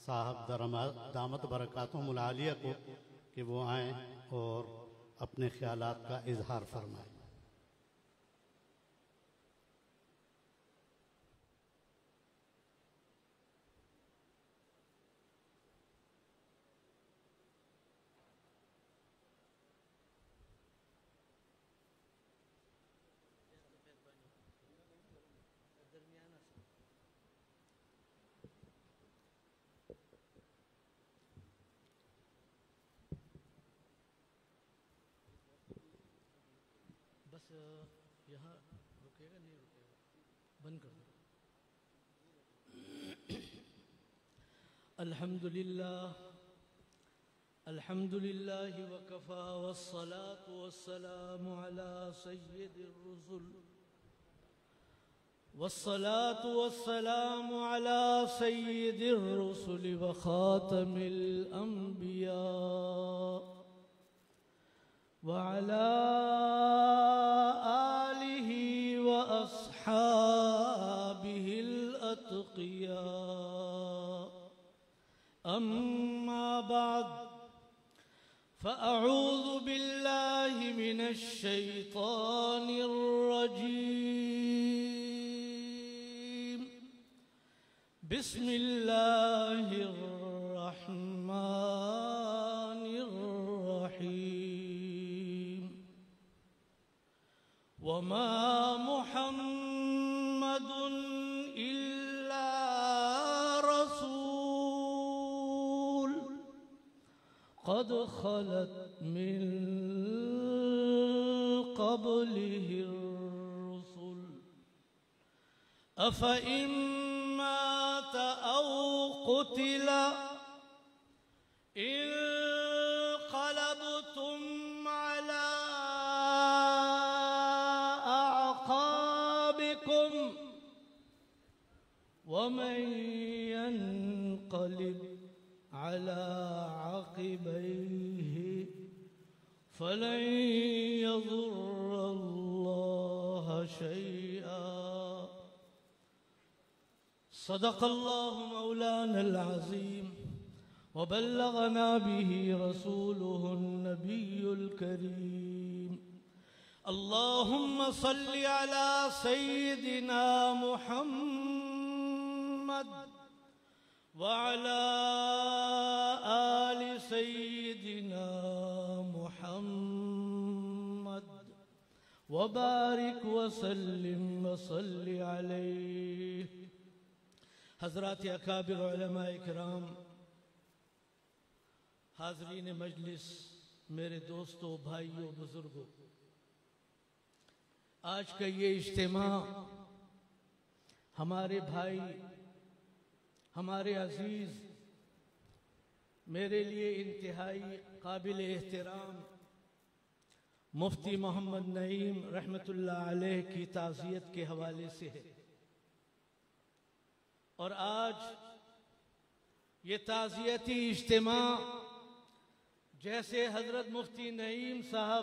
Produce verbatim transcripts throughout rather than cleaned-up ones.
साहब दरमा दामत बरकातुहुमुल आलिया को कि वो आएँ और अपने ख्यालात का इजहार फरमाएं। बस यहाँ रुकेगा नहीं रुकेगा, बंद कर दो। अल्हम्दुलिल्लाह अल्हम्दुलिल्लाह वकफ़ा वस्सलातु वस्सलामु अला सय्यिदिर रुसुल वस्सलातु वस्सलामु अला सय्यिदिर रुसुल व खातमिल अंबिया वअला आलिहि व अस्हाबिहिल अत्क़िया अम्मा बाद फ़अऊज़ु बिल्लाहि मिनश शैतानिर रजीम बिस्मिल्लाहिर रहमानिर रहीम वमा मुहम्मदुन इल्ला रसूल क़द ख़लत मिन क़ब्लिहिर रुसुल अफ़इन मात औ क़ुतिला इंक़लबतुम अला अअक़ाबिकुम वमन यन्क़लिब अला अक़िबैहि फलन यज़ुर्रल्लाह शैआ सदक़ल्लाहु मौलानल अज़ीम व बल्लगना बिही रसूलुहुन नबियुल करीम। अल्लाहुम्मा सल्लि अला सय्यिदिना मुहम्मद व अला आलि सय्यिदिना मुहम्मद व बारिक व सल्लिम व सल्लि अलैहि। हज़रात अकाबिर उलमाए किराम, हाज़रीन मजलिस, मेरे दोस्तों, भाइयों, बुजुर्गों, आज का ये इज्तिमा हमारे भाई, हमारे अजीज, मेरे लिए इंतहाई काबिल एहतराम मुफ्ती मोहम्मद नईम रहमतुल्लाह अलैह की ताज़ियत के हवाले से है। और आज ये ताज़ियती इज्तिमा जैसे हजरत मुफ्ती नईम साहब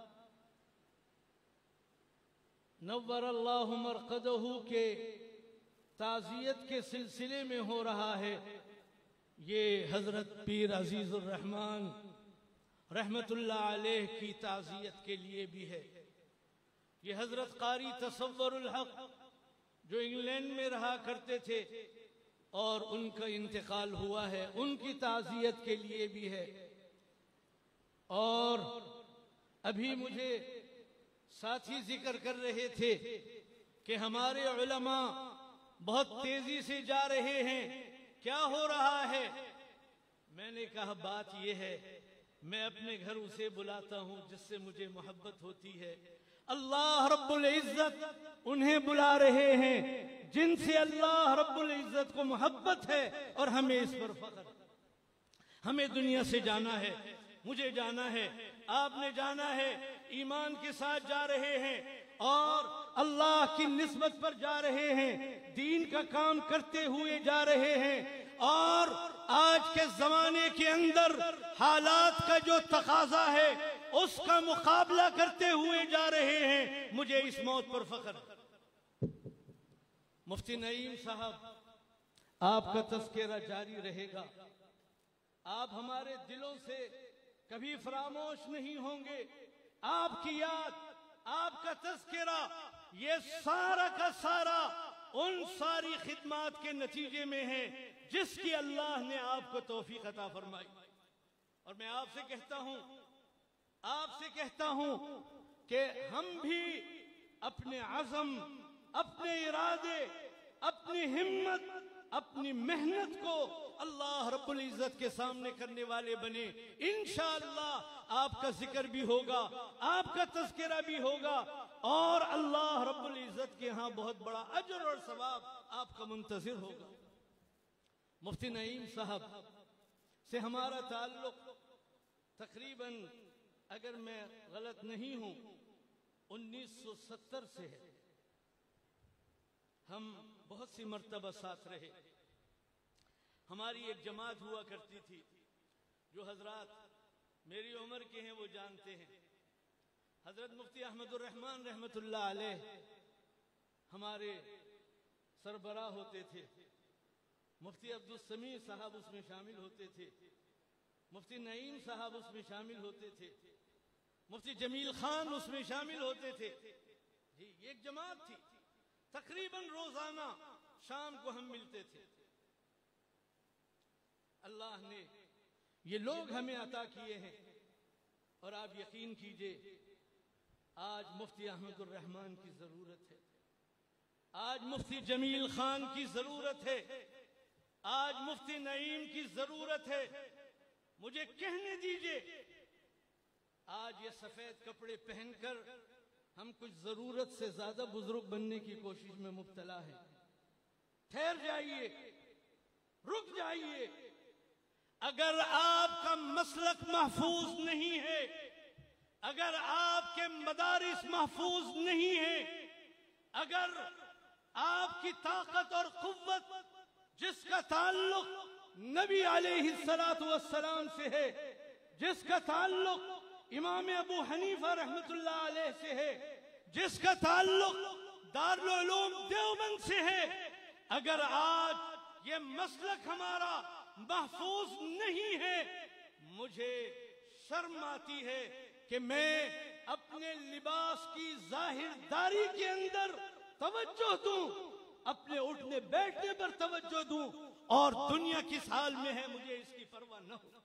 नव्वरल्लाहु मरक़दहू के ताज़ियत के सिलसिले में हो रहा है, ये हजरत पीर अजीजुर रहमान रहमतुल्लाह अलैह की ताज़ियत के लिए भी है। ये हजरत कारी तसव्वुरुल हक़ जो इंग्लैंड में रहा करते थे और उनका इंतकाल हुआ है, उनकी ताज़ियत के लिए भी है। और अभी मुझे साथी जिक्र कर रहे थे कि हमारे उलमा बहुत तेजी से जा रहे हैं, क्या हो रहा है? मैंने कहा बात यह है, मैं अपने घर उसे बुलाता हूं जिससे मुझे मोहब्बत होती है। अल्लाह रब्बुल इज्जत उन्हें बुला रहे हैं जिनसे अल्लाह रब्बुल इज्जत को मोहब्बत है, और हमें इस पर फख्र। हमें दुनिया से जाना है, मुझे जाना है, आपने जाना है, ईमान के साथ जा रहे हैं और अल्लाह की निस्बत पर जा रहे हैं, दीन का काम करते हुए जा रहे हैं। और आज के जमाने के अंदर हालात का जो तकाजा है उसका मुकाबला करते हुए जा रहे हैं। मुझे इस मौत पर फख्र। मुफ्ती नईम साहब आपका तज़किरा जारी रहेगा। आप हमारे दिलों से कभी फरामोश नहीं होंगे। आपकी याद, आपका तज़किरा, ये सारा का सारा उन सारी खिदमात के नतीजे में है जिसकी अल्लाह ने आपको तौफीक अता फरमाई। और मैं आपसे कहता हूं आपसे कहता हूं कि हम भी अपने अज़म, अपने इरादे, अपनी हिम्मत, अपनी मेहनत को अल्लाह रब्बुल इज्जत के सामने करने वाले बने। इंशाअल्लाह आपका जिक्र भी होगा, आपका तज़किरा भी होगा और अल्लाह रब्बुल इज्जत के यहाँ बहुत बड़ा अजर और सवाब आपका मुंतज़िर होगा। मुफ्ती नईम साहब से हमारा ताल्लुक तकरीबन, अगर मैं गलत नहीं हूं, उन्नीस सौ सत्तर से है। हम बहुत सी मर्तबा साथ रहे। हमारी एक जमात हुआ करती थी, जो हजरात मेरी उम्र के हैं वो जानते हैं। हजरत मुफ्ती अहमदुर रहमान रहमतुल्लाह अलैह हमारे सरबराह होते थे। मुफ्ती अब्दुल समी साहब उसमें शामिल होते थे। मुफ्ती नईम साहब उसमें शामिल होते थे। मुफ्ती जमील खान उसमें शामिल होते थे। जी, एक जमात थी। तकरीबन रोजाना शाम को हम मिलते थे। अल्लाह ने ये लोग हमें अता किए हैं और आप यकीन कीजिए आज मुफ्ती अहमदुर रहमान की जरूरत है, आज मुफ्ती जमील खान की जरूरत है, आज मुफ्ती नईम की जरूरत है। मुझे कहने दीजिए, आज ये सफेद कपड़े पहनकर हम कुछ जरूरत से ज्यादा बुजुर्ग बनने की कोशिश में मुब्तला है। ठहर जाइए, रुक जाइए। अगर आपका मसलक महफूज नहीं है, अगर आपके मदारिस महफूज नहीं है, अगर आपकी ताकत और कुव्वत जिसका ताल्लुक नबी अलैहिस्सलातु वस्सलाम से है, जिसका ताल्लुक इमाम अबू हनीफा रहमतुल्लाह अलैह से है, जिसका ताल्लुक दारुल उलूम देवबंद से है, अगर आज ये मसलक हमारा महफूज नहीं है, मुझे शर्म आती है कि मैं अपने लिबास की जाहिरदारी के अंदर तवज्जो दूं, अपने उठने बैठने पर तवज्जो दूं और दुनिया किस हाल में है मुझे इसकी परवाह न हो।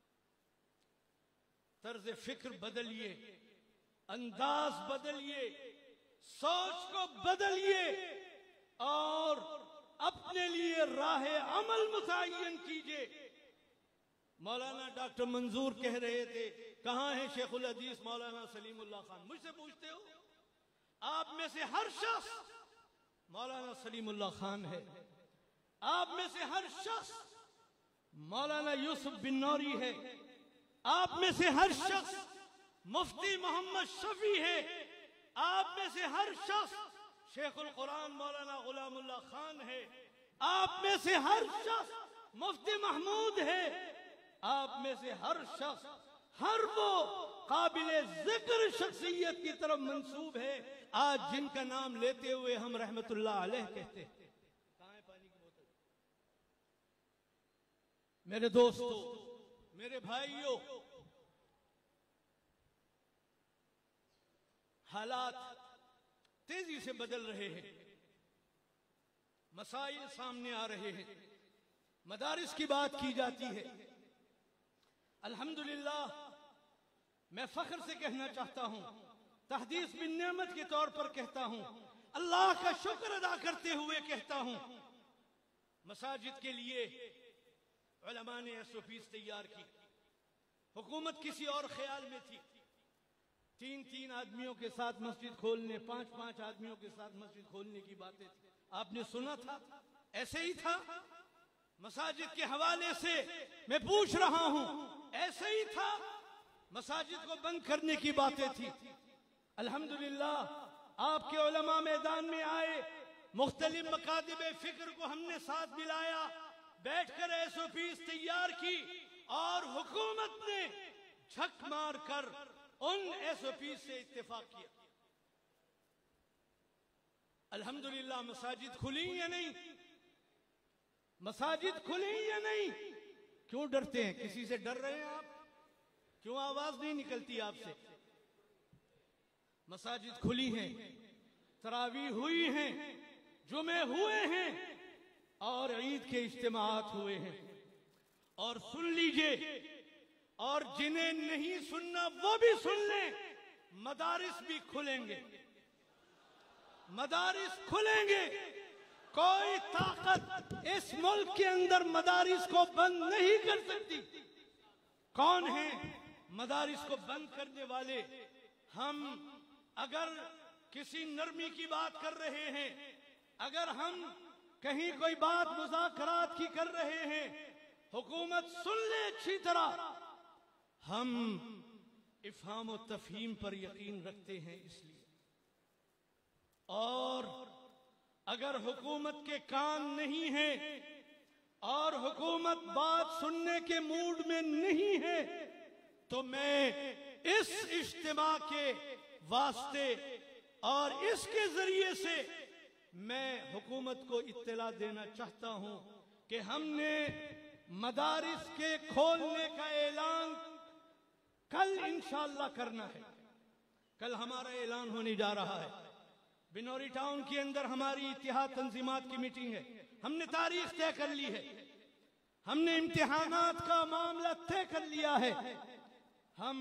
तर्ज फिक्र बदलिए, अंदाज बदलिए, सोच को बदलिए और अपने लिए राह अमल मुतय्यन कीजिए। मौलाना डॉक्टर मंजूर कह रहे थे, कहां है शेखुल हदीस मौलाना सलीमुल्लाह खान? मुझसे पूछते हो? आप में से हर शख्स मौलाना सलीमुल्लाह खान है, आप में से हर शख्स मौलाना यूसुफ बिन नौरी है, आप में से हर शख्स मुफ्ती मोहम्मद शफी है, आप में से हर शख्स शेखुल कुरान मौलाना गुलामुल्लाह खान है, आप में से हर शख्स मुफ्ती महमूद है, आप में से हर शख्स हर वो काबिले जिक्र शख्सियत की तरफ मंसूब है आज जिनका नाम लेते हुए हम रहमतुल्लाह अलैह कहते हैं। कहां है पानी की बोतल? मेरे दोस्तों, मेरे भाइयों, हालात तेजी से बदल रहे हैं, मसाइल सामने आ रहे हैं, मदारिस की बात की जाती है। अल्हम्दुलिल्लाह, मैं फख्र से कहना चाहता हूं, तहदीस बिन नेमत के तौर पर कहता हूं, अल्लाह का शुक्र अदा करते हुए कहता हूं, मसाजिद के लिए उलमा ने एसओपीज तैयार की। हुकूमत किसी और ख्याल में थी, तीन तीन आदमियों के साथ मस्जिद खोलने, पांच पांच आदमियों के साथ मस्जिद खोलने की बातें थी। आपने सुना था, ऐसे ही था। मसाजिद के हवाले से मैं पूछ रहा हूं, ऐसे ही था। मसाजिद को बंद करने की बातें थी। अल्हम्दुलिल्लाह, आपके उलमा मैदान में आए, मुख्तलिफ मकादिब फिक्र को हमने साथ मिलाया, बैठकर एसओपीज तैयार की और हुकूमत ने झक मार कर उन एसओपीज से इत्तेफाक किया। अल्हम्दुलिल्लाह, मसाजिद खुली या नहीं? मसाजिद खुले या नहीं? क्यों डरते हैं? किसी से डर रहे हैं आप? क्यों आवाज नहीं निकलती आपसे? मसाजिद खुली हैं, तरावी हुई हैं, जुमे हुए हैं और ईद के इज्तिमात हुए हैं। और सुन लीजिए, और जिन्हें नहीं सुनना वो भी सुन लें, मदारिस भी खुलेंगे, मदारिस खुलेंगे। कोई ताकत इस मुल्क के अंदर मदारिस को बंद नहीं कर सकती। कौन है मदारिस को बंद करने वाले? हम अगर किसी नरमी की बात कर रहे हैं, अगर हम कहीं कोई बात मुज़ाकरात की कर रहे हैं, हुकूमत सुन ले अच्छी तरह। हम इफ़हाम और तफ़हीम पर यकीन रखते हैं इसलिए। और अगर हुकूमत के कान नहीं है और हुकूमत बात सुनने के मूड में नहीं है, तो मैं इस इज्तिमा के वास्ते और इसके जरिए से मैं हुकूमत को इत्तला देना चाहता हूं कि हमने मदारिस के खोलने का ऐलान कल इंशाअल्लाह करना है। कल हमारा ऐलान होने जा रहा है। बिनौरी टाउन के अंदर हमारी इत्तेहाद तंजीमात की मीटिंग है। हमने तारीख तय कर ली है, हमने इम्तिहानात का मामला तय कर लिया है। हम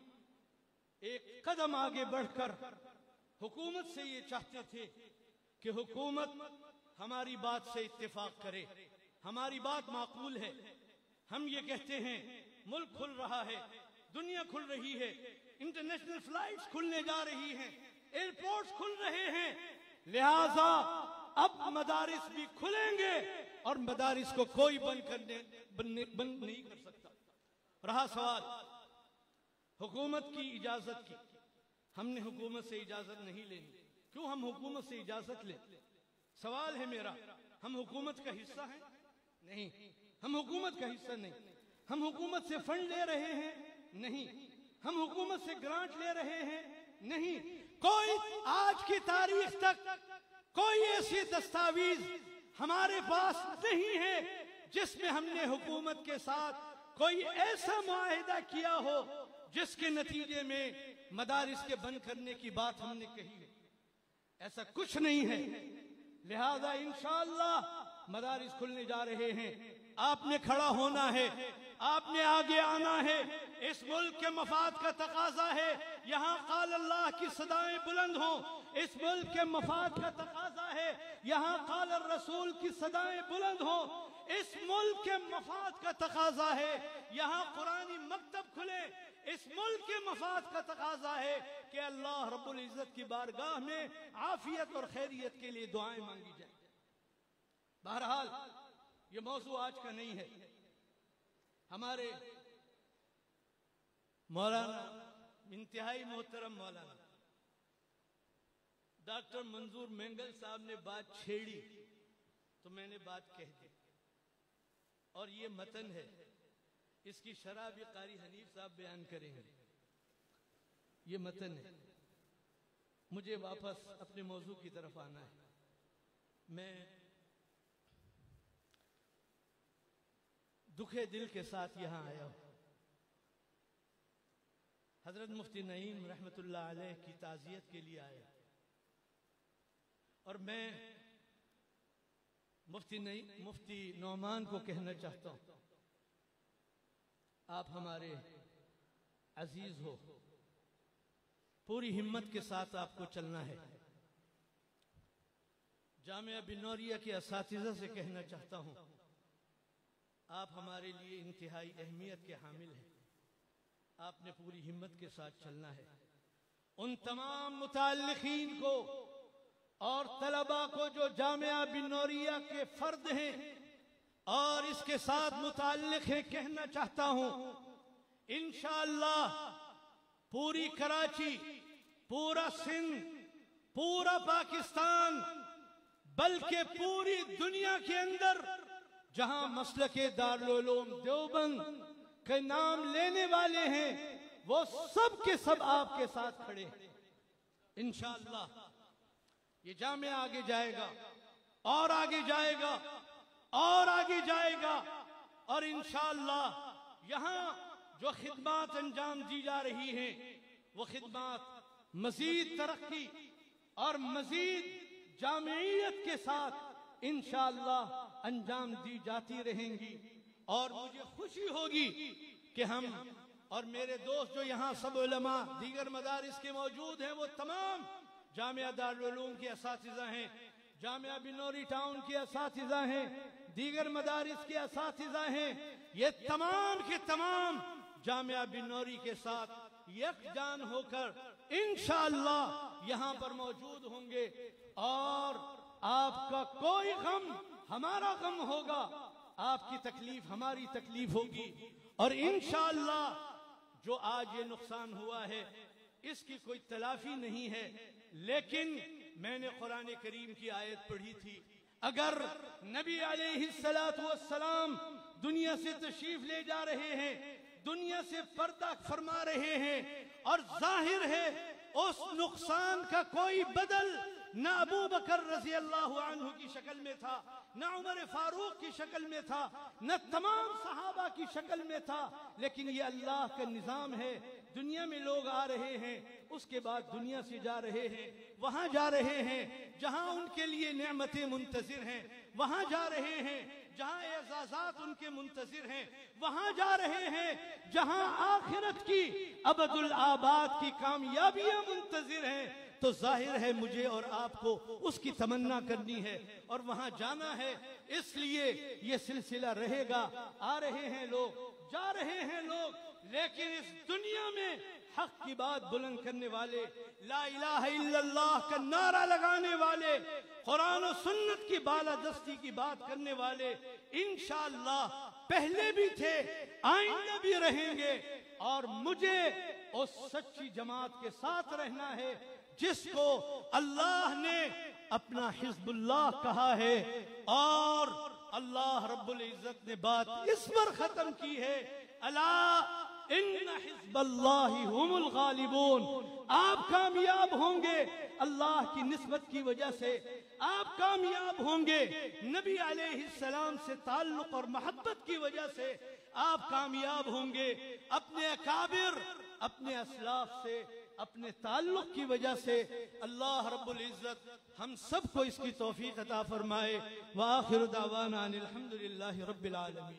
एक कदम आगे बढ़कर हुकूमत से ये चाहते थे कि हुकूमत हमारी बात से इत्तेफाक करे। हमारी बात माकूल है। हम ये कहते हैं मुल्क खुल रहा है, दुनिया खुल रही है, इंटरनेशनल फ्लाइट्स खुलने जा रही हैं, एयरपोर्ट्स खुल रहे हैं, लिहाजा अब मदारिस भी खुलेंगे और मदारिस को कोई बंद करने बंद नहीं कर सकता। रहा सवाल हुकूमत की इजाजत की, हमने हुकूमत से इजाजत नहीं लेनी। क्यों हम हुकूमत से इजाजत लें? सवाल है मेरा, हम हुकूमत का हिस्सा हैं? नहीं, हम हुकूमत का हिस्सा नहीं। हम हुकूमत से फंड ले रहे हैं? नहीं। हम हुकूमत से ग्रांट ले रहे हैं? नहीं। कोई आज की तारीख तक कोई ऐसी दस्तावेज हमारे पास नहीं है जिसमें हमने हुकूमत के साथ कोई ऐसा मुआहिदा किया हो जिसके नतीजे में मदारिस के बंद करने की बात हमने कही है। ऐसा कुछ नहीं है। लिहाजा इंशाअल्लाह मदारिस खुलने जा रहे हैं। आपने खड़ा होना है, आपने आगे आना है। इस मुल्क के मफाद का तकाजा है यहाँ काल अल्लाह की सदाएं बुलंद हों। इस मुल्क के मफाद का तकाजा है यहाँ काल रसूल की सदाएं बुलंद हों। इस मुल्क के मफाद का तकाजा है यहाँ कुरानी मकतब खुले। इस मुल्क के मफाद का तकाजा है कि अल्लाह रब्बुल इज्जत की बारगाह में आफियत और खैरियत के लिए दुआएं मांगी जाए। बहरहाल ये मौजू आज का नहीं है। हमारे मौलाना इंतहाई मोहतरम मौलाना डॉक्टर मंजूर मेंगल साहब ने बात छेड़ी तो मैंने बात कह दी। और ये मतन है, इसकी शरह भी कारी हनीफ साहब बयान करेंगे। ये मतन है। मुझे वापस अपने मौजू की तरफ आना है। मैं दुखे दिल के साथ यहां आया हूं। हजरत मुफ्ती नईम रहमतुल्लाह अलैह की ताज़ियत के लिए आया। और मैं मुफ्ती नईम मुफ्ती नौमान को कहना चाहता हूं, आप हमारे अजीज हो, पूरी हिम्मत के साथ आपको चलना है। जामिया बिनौरिया के असातिज़ा से कहना चाहता हूं, आप हमारे लिए इंतहाई अहमियत के हामिल हैं। आपने पूरी हिम्मत के साथ चलना है। उन तमाम मुताल्लिकीन को और तलबा को जो जामिया बिनौरिया के फर्द हैं और इसके साथ मुताल्लिक है, कहना चाहता हूं इंशाअल्लाह पूरी कराची, पूरा सिंध, पूरा पाकिस्तान, बल्कि पूरी दुनिया के अंदर जहां मसलके दारुल उलूम देवबंद के नाम लेने वाले हैं, वो सब के सब आपके साथ खड़े हैं। इंशाअल्लाह ये जामिया आगे जाएगा और आगे जाएगा और आगे जाएगा। और इंशाअल्लाह यहाँ जो खिदमत अंजाम दी जा रही हैं वो खिदमत मजीद तरक्की और मजीद जामियत के साथ इंशाअल्लाह अंजाम दी जाती रहेंगी। और मुझे खुशी होगी कि हम और मेरे दोस्त जो यहाँ सब उलमा दीगर मदारिस के मौजूद हैं, वो तमाम जामिया दारुल उलूम के असातिज़ा हैं, जामिया बिनौरी टाउन के असातिज़ा हैं, दीगर मदारिस के असातिज़ा हैं, ये तमाम के तमाम जामिया बिनौरी के साथ यकजान होकर इंशाअल्लाह यहाँ पर मौजूद होंगे। और आपका कोई गम हमारा गम होगा, आपकी तकलीफ हमारी तकलीफ होगी। और इंशाअल्लाह जो आज ये नुकसान हुआ है इसकी कोई तलाफी नहीं है, लेकिन मैंने कुरान करीम की आयत पढ़ी थी, अगर नबी अलैहिस्सलातु वस्सलाम दुनिया से तशरीफ ले जा रहे हैं, दुनिया से पर्दा फरमा रहे हैं, और जाहिर है उस नुकसान का कोई बदल न अबू बकर रज़ी अल्लाह अन्हु की शक्ल में था, न उमर फारूक की शक्ल में था, न तमाम सहाबा की शक्ल में था, लेकिन ये अल्लाह का निजाम है। दुनिया में लोग आ रहे हैं, उसके बाद दुनिया से जा रहे हैं, वहां जा रहे हैं जहां उनके लिए नेमतें मुंतजिर हैं, वहां जा रहे हैं जहां एजाजात उनके मुंतजिर हैं, वहां जा रहे हैं जहां आखिरत की अबदुल आबाद की कामयाबियां मुंतजिर हैं। तो जाहिर है मुझे और आपको उसकी तमन्ना करनी है और वहां जाना है, इसलिए ये सिलसिला रहेगा। आ रहे हैं लोग, जा रहे हैं लोग, लेकिन इस दुनिया में हक की बात बुलंद करने वाले, ला इलाहा इल्लल्लाह का नारा लगाने वाले, कुरान और सुन्नत की बालादस्ती की बात करने वाले इंशाअल्लाह पहले भी थे, आइंदा भी रहेंगे। और मुझे उस सच्ची जमात के साथ रहना है जिसको अल्लाह ने अपना हिज़्बुल्लाह कहा है। और अल्लाह रब्बुल इज्जत ने बात इस पर खत्म की है, अला इन्ना हिज़्बल्लाहि हुमुल गालिबून। आप कामयाब होंगे अल्लाह की निस्बत की वजह से, आप कामयाब होंगे नबी अलैहिस्सलाम से ताल्लुक और मोहब्बत की वजह से, आप कामयाब होंगे अपने अकाबिर, अपने असलाफ से, अपने ताल्लुक की वजह से। अल्लाह रब्बुल इज्जत हम सबको इसकी तौफीक अता फरमाए। व आखिरु दावाना अनिल हम्दुलिल्लाहि रब्बिल आलमीन।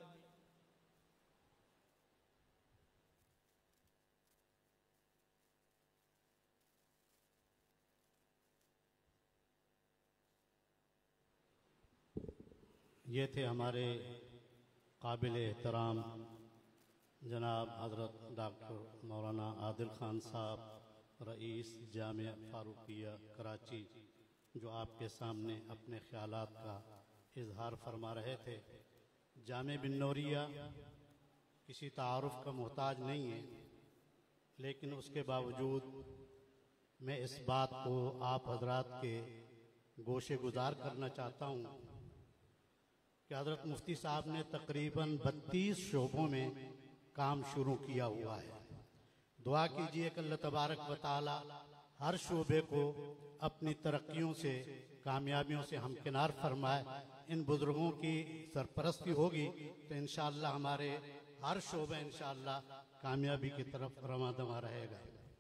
ये थे हमारे काबिल एहतराम जनाब हज़रत डॉक्टर मौलाना आदिल खान साहब, रईस जामिया फारूकिया कराची, जो आपके सामने अपने ख्यालात का इजहार फरमा रहे थे। जामे बिन्नौरिया किसी तारुफ का मोहताज नहीं है, लेकिन उसके बावजूद मैं इस बात को आप हजरात के गोशे गुजार करना चाहता हूँ कि हज़रत मुफ्ती साहब ने तकरीबन बत्तीस शोबों में काम शुरू किया हुआ है। दुआ कीजिए कि अल्लाह तबारक व तआला हर शोबे को अपनी तरक्कियों से, कामयाबियों से हमकिनार फरमाए। इन बुजुर्गों की सरपरस्ती होगी तो इंशाअल्लाह हमारे हर शोबे इंशाअल्लाह कामयाबी की तरफ रवां दवा रहेगा।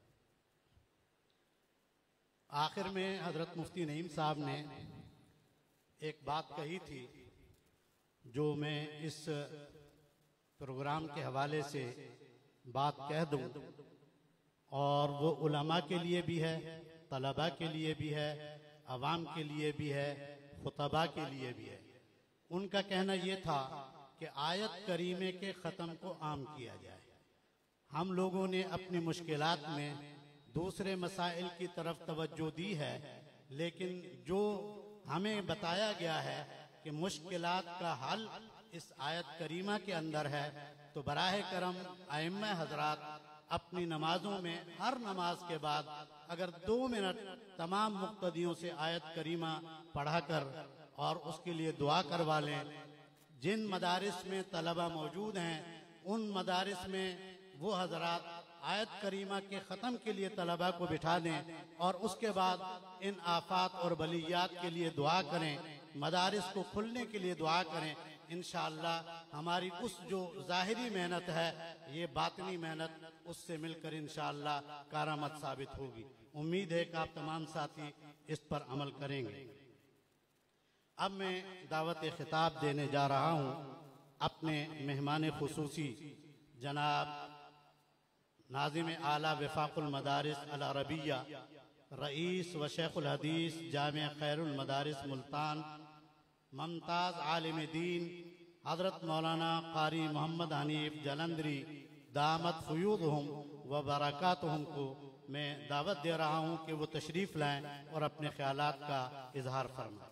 आखिर में हज़रत मुफ्ती नईम साहब ने एक बात कही थी जो मैं इस प्रोग्राम के हवाले से बात कह दूं, और वो उलमा के लिए भी है, तलबा के लिए भी है, अवाम के लिए भी है, खुतबा के लिए भी है। उनका कहना ये था कि आयत करीमे के ख़त्म को आम किया जाए। हम लोगों ने अपनी मुश्किलात में दूसरे मसाइल की तरफ तवज्जो दी है, लेकिन जो हमें बताया गया है कि मुश्किलात का हल इस आयत करीमा के अंदर है, तो बराह करम आइम्मा हजरात अपनी नमाजों में हर नमाज के बाद अगर दो मिनट तमाम मुक्तदियों से आयत करीमा पढ़ाकर और उसके लिए दुआ करवा लें। जिन मदारिस में तलबा मौजूद हैं उन मदारिस में वो हजरात आयत करीमा के ख़त्म के लिए तलबा को बिठा दें और उसके बाद इन आफात और बलियात के लिए दुआ करें। मदारिस को खुलने के लिए दुआ करें। इंशाअल्लाह हमारी उस जो ज़ाहिरी मेहनत है, ये बातनी मेहनत उससे मिलकर इंशाअल्लाह कारामद साबित होगी। उम्मीद है कि आप तमाम साथी इस पर अमल करेंगे। अब मैं दावत खिताब देने जा रहा हूँ अपने मेहमान खुसूसी जनाब नाज़िम आला वफ़ाक़ुल मदारिस अल अरबिया रईस व शेखुल हदीस जामिया खैरुल मदारिस मुल्तान मुमताज़ आलिम दीन हज़रत मौलाना क़ारी मोहम्मद हनीफ जलंधरी दामत फ़ुयूदहुम व बरकातुहुम को मैं दावत दे रहा हूँ कि वो तशरीफ़ लाएं और अपने ख्यालात का इजहार फरमाएं।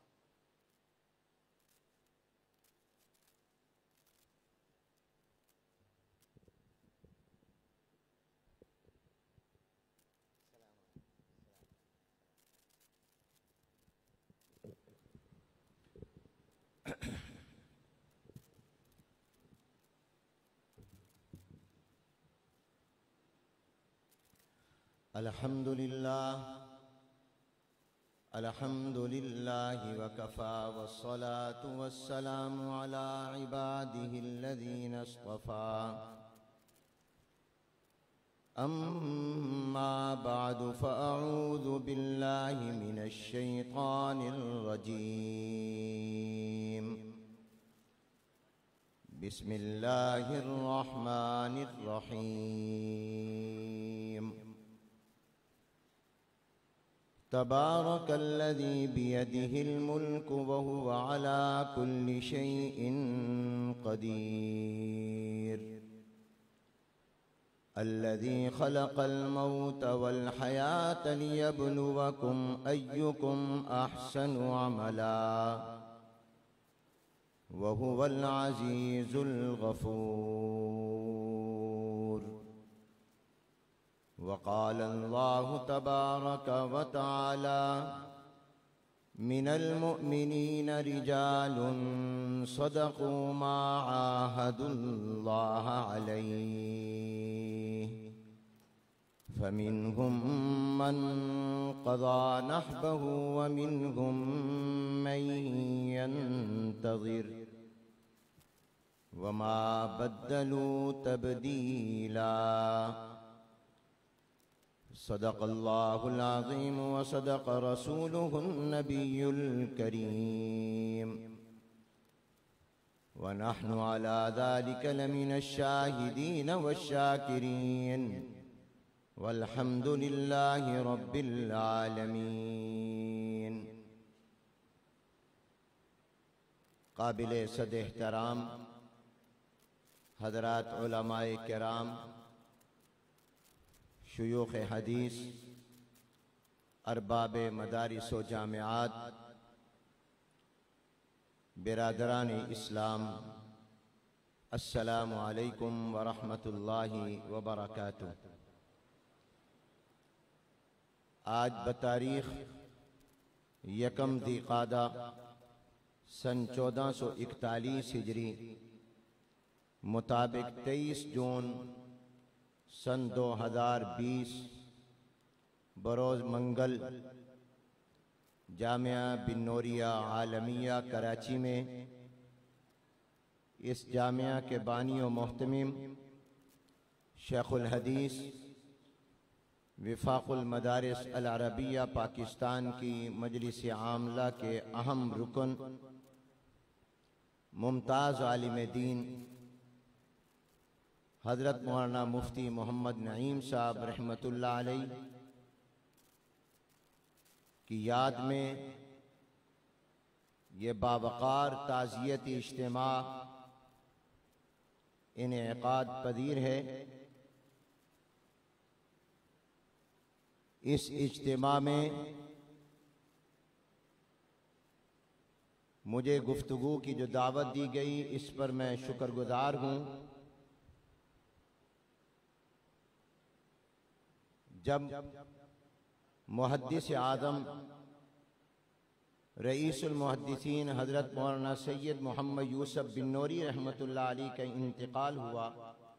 अल्हम्दुलिल्लाह अल्हम्दुलिल्लाहि वकफ़ा वस्सलातु वस्सलामु अला इबादिहिल्लज़ीना इस्तफ़ा अम्मा बअदु फ़अऊज़ु बिल्लाहि मिनश शैतानिर रजीम बिस्मिल्लाहिर रहमानिर रहीम तबारकल्लज़ी बियदिहिल मुल्कु व हुवा अला कुल्लि शैइन क़दीर अल्लज़ी खलक़ल मौत वल हयात लियब्लुवकुम अय्युकुम अहसनु अमला व हुवल अज़ीज़ुल गफ़ूर। वक़ाल अल्लाहु तबारक व तआला मिनल मुअमिनीन रिजालुन सदक़ू मा आहादुल्लाह अलैहि फमिनहुम मन क़ज़ा नहबहु व मिनहुम मन यंतज़िर वमा बद्दलू तब्दीला। सदक़ल्लाहुल अज़ीम व सदक़ रसूलुहुन नबियुल करीम व नहनु अला ज़ालिका लमिनश शाहिदीन वश्शाकिरीन वल्हम्दुलिल्लाहि रब्बिल आलमीन। काबिले सद एहतराम हज़रात उलमाए किराम, शुयूख़ हदीस, अरबाब मदारिस व जामिआत, बिरादरान इस्लाम, अस्सलामु अलैकुम व रहमतुल्लाहि व बरकातुहू। आज बतारीख़ यकम ज़ीक़ादा सन चौदह सौ इकतालीस हिजरी मुताबिक तेईस जून सन दो हज़ार बीस बरोज़ मंगल जामिया बिन नूरिया आलमिया कराची में इस जामिया के बानी व मोहतमिम शेखुल हदीस वफ़ाक़ुल मदारिस अल अरबिया पाकिस्तान की मजलिस आमला के अहम रुकन मुमताज़ आलिम दीन हज़रत मौलाना मुफ्ती मोहम्मद नईम साहब रहमतुल्लाह अलैह की याद में ये बावक़ार ताज़ियती इज्तिमा इनेक़ाद पदीर है। इस इज्तिमा में मुझे गुफ्तगू की जो दावत दी गई, इस पर मैं शुक्रगुजार हूँ। जब मुहद्दिस आज़म रईसुल मुहद्दिसीन हज़रत मौलाना सैयद मोहम्मद यूसुफ बिन नूरी रहमतुल्लाह अलैह का इंतकाल हुआ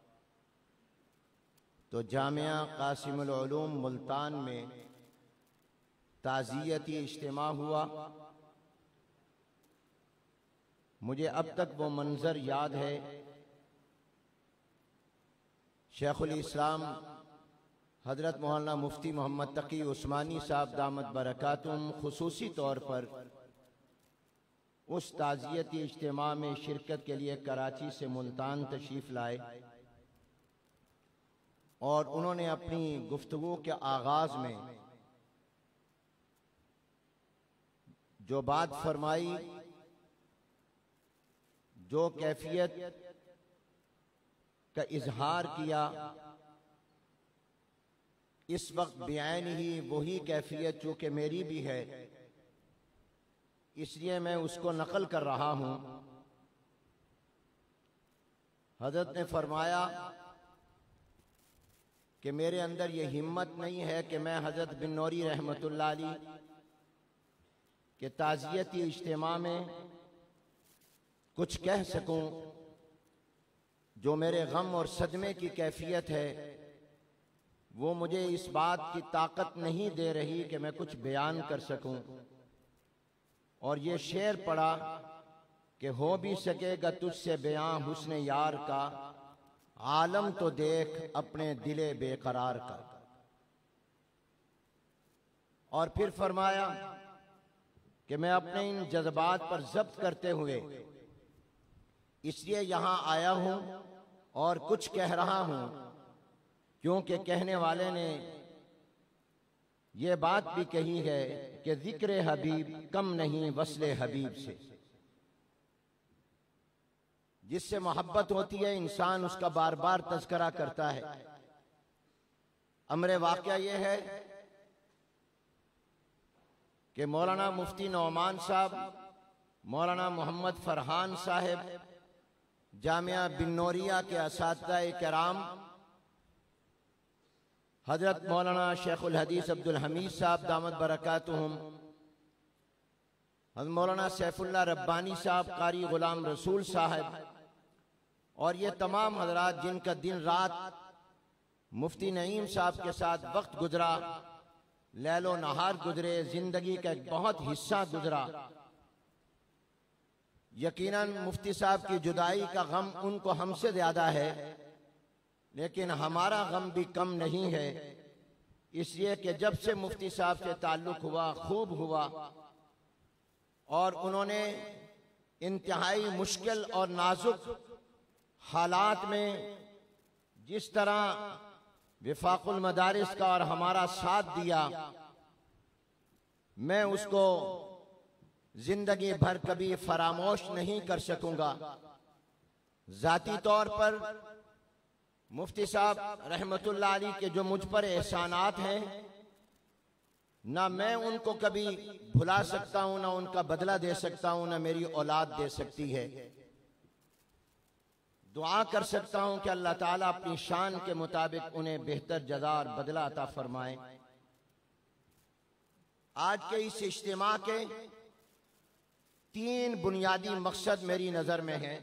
तो जामिया कासिमुल उलूम मुल्तान में ताज़ियती इज्तिमा हुआ मुझे अब तक वो मंजर याद है। शेखुल इस्लाम हजरत मौलाना मुफ्ती मोहम्मद तकी उस्मानी साहब दामत बरकातुम खुसूसी तौर पर उस ताज़ियती इज्तिमा में शिरकत के लिए कराची से मुल्तान तशरीफ़ लाए और उन्होंने अपनी गुफ्तगू के आगाज में जो बात फरमाई, जो कैफियत का इजहार किया, इस वक्त बयान ही वही कैफियत चूंकि मेरी भी है, इसलिए मैं उसको नकल कर रहा हूं। हजरत ने फरमाया कि मेरे अंदर ये हिम्मत नहीं है कि मैं हजरत बिन्नौरी रहमतुल्लाह अलैह के ताज़ियती इज्तिमा में कुछ कह सकूं। जो मेरे गम और सदमे की कैफियत है वो मुझे इस बात की ताकत नहीं दे रही कि मैं कुछ बयान कर सकूं। और ये शेर पढ़ा कि हो भी सकेगा तुझसे बयां हुस्न यार का, आलम तो देख अपने दिले बेकरार का। और फिर फरमाया कि मैं अपने इन जज्बात पर जब्त करते हुए इसलिए यहां आया हूं और कुछ कह रहा हूं क्योंकि कहने वाले ने यह बात भी कही है कि जिक्र हबीब कम नहीं वस्ले हबीब से। जिससे मोहब्बत होती है इंसान उसका बार बार तज़किरा करता है। अमरे वाक़या यह है कि मौलाना मुफ्ती नौमान साहब, मौलाना मोहम्मद फरहान साहब जामिया बिन्नौरिया के असातिज़ा किराम, हजरत मौलाना शेखुल हदीस अब्दुल हमीद साहब दामत बरकातुहुम, हजरत मौलाना सैफुल्लाह रब्बानी साहब, कारी गुलाम रसूल साहब और ये तमाम हजरात जिनका दिन रात मुफ्ती नईम साहब के साथ वक्त गुजरा, लैलो नहार गुजरे, जिंदगी का एक बहुत हिस्सा गुजरा। यकीनन मुफ्ती साहब की जुदाई का गम उनको हमसे ज्यादा है, लेकिन हमारा गम भी कम नहीं है। इसलिए कि जब से मुफ्ती साहब से ताल्लुक हुआ खूब हुआ और उन्होंने इंतहाई मुश्किल और नाजुक हालात में जिस तरह विफाकुल मदारिस का और हमारा साथ दिया, मैं उसको जिंदगी भर कभी फरामोश नहीं कर सकूंगा। जाती तौर पर मुफ्ती साहब रहमतुल्लाह अलैह के जो मुझ पर एहसानात हैं, ना मैं उनको कभी भुला सकता हूं, ना उनका बदला दे सकता हूं, ना मेरी औलाद दे सकती है। दुआ कर सकता हूं कि अल्लाह ताला अपनी शान के मुताबिक उन्हें बेहतर जज़ा और बदला अता फरमाए। आज के इस इज्तिमा के तीन बुनियादी मकसद मेरी नजर में हैं।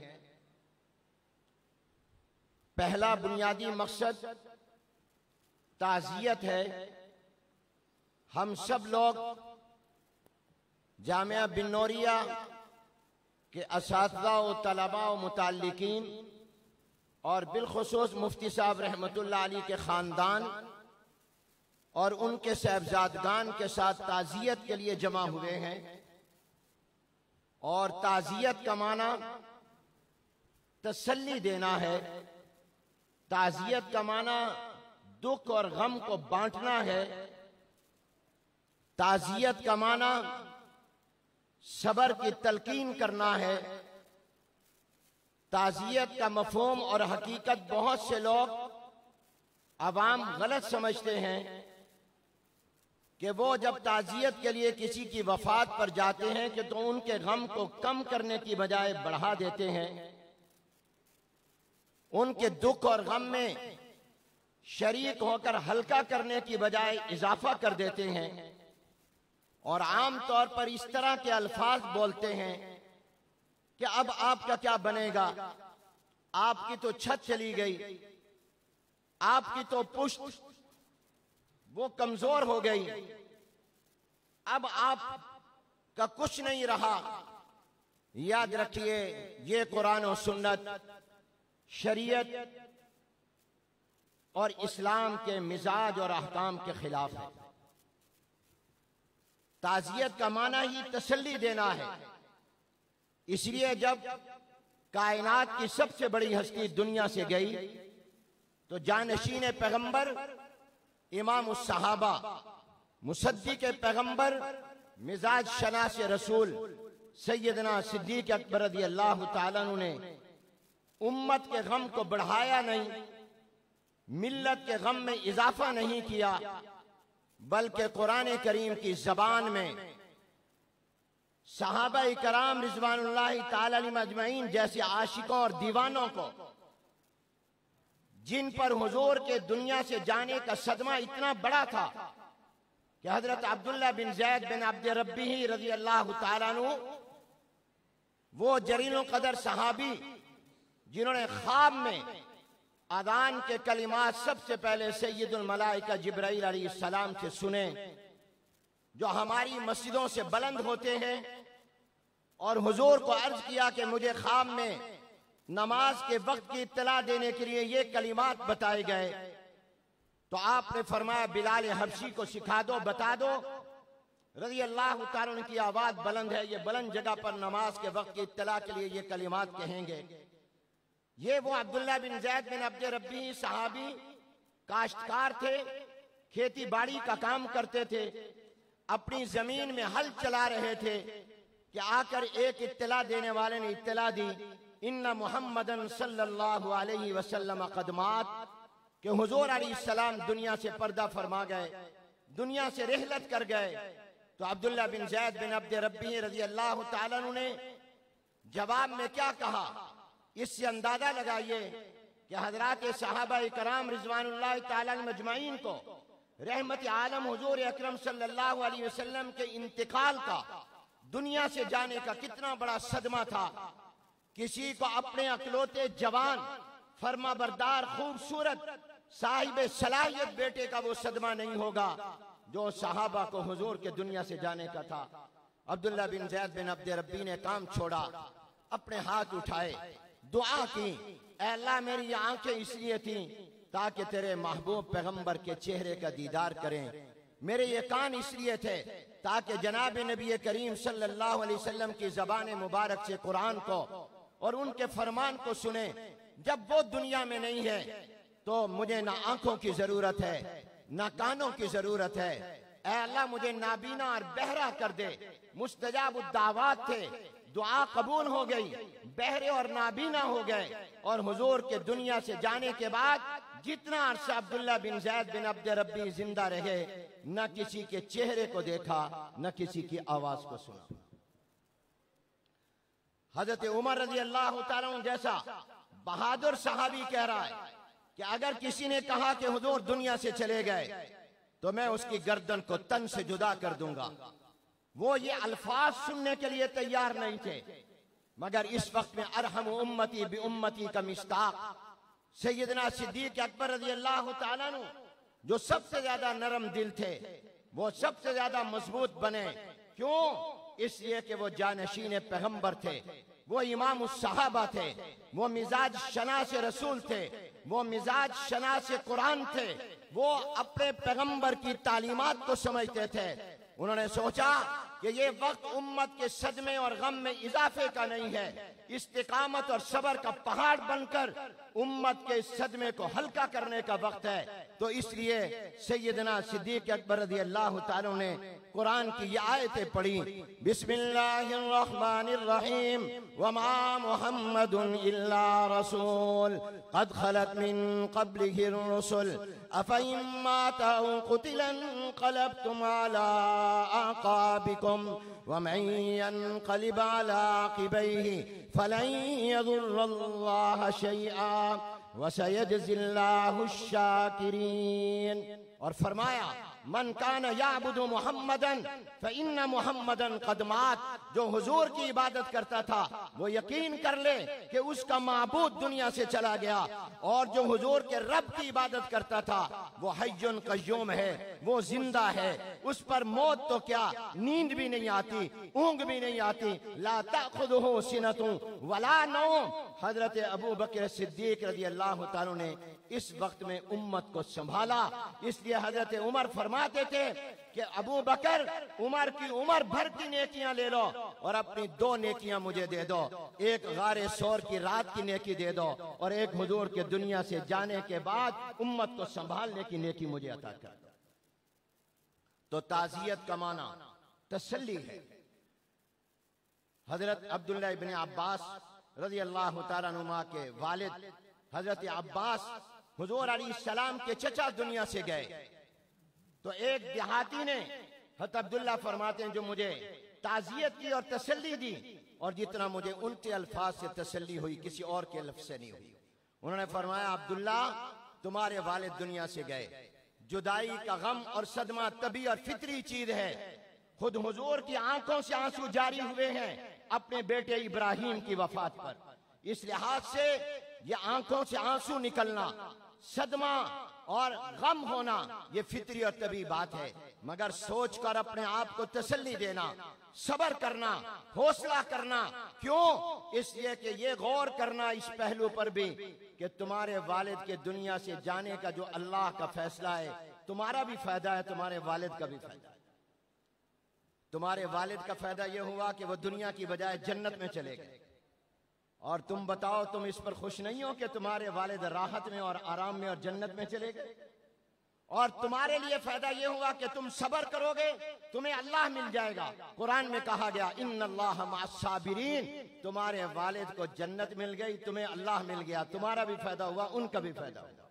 पहला बुनियादी मकसद ताज़ियत है। हम सब लोग जामिया बिन्नौरिया के असातिज़ा व तलबा व मुताल्लिकीन और बिलखुसूस मुफ्ती साहब रहमतुल्लाह अलैह के खानदान और उनके साहबजादगान के साथ ताज़ियत के लिए जमा हुए हैं। और ताज़ियत का माना तसल्ली देना है, ताज़ियत का माना दुख और गम को बांटना है, ताज़ियत का माना सबर की तलकीन करना है। ताज़ियत का मफहूम और हकीकत बहुत से लोग अवाम गलत समझते हैं कि वो जब ताज़ियत के लिए किसी की वफात पर जाते हैं कि तो उनके गम को कम करने की बजाय बढ़ा देते हैं, उनके दुख और गम में शरीक होकर हल्का करने की बजाय इजाफा कर देते हैं और आम तौर पर इस तरह के अल्फाज बोलते हैं कि अब आपका क्या बनेगा, आपकी तो छत चली गई, आपकी तो पुष्ट वो कमजोर हो गई, अब आपका कुछ नहीं रहा, याद रखिए, ये कुरान और सुन्नत, शरीयत और इस्लाम के मिजाज और अहकाम के खिलाफ है। ताज़ियत का माना ही तसल्ली देना है। इसलिए जब कायनात की सबसे बड़ी हस्ती दुनिया से गई तो जानशीन पैगंबर, इमाम उस सहाबा, मुसद्दिक़ पैगंबर, मिजाज शनास रसूल सैयदना सिद्दीक़ अकबर रज़ी अल्लाह तआला अन्हु ने उम्मत के गम को बढ़ाया नहीं, मिल्लत के गम में इजाफा नहीं किया, बल्कि कुरान करीम की जबान में सहाबा इकराम रिज़वानुल्लाहि ताला अलैहिम अजमईन जैसे आशिकों और दीवानों को, जिन पर हुजूर के दुनिया से जाने का सदमा इतना बड़ा था कि हजरत अब्दुल्ला बिन ज़ैद बिन अब्द रब्बी रज़ी अल्लाह ताला अन्हु, वो जरील कदर सहाबी जिन्होंने ख्वाब में अदान के कलिमात सबसे पहले सैयदुल मलाइका जिब्राइल अलैहिस्सलाम से सुने, जो हमारी मस्जिदों से बुलंद होते हैं, और हुजूर को अर्ज किया कि मुझे ख्वाब में नमाज के वक्त की इत्तला देने के लिए ये कलिमात बताए गए। तो आपने फरमाया बिलाल हबशी को सिखा दो, बता दो। रज़ी अल्लाह तआला अन्हु की आवाज बुलंद है, ये बुलंद जगह पर नमाज के वक्त की इत्तला के लिए ये कलिमात कहेंगे। ये वो अब्दुल्ला बिन ज़ैद बिन अब्द रब्बी सहाबी काश्तकार थे, खेती बाड़ी का काम करते थे, अपनी जमीन में हल चला रहे थे कि आकर एक इत्तला देने वाले ने इत्तला दी, इन्ना मुहम्मदन सल्लल्लाहु अलैहि वसल्लम कदमात, कि हुजूर अलैहिस्सलाम दुनिया से पर्दा फरमा गए, दुनिया से रिहलत कर गए। तो अब्दुल्ला बिन ज़ैद बिन अब्द रब्बी रज़ी अल्लाह तआला अन्हु ने जवाब में क्या कहा, इससे अंदाजा लगाइए कि हजरात सहाबा इकराम रिज़वानुल्लाहि ताला अलैहिम अजमईन को रहमत आलम हुजूर अकरम सल्लल्लाहु अलैहि वसल्लम के इंतकाल का, दुनिया से जाने का कितना बड़ा सदमा था। किसी को अपने अकलौते जवान, फर्मा बरदार, खूबसूरत, साहिब सलाहियत बेटे का वो सदमा नहीं होगा जो सहाबा को हुजूर के दुनिया से जाने का था। अब्दुल्ला बिन ज़ैद बिन अब्द रब्बी ने काम छोड़ा, अपने हाथ उठाए, दुआ की, ऐ अल्लाह मेरी ये आंखें इसलिए थी ताकि तेरे महबूब पैगंबर के चेहरे का दीदार करें, मेरे ये कान इसलिए थे ताकि जनाब नबी करीम सल्लल्लाहु अलैहि वसल्लम की ज़बान मुबारक से कुरान को और उनके फरमान को सुने। जब वो दुनिया में नहीं है तो मुझे ना आंखों की जरूरत है, ना कानों की जरूरत है। ऐ अल्लाह मुझे नाबीना और बहरा कर दे। मुस्तजाब दावत थे, दुआ कबूल हो गई, बहरे और नाबीना हो गए। और हुजूर के दुनिया से जाने के बाद जितना अरसा अब्दुल्ला बिन ज़ैद बिन अब्द रब्बी जिंदा रहे, न किसी के चेहरे को देखा, न किसी की आवाज को सुना। हजरत उमर रज़ी अल्लाह तआला अन्हु जैसा बहादुर सहाबी कह रहा है कि अगर किसी ने कहा कि हुजूर दुनिया से चले गए तो मैं उसकी गर्दन को तन से जुदा कर दूंगा। वो ये अल्फाज सुनने के लिए तैयार नहीं थे, मगर इस वक्त में अरहम उम्मती बि उम्मती का मिस्ताक सैयदना सिद्दीक़ अकबर रज़ी अल्लाह तआला अन्हु, जो सबसे ज्यादा नरम दिल थे, वो सबसे ज्यादा मजबूत बने। क्यों? इसलिए कि वो जानशीन पैगंबर थे, वो इमाम उस सहाबा थे, वो मिजाज शनास रसूल थे, वो मिजाज शनास कुरान थे। वो अपने पैगंबर की तालीमात को समझते थे। उन्होंने सोचा कि ये वक्त उम्मत के सदमे और गम में इजाफे का नहीं है, इस्तिकामत और सबर का पहाड़ बनकर उम्मत के सदमे को हल्का करने का वक्त है। तो इसलिए सैयदना सिद्दीक़ अकबर रज़ी अल्लाह तआला ने कुरान की ये आयतें पढ़ी, बिस्मिल्लाहिर्रहमानिर्रहीम, वमा मुहम्मदुन इल्ला रसूल क़द खलत मिन क़ब्लिहिर रुसूल अफ़इन माता औ क़ुतिला इंक़लबतुम अला अक़ाबिकुम वमन यन्क़लिब अला अक़बैहि फलन यज़ुर्रल्लाह शैआ वसयजज़िल्लाहु शाकिरीन। और फरमाया मन कान याबुदु मुहम्मदन फ़इन्न मुहम्मदन क़द मात, जो हुजूर की इबादत करता था वो यकीन कर ले कि उसका माबूद दुनिया से चला गया, और जो हुजूर के रब की इबादत करता था वो हय्युन क़य्यूम है, वो जिंदा है, उस पर मौत तो क्या नींद भी नहीं आती, ऊंग भी नहीं आती। ला ताख़ुज़ुहु सिनतुन वला नौम। हजरत अबू बकर सिद्दीक रज़ी अल्लाह तआला ने इस वक्त में उम्मत को संभाला। इसलिए हजरत उमर फरमाते थे कि अबू बकर, उमर की उम्र भर की नेकियां ले लो और अपनी दो नेकियां मुझे दे दो, एक गारे सौर की रात की नेकी दे दो और एक हुजूर के दुनिया से जाने के बाद उम्मत को संभालने की नेकी मुझे अता कर दो। तो ताज़ियत का माना तसल्ली है। हजरत अब्दुल्लाह इब्न अब्बास रज़ी अल्लाह तआला अनुमा के वालिद हजरत अब्बास हुजूर अलैहिस्सलाम के चचा दुनिया से गए, तो एक देहाती ने हज़रत अब्दुल्लाह फरमाते हैं जो मुझे ताज़ियत की और तसल्ली दी, और जितना मुझे उनके अल्फाज से तसल्ली हुई किसी और के लफ्ज़ से नहीं हुई। उन्होंने फरमाया अब्दुल्ला, तुम्हारे वालिद दुनिया से गए, जुदाई का गम और सदमा तभी और फितरी चीज है। खुद हुजूर की आंखों से आंसू जारी हुए हैं अपने बेटे इब्राहिम की वफात पर। इस लिहाज से ये आंखों से आंसू निकलना, सदमा और गम होना, ये फितरी और तभी बात है। मगर सोच कर अपने आप को तसल्ली देना, सबर करना, हौसला करना। क्यों? इसलिए कि ये गौर करना इस पहलू पर भी कि तुम्हारे वालिद के दुनिया से जाने का जो अल्लाह का फैसला है, तुम्हारा भी फायदा है, तुम्हारे वालिद का भी फायदा है। तुम्हारे वालिद का फायदा यह हुआ कि वो दुनिया की बजाय जन्नत में चले गए, और तुम बताओ तुम इस पर खुश नहीं हो कि तुम्हारे वालिद राहत में और आराम में और जन्नत में चले गए। और तुम्हारे लिए फायदा यह हुआ कि तुम सबर करोगे, तुम्हें अल्लाह मिल जाएगा। कुरान में कहा गया इन्नल्लाह मअस्साबिरीन, तुम्हारे वालिद को जन्नत मिल गई, तुम्हें अल्लाह मिल गया, तुम्हारा भी फायदा हुआ, उनका भी फायदा हुआ।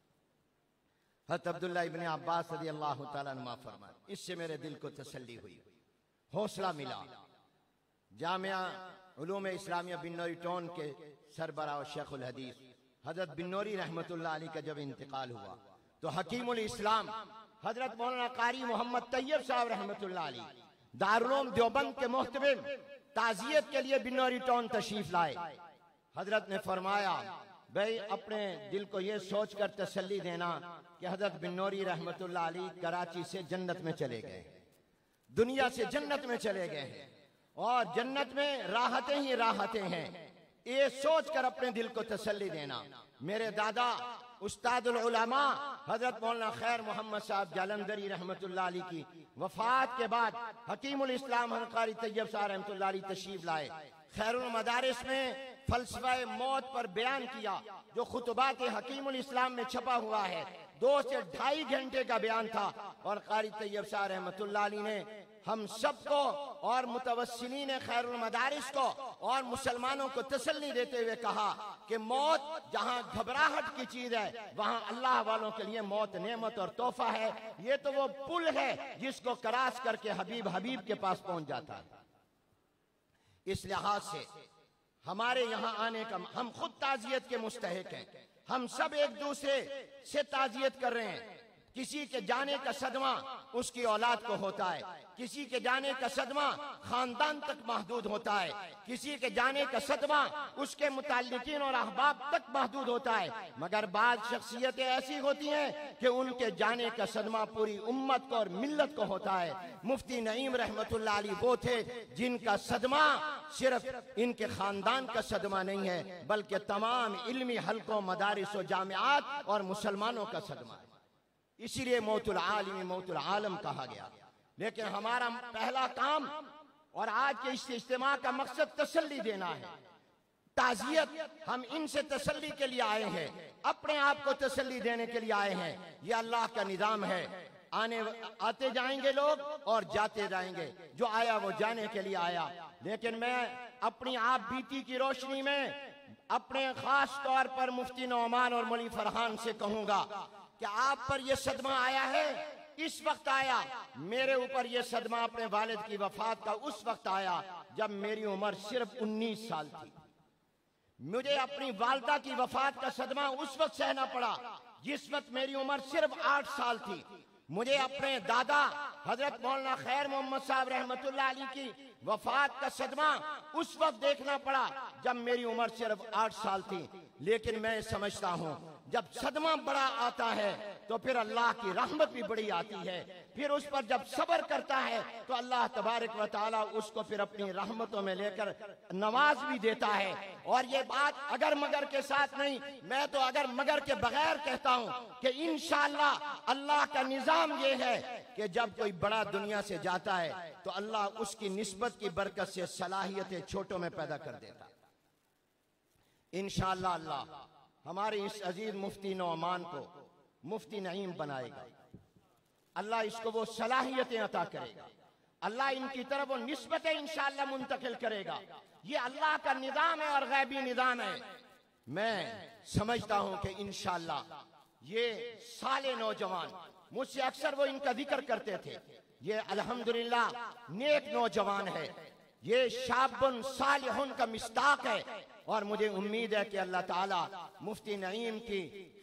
हज़रत अब्दुल्ला इब्न अब्बास रज़ियल्लाहु तआला अन्हुमा फरमाए, इससे मेरे दिल को तसल्ली हुई, हौसला मिला। जामिया उलूम इस्लामिया बिन्नौरी टाउन के सरबराह और शेखुल हदीस हजरत बिन्नौरी रहमतुल्लाह अलैह का जब इंतकाल हुआ तो हकीमुल इस्लाम हजरत मौलाना कारी मोहम्मद तैयब साहब रहमतुल्लाह अलैह दारुल देवबंद के मोहतमिम ताज़ियत के लिए बिन्नौरी टाउन तशरीफ लाए। हजरत ने फरमाया, भाई अपने दिल को ये सोच कर तसल्ली देना कि हजरत बिन्नौरी रहमतुल्लाह अलैह कराची से जन्नत में चले गए, दुनिया से जन्नत में चले गए हैं, और जन्नत में राहतें ही राहतें हैं। ये सोचकर अपने दिल को तसल्ली देना। मेरे दादा उस्तादुल उलमा हजरत मौलाना खैर मोहम्मद साहब जालंधरी रहमतुल्लाह अलैह की वफात के बाद हकीमुल इस्लाम कारी तैयब साहब रहमतुल्लाह अलैह तशरीफ लाए। खैरुल मदारिस में फलसफा मौत पर बयान किया जो खुतबात हकीमुल इस्लाम में छपा हुआ है। दो से ढाई घंटे का बयान था, और कारी तैयब साहब रहमतुल्लाह अलैह ने हम सबको और मुतवस्सिलीन खैरुल मदारिस को और मुसलमानों को तसल्ली देते हुए कहा कि मौत जहां घबराहट की चीज है, वहां अल्लाह वालों के लिए मौत नेमत और तोहफा है। ये तो वो पुल है जिसको क्रॉस करके हबीब हबीब के पास पहुंच जाता है। इस लिहाज से हमारे यहाँ आने का, हम खुद ताज़ियत के मुस्तहिक हैं, हम सब एक दूसरे से ताज़ियत कर रहे हैं। किसी के जाने का सदमा उसकी औलाद को होता है, किसी के जाने का सदमा खानदान तक महदूद होता है, किसी के जाने का सदमा उसके मुताल्लिकीन और अहबाब तक महदूद होता है। मगर बाद शख्सियतें ऐसी होती हैं कि उनके जाने का सदमा पूरी उम्मत को और मिल्लत को होता है। मुफ्ती नईम रहमतुल्लाह अलैह वो थे जिनका सदमा सिर्फ इनके खानदान का सदमा नहीं है, बल्कि तमाम इल्मी हलकों, मदारिस और जामियात और मुसलमानों का सदमा है। इसीलिए मौतुल आलिम मौतुल आलम कहा गया। लेकिन हमारा पहला काम और आज के इस इज्तिमा का मकसद तसल्ली देना है, ताज़ियत। हम इनसे तसल्ली के लिए आए हैं, अपने आप को तसल्ली देने के लिए आए हैं। यह अल्लाह का निज़ाम है, आने आते जाएंगे लोग और जाते जाएंगे, जो आया वो जाने के लिए आया। लेकिन मैं अपनी आप बीती की रोशनी में अपने खास तौर पर मुफ्ती नौमान और मौलवी फरहान से कहूंगा कि आप पर यह सदमा आया है, इस वक्त आया। मेरे ऊपर यह सदमा अपने वालिद की वफात का उस वक्त आया जब मेरी उम्र सिर्फ उन्नीस साल थी। मुझे अपनी वालदा की वफात का सदमा उस वक्त सहना पड़ा जिस वक्त मेरी उम्र सिर्फ आठ साल थी। मुझे अपने दादा हजरत मौलाना खैर मोहम्मद साहब रहमतुल्लाह अलैह की वफात का सदमा उस वक्त देखना पड़ा जब मेरी उम्र सिर्फ आठ साल थी। लेकिन मैं समझता हूँ जब सदमा बड़ा आता है तो फिर अल्लाह की रहमत भी बड़ी आती है। फिर उस पर जब सब्र करता है तो अल्लाह तबारक व तआला उसको फिर अपनी रहमतों में लेकर नवाज भी देता है। और ये बात अगर मगर के साथ नहीं, मैं तो अगर मगर के बगैर कहता हूँ कि इंशाअल्लाह अल्लाह का निजाम ये है कि जब कोई बड़ा दुनिया से जाता है तो अल्लाह उसकी निस्बत की बरकत से सलाहियतें छोटों में पैदा कर देता है। इंशाअल्लाह अल्लाह हमारे इस अजीज मुफ्ती नौमान को मुफ्ती नईम बनाएगा। अल्लाह इसको वो सलाहियतें अता करेगा। अल्लाह इनकी तरफ वो निस्बतें इंशाअल्लाह मुंतकिल करेगा। ये अल्लाह का निजाम है और गैबी निजाम है। मैं समझता हूं कि इंशाअल्लाह ये साले नौजवान, मुझसे अक्सर वो इनका जिक्र करते थे, ये अल्हम्दुलिल्लाह नेक नौजवान है, ये शाबुन सालिहुन का मिस्ताक है। और मुझे उम्मीद है कि अल्लाह ताला मुफ्ती नईम की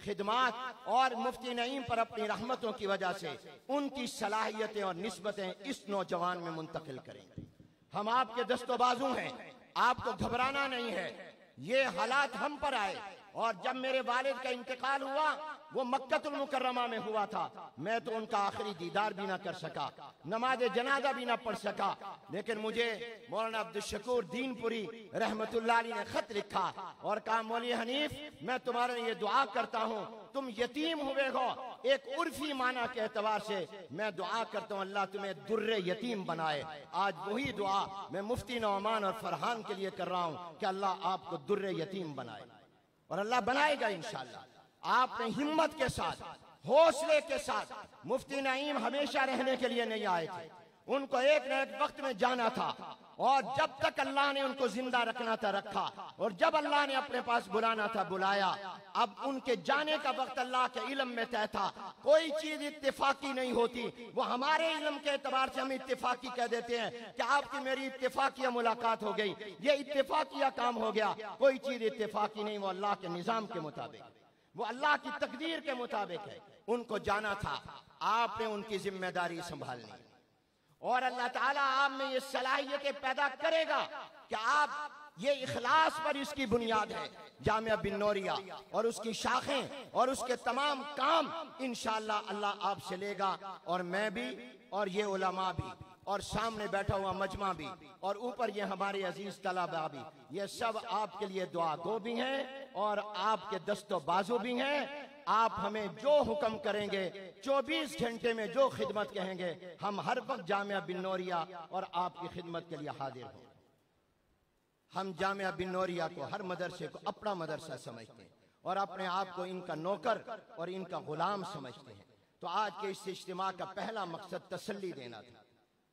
खिदमात और मुफ्ती नईम पर अपनी रहमतों की वजह से उनकी सलाहियतें और निस्बतें इस नौजवान में मुंतकिल करेंगे। हम आपके दस्तोबाजू हैं, आपको घबराना नहीं है। ये हालात हम पर आए और जब मेरे वालिद का इंतकाल हुआ वो मक्कतुल मुकर्रमा में हुआ था, मैं तो उनका आखिरी दीदार भी ना कर सका, नमाज जनाजा भी ना पढ़ सका। लेकिन मुझे मौलाना अब्दुल शकूर दीनपुरी रहमतुल्लाह अलैह ने खत लिखा और कहा, मौलवी हनीफ मैं तुम्हारे लिए दुआ करता हूँ, तुम यतीम हुए हो। एक उर्फी माना के एतबार से मैं दुआ करता हूँ अल्लाह तुम्हें दुर्रे यतीम बनाए। आज वही दुआ मैं मुफ्ती नौमान और फरहान के लिए कर रहा हूँ कि अल्लाह आपको दुर्रे यतीम बनाए और अल्लाह बनाएगा इंशाअल्लाह। आपने हिम्मत के साथ, हौसले के साथ, मुफ्ती नईम हमेशा रहने के लिए नहीं आए थे, उनको एक न एक वक्त में जाना था और जब तक अल्लाह ने उनको जिंदा रखना था रखा और जब अल्लाह ने अपने पास बुलाना था बुलाया। अब उनके जाने का वक्त अल्लाह के इल्म में तय था। कोई चीज इत्तेफाकी नहीं होती, वो हमारे इल्म के एतबार से हम इत्तेफाकी कह देते हैं कि आपकी मेरी इत्तेफाकिया मुलाकात हो गई, ये इत्तेफाकिया काम हो गया। कोई चीज इत्तेफाकी नहीं, वो अल्लाह के निजाम के मुताबिक, वो अल्लाह की तकदीर के मुताबिक है। उनको जाना था, आपने उनकी जिम्मेदारी संभालनी और अल्लाह ताला आप में ये सलाहियतें पैदा करेगा कि आप ये इखलास पर इसकी बुनियाद है जामिया बिन नौरिया और उसकी शाखें और उसके तमाम काम इंशाअल्लाह अल्लाह आपसे लेगा। और मैं भी और ये उलमा भी और सामने बैठा हुआ मजमा भी और ऊपर ये हमारे अजीज तलबा भी, ये सब आपके लिए दुआ गो भी हैं और आपके दस्तो बाजू भी हैं। आप हमें जो हुक्म करेंगे, चौबीस घंटे में जो खिदमत कहेंगे, हम हर वक्त जामिया बिन नौरिया और आपकी खिदमत के लिए हाजिर हों। हम जामिया बिन नौरिया को, हर मदरसे को अपना मदरसा समझते हैं और अपने आप को इनका नौकर और इनका गुलाम समझते हैं। तो आज के इस इज्तिमा का पहला मकसद तसल्ली देना था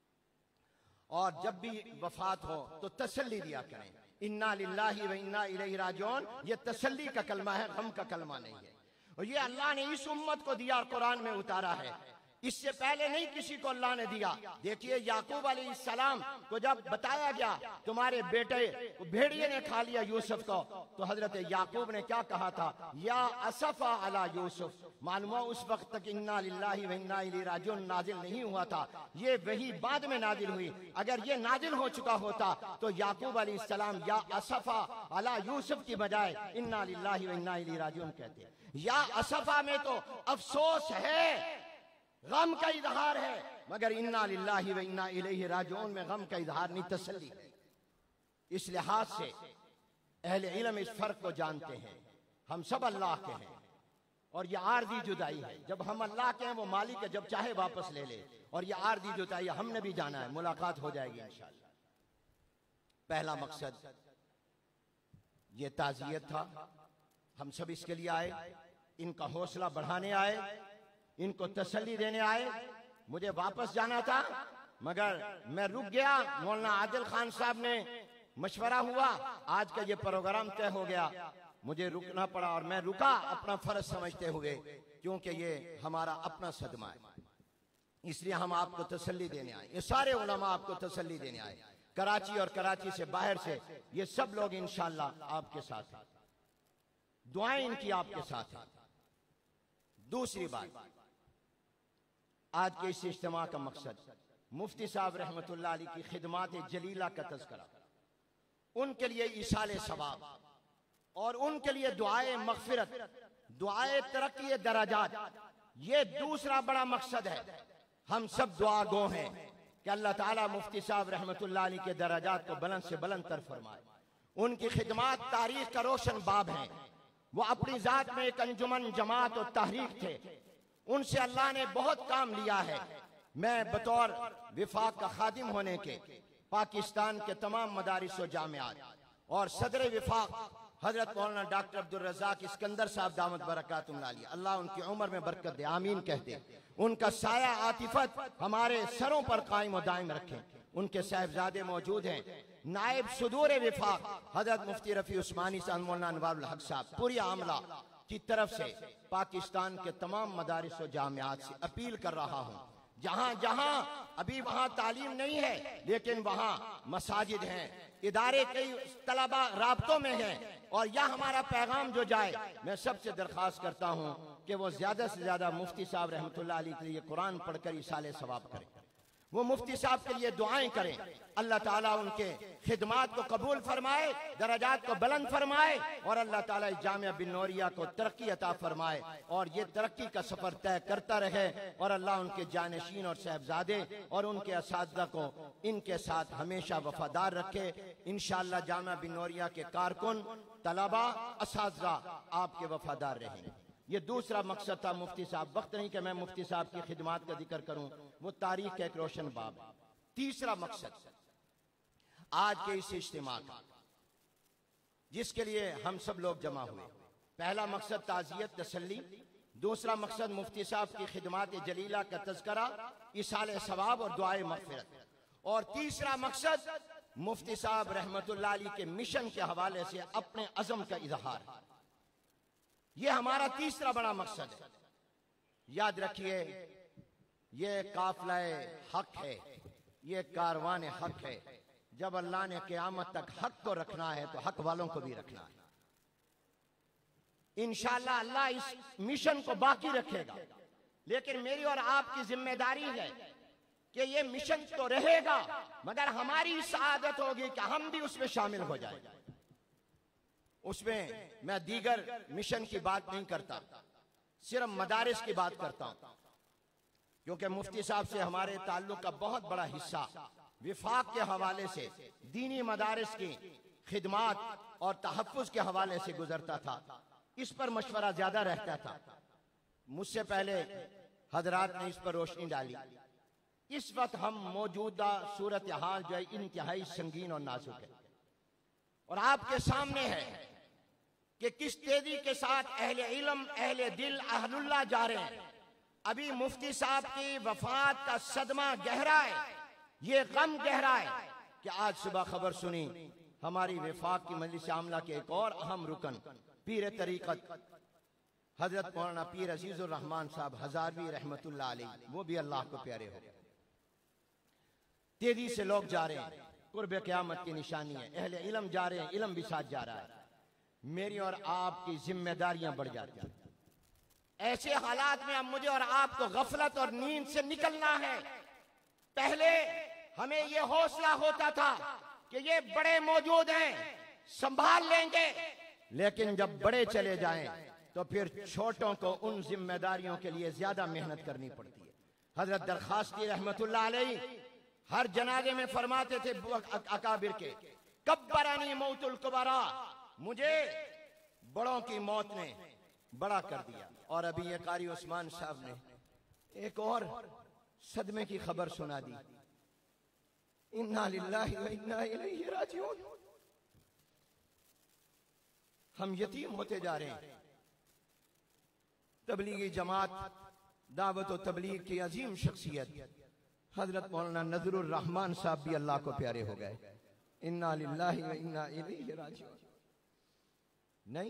और जब भी वफात हो तो तसल्ली दिया करें, इन्ना लिल्लाहि व इन्ना इलैहि राजिऊन। ये तसल्ली का कलमा है, गम का कलमा नहीं है। और ये अल्लाह ने इस उम्मत को दिया, कुरान में उतारा है, इससे पहले नहीं किसी को अल्लाह ने दिया। देखिए याकूब अलैहिस्सलाम को जब बताया गया तुम्हारे बेटे भेड़िए ने खा लिया यूसुफ को, तो हजरत याकूब ने क्या कहा था, या असफा अला यूसुफ। मालूम हुआ उस वक्त तक इन्ना लिल्लाहि व इन्ना इलैहि राजिऊन नाजिल नहीं हुआ था, ये वही बाद में नाजिल हुई। अगर ये नाजिल हो चुका होता तो याकूब अलैहिस्सलाम या असफा अला यूसुफ की बजाय इन्ना लिल्लाहि व इन्ना इलैहि राजिऊन कहते। या असफा में तो अफसोस है, गम का इजहार है, मगर इन्ना लिल्लाहि व इन्ना इलैहि राजिऊन में गम का इजहार नहीं, तसल्ली है। इस लिहाज से अहले इल्म इस फर्क को जानते हैं। हम सब अल्लाह के हैं और ये आरदी जुदाई है। जब हम अल्लाह के हैं वो मालिक है, जब चाहे वापस ले ले। और ये आरदी जुदाई हमने भी जाना है, मुलाकात हो जाएगी इंशाअल्लाह। पहला मकसद ये ताज़ियत था, हम सब इसके लिए आए, इनका हौसला बढ़ाने आए, इनको तसल्ली देने आए। मुझे वापस जाना था मगर मैं रुक गया। मौलाना आदिल खान साहब ने मशवरा हुआ, आज का ये प्रोग्राम तय हो गया, मुझे रुकना पड़ा और मैं रुका अपना फर्ज समझते हुए, क्योंकि ये हमारा अपना सदमा है। इसलिए हम आपको तसल्ली देने आए, ये सारे उलमा आपको तसल्ली देने आए। कराची और कराची से बाहर से, ये सब लोग इंशाअल्लाह आपके साथ हैं, दुआएं इनकी आपके साथ हैं। दूसरी बात, आज के इस इज्तिमा का मकसद मुफ्ती साहब रहमतुल्लाह अलैह की खिदमात जलीला का तज़किरा, उनके लिए ईसाले सवाब और उनके लिए दुआए मग़फ़िरत, दुआए तरक्की दराजात, ये दूसरा बड़ा मकसद है। हम सब दुआ गो हैं कि अल्लाह ताला मुफ्ती साहब रहमतुल्लाह अलैह के दराजात को बुलंद से बुलंद तर फरमाए। उनकी खिदमात तारीख का रोशन बाब हैं। वो अपनी जात में एक अंजुमन जमात और तहरीक थे, उनसे अल्लाह ने बहुत काम लिया है। मैं बतौर विफाक का खादिम होने के पाकिस्तान के तमाम मदारिस और जामियात और सदर विफाक हजरत मौलाना डॉक्टर अब्दुल रज़ाक इस्कंदर साहब दामत बरकातुहुल्लाह अलैह, अल्लाह उनकी उम्र में बरकत दे, आमीन कहते। उनका साया आतिफत हमारे सरों पर कायम और दायम रखें। उनके साहिबजादे मौजूद हैं, नायब सदूर विफाक हजरत मुफ्ती रफी उस्मानी साहब, मौलाना अनवारुल हक साहब, पूरी आमला की तरफ से पाकिस्तान के तमाम मदारिस और जामियात से अपील कर रहा हूँ, जहाँ जहाँ अभी वहाँ तालीम नहीं है लेकिन वहाँ मसाजिद हैं, इदारे कई तलबा राब्तों में हैं, और यह हमारा पैगाम जो जाए, मैं सबसे दरख्वास्त करता हूँ कि वो ज्यादा से ज्यादा मुफ्ती साहब रहमतुल्लाह अलैह के लिए कुरान पढ़कर इसाले सवाब करें, वो मुफ्ती साहब के लिए दुआएं करें। अल्लाह ताला उनके खिदमात को कबूल फरमाए, दराजात को बुलंद फरमाए, और अल्लाह ताला इस जामिया बिन नूरिया को तरक्की अता फरमाए और ये तरक्की का सफर तय करता रहे, और अल्लाह उनके जानशीन और साहबजादे और उनके असातिज़ा को इनके साथ हमेशा वफादार रखे। इंशाअल्लाह जामिया बिन नूरिया के कारकुन, तलबा, असातिज़ा आपके वफादार रहेंगे। ये दूसरा मकसद था मुफ्ती साहब। वक्त नहीं कि मैं मुफ्ती साहब की खिदमात का जिक्र करूं, वो तारीख का एक रोशन बाब। तीसरा मकसद आज के इस इज्तिमा का, जिसके लिए हम सब लोग जमा हुए, पहला मकसद ताज़ियत तसल्ली, दूसरा मकसद मुफ्ती साहब की खिदमात जलीला का तज़किरा, इसाले सवाब और दुआए मग़फ़िरत, और तीसरा मकसद मुफ्ती साहब रहमतुल्लाह अलैह के मिशन के हवाले से अपने अज़म का इजहार। ये हमारा तीसरा बड़ा मकसद है। याद रखिए, ये काफिला हक है, ये कारवान हक है। जब अल्लाह ने क़यामत तक हक को रखना है तो हक वालों को भी रखना है। इंशाअल्लाह अल्लाह इस मिशन को बाकी रखेगा, लेकिन मेरी और आपकी जिम्मेदारी है कि ये मिशन तो रहेगा, मगर हमारी सआदत होगी कि हम भी उसमें शामिल हो जाए। उसमें मैं दीगर मिशन की बात नहीं करता, सिर्फ मदारिस की बात करता हूं, क्योंकि मुफ्ती साहब से हमारे ताल्लुक का बहुत बड़ा हिस्सा विफाक के हवाले से, दीनी मदारिस की खिदमात और तहफ़्फ़ुज़ के हवाले से गुजरता था। इस पर मशवरा ज्यादा रहता था। मुझसे पहले हजरात ने इस पर रोशनी डाली। इस वक्त हम मौजूदा सूरत हाल जो है इंतहाई संगीन और नाजुक है, और आपके सामने है कि किस तेजी के साथ अहले इल्म, अहले दिल, अहलुल्लाह जा रहे हैं। अभी मुफ्ती साहब की वफात का सदमा गहरा है, ये गम गहरा है कि आज सुबह खबर सुनी हमारी विफाक की मजलिस आमला के एक और अहम रुकन पीर तरीकत हजरत मौलाना पीर अजीजुर रहमान साहब हजारवी रहमतुल्लाह अलैह, वो भी अल्लाह को प्यारे हो गए। तेजी से लोग जा रहे हैं, कुर्ब क़यामत की निशानी है। अहले इल्म जा रहे हैं, इल्म भी साथ जा रहा है। मेरी और आपकी जिम्मेदारियां बढ़ जाती हैं। ऐसे हालात में अब मुझे और आपको गफलत और नींद से निकलना है। पहले हमें यह हौसला होता था कि ये बड़े मौजूद हैं, संभाल लेंगे, लेकिन जब बड़े चले जाएं तो फिर छोटों को उन जिम्मेदारियों के लिए ज्यादा मेहनत करनी पड़ती है। हजरत दरखास्ती रहमतुल्लाह अलैह हर जनाजे में फरमाते थे अकाबिर के, कब्बरानी मौतुल कुबरा, मुझे बड़ों की मौत ने बड़ा कर दिया। और अभी ये कारी उस्मान साहब ने एक और सदमे की खबर सुना दी, इन्ना लिल्लाहि व इन्ना इलैहि राजिऊन। हम यतीम होते जा रहे हैं। तबलीगी जमात, दावत और तबलीग की अजीम शख्सियत हजरत मौलाना नजरुर रहमान साहब भी अल्लाह को प्यारे हो गए। इन्ना लिल्लाहि व इन्ना इलैहि राजिऊन। नहीं,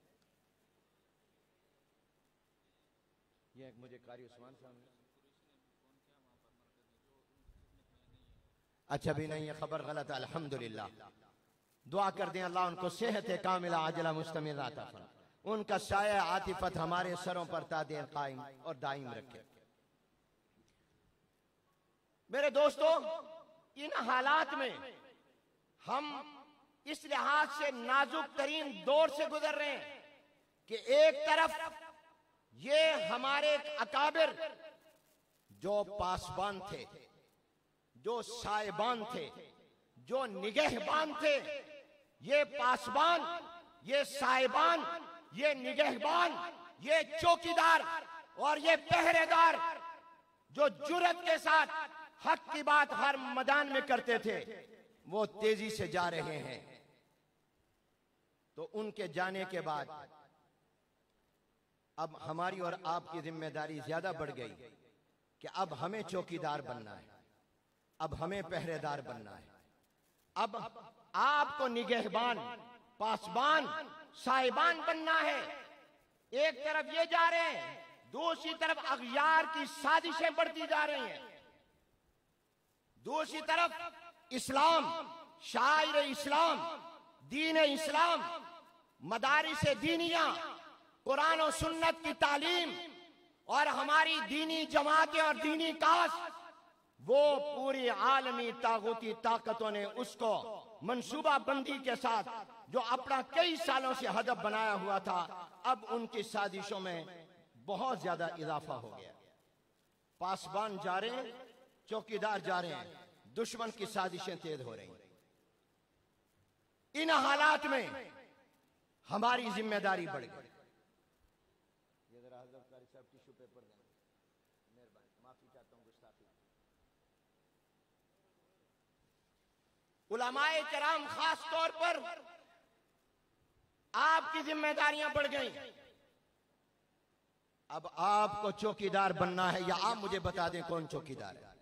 ये मुझे कारी उस्मान साहब ने, अच्छा भी नहीं, ये खबर गलत है। अल्हम्दुलिल्लाह, दुआ कर दें अल्लाह उनको सेहत कामिला आजला मुस्तमिर अता फरमाए, उनका साया आतिफत हमारे सरों पर तादेर कायम और दायम रखे। मेरे दोस्तों, इन हालात में हम इस लिहाज से नाजुक तरीन दौर से गुजर रहे हैं कि एक तरफ ये हमारे अकाबिर जो पासबान थे, जो साहिबान थे, जो निगहबान थे, ये पासबान, ये साहिबान, ये निगहबान, ये चौकीदार और ये पहरेदार जो जुर्रत के साथ हक की बात हर मैदान में करते थे, वो तेजी से जा रहे हैं। तो उनके जाने के बाद अब हमारी और आपकी जिम्मेदारी ज्यादा बढ़ गई कि अब हमें चौकीदार बनना है, अब हमें पहरेदार बनना है। अब आपको निगहबान, पासबान, साहिबान बनना है। एक तरफ ये जा रहे हैं, दूसरी तरफ अगयार की साजिशें बढ़ती जा रही हैं। दूसरी तरफ इस्लाम, शायर इस्लाम, दीन इस्लाम, मदारिस दीनिया, कुरान और सुन्नत की तालीम और हमारी दीनी जमातें और दीनी काश, वो पूरी आलमी तागूती ताकतों ने उसको मंसूबा बंदी के साथ जो अपना कई सालों से हदफ बनाया हुआ था, अब उनकी साजिशों में बहुत ज्यादा इजाफा हो गया। पासबान जा रहे हैं, चौकीदार जा रहे हैं, दुश्मन की साजिशें तेज हो रही हैं। इन हालात में हमारी जिम्मेदारी बढ़ गई। टिश्यू पेपर दें, मेहरबानी, माफी चाहता हूं गुस्ताखी। उलमाए किराम खास तौर पर आपकी जिम्मेदारियां बढ़ गई। अब आपको चौकीदार बनना है, या आप मुझे बता दें कौन चौकीदार है।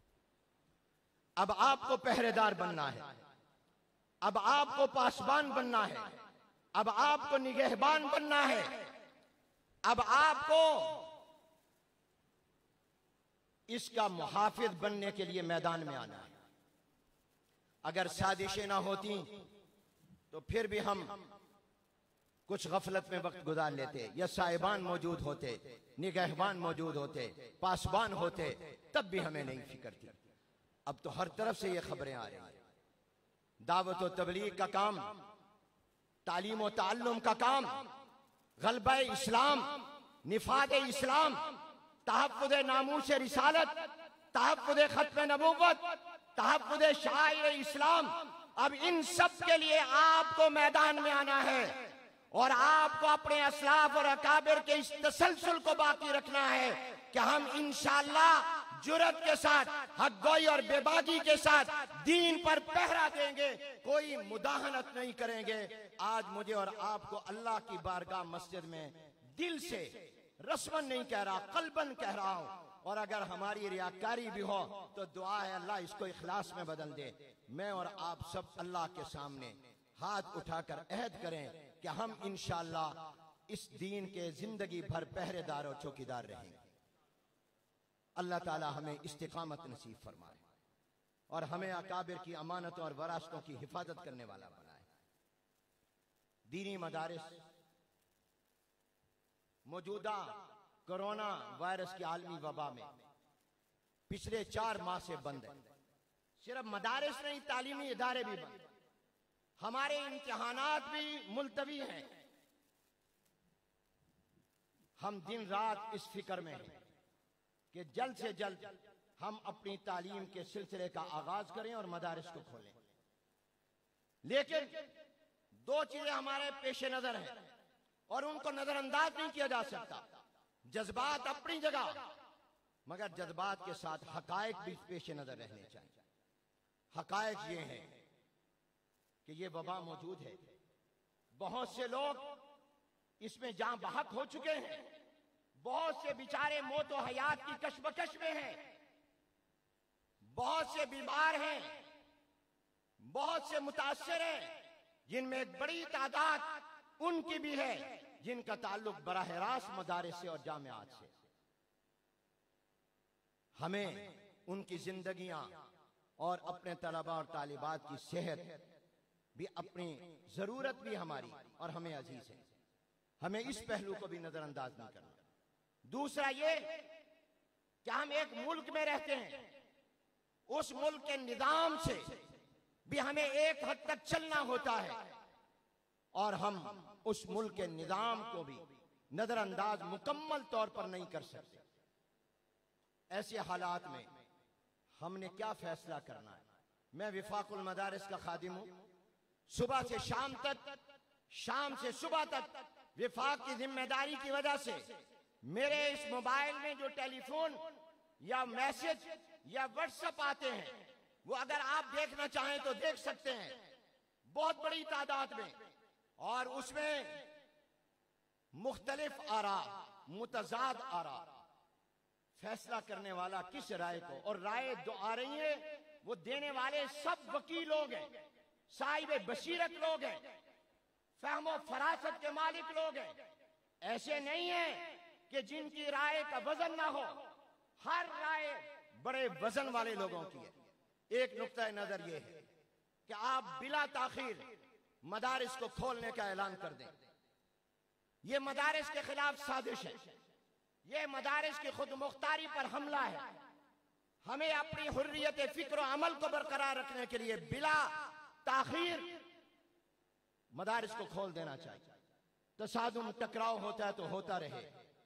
अब आपको पहरेदार बनना है, अब आपको पासबान बनना है, अब आपको निगहबान बनना है, अब आपको इसका मुहाफिज बनने के लिए मैदान में आना है। अगर साजिशें ना होती तो फिर भी हम कुछ गफलत में वक्त गुजार लेते, या साहिबान मौजूद होते, निगहबान मौजूद होते, पासबान होते, तब भी हमें नहीं फिक्र थी। अब तो हर तरफ से ये खबरें आ रही हैं। दावत और तबलीग का काम, तालीम और ताल्लुम का काम, गलबा इस्लाम, निफाद इस्लाम, तहफ़्फ़ुज़ नामूस रिसालत, तहफ़्फ़ुज़ खत्म नबुव्वत, तहफ़्फ़ुज़ शायर इस्लाम, अब इन सब के लिए आपको मैदान में आना है और आपको अपने असलाफ और अकाबिर के इस तसलसल को बाकी रखना है कि हम इंशाअल्लाह जुर्रत के साथ, हक़गोई और बेबाकी के साथ दीन पर पहरा देंगे, कोई मुदाहनत नहीं करेंगे। आज मुझे और आपको अल्लाह की बारगाह मस्जिद में दिल से, रस्मन नहीं कह रहा, कल्बन कह रहा हूं, और अगर हमारी रियाकारी भी हो तो दुआ है अल्लाह इसको इखलास में बदल दे। मैं और आप सब अल्लाह के सामने हाथ उठाकर अहद करें कि हम इंशाअल्लाह इस दीन के जिंदगी भर पहरेदार और चौकीदार रहेंगे। अल्लाह ताला हमें इस्तिकामत नसीब फरमाए और हमें अकाबिर की अमानतों और वरासतों की हिफाजत करने वाला बनाए। दीनी मदारिस मौजूदा कोरोना वायरस की आलमी वबा में पिछले चार माह से बंद है। सिर्फ मदारिस नहीं, तालीमी इदारे भी बंद, हमारे इम्तिहानात भी मुलतवी हैं। हम दिन रात इस फिक्र में हैं कि जल्द से जल्द हम अपनी तालीम के सिलसिले का आगाज करें और मदारिस को खोलें। लेकिन दो चीजें हमारे पेश नजर हैं और उनको नजरअंदाज नहीं किया जा सकता। जज्बात अपनी जगह, मगर जज्बात के साथ हकायक भी पेश नजर रहने चाहिए। हकायक ये हैं कि ये वबा मौजूद है, बहुत से लोग इसमें जान बहक हो चुके हैं, बहुत से बेचारे मौत और हयात की कशमकश में हैं, बहुत से बीमार हैं, बहुत से मुतासिर हैं, जिनमें एक बड़ी तादाद उनकी भी है जिनका ताल्लुक बराह रास्त मदारिस से और जामियात से। हमें उनकी जिंदगियां और अपने तलबा और तालिबात की सेहत भी अपनी जरूरत भी हमारी और हमें अजीज है। हमें इस पहलू को भी नजरअंदाज नहीं करना। दूसरा ये कि हम एक मुल्क में रहते हैं, उस मुल्क के निजाम से भी हमें एक हद तक चलना होता है और हम उस मुल्क के निजाम को भी नजरअंदाज मुकम्मल तौर पर नहीं कर सकते। ऐसे हालात में हमने क्या फैसला करना है? मैं विफाकुल मदारिस का खादिम हूं। सुबह से शाम तक, शाम से सुबह तक विफाक की जिम्मेदारी की वजह से मेरे इस मोबाइल में जो टेलीफोन या मैसेज या व्हाट्सएप आते हैं, वो अगर आप देखना चाहें तो देख सकते हैं, बहुत बड़ी तादाद में। और उसमें मुख्तलिफ आरा, मुतजाद आरा, फैसला करने वाला किस राय को, और राय जो आ रही है वो देने वाले सब वकील लोग हैं, साहिब बसीरत लोग हैं, फहमो फरासत के मालिक लोग हैं। ऐसे नहीं है कि जिनकी राय का वजन ना हो। हर राय बड़े वजन वाले लोगों की है। एक नुक्ता नजर यह है कि आप बिला ताखीर मदारिस को खोलने का ऐलान कर दें। यह मदारिस के खिलाफ साजिश है, यह मदारिस की खुद मुख्तारी पर हमला है। हमें अपनी हुर्रियत फिक्र अमल को बरकरार रखने के लिए बिला ताखीर मदारिस को खोल देना चाहिए। तसादुम टकराव होता है तो होता रहे,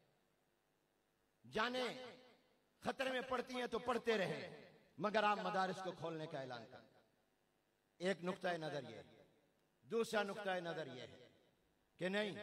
जाने खतरे में पड़ती हैं तो पढ़ते रहे, मगर आप मदारिस को खोलने का ऐलान करें। एक नुक्ता नजर यह है। दूसरा नुक्ता नजर यह है कि नहीं,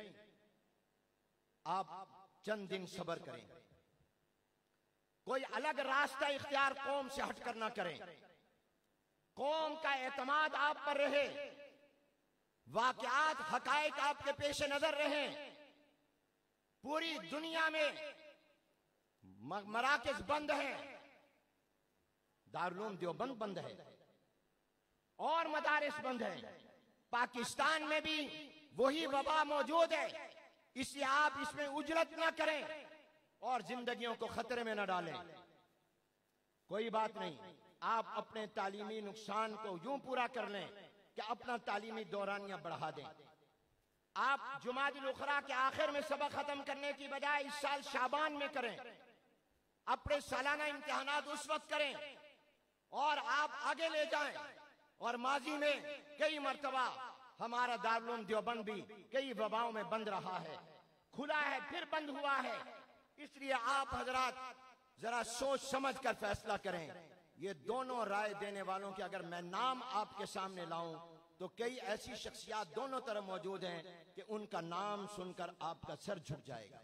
आप चंद दिन सब्र करें, कोई अलग रास्ता इख्तियार कौम से हटकर ना करें, कौम का एतमाद आप पर रहे, वाकयात हकायक आपके पेश नजर रहे। पूरी दुनिया में मराकज बंद है, दारुल उलूम देवबंद बंद है और मदारिस बंद है। पाकिस्तान में भी वही वबा मौजूद है, इसलिए आप इसमें उजरत ना करें और जिंदगियों को खतरे में न डालें। कोई बात नहीं, आप अपने तालीमी नुकसान को यूं पूरा कर लें कि अपना तालीमी दौरानिया बढ़ा दें। आप जुमादुल उखरा के आखिर में सबक खत्म करने की बजाय इस साल शाबान में करें, अपने सालाना इम्तिहानात उस वक्त करें और आप आगे ले जाएं। और माजी में कई मर्तबा हमारा दारुल उलूम देवबंद भी कई वबाओं में बंद रहा है, खुला है फिर बंद हुआ है। इसलिए आप हजरात जरा सोच समझ कर फैसला करें। ये दोनों राय देने वालों के अगर मैं नाम आपके सामने लाऊं तो कई ऐसी शख्सियात दोनों तरफ मौजूद हैं कि उनका नाम सुनकर आपका सर झुक जाएगा।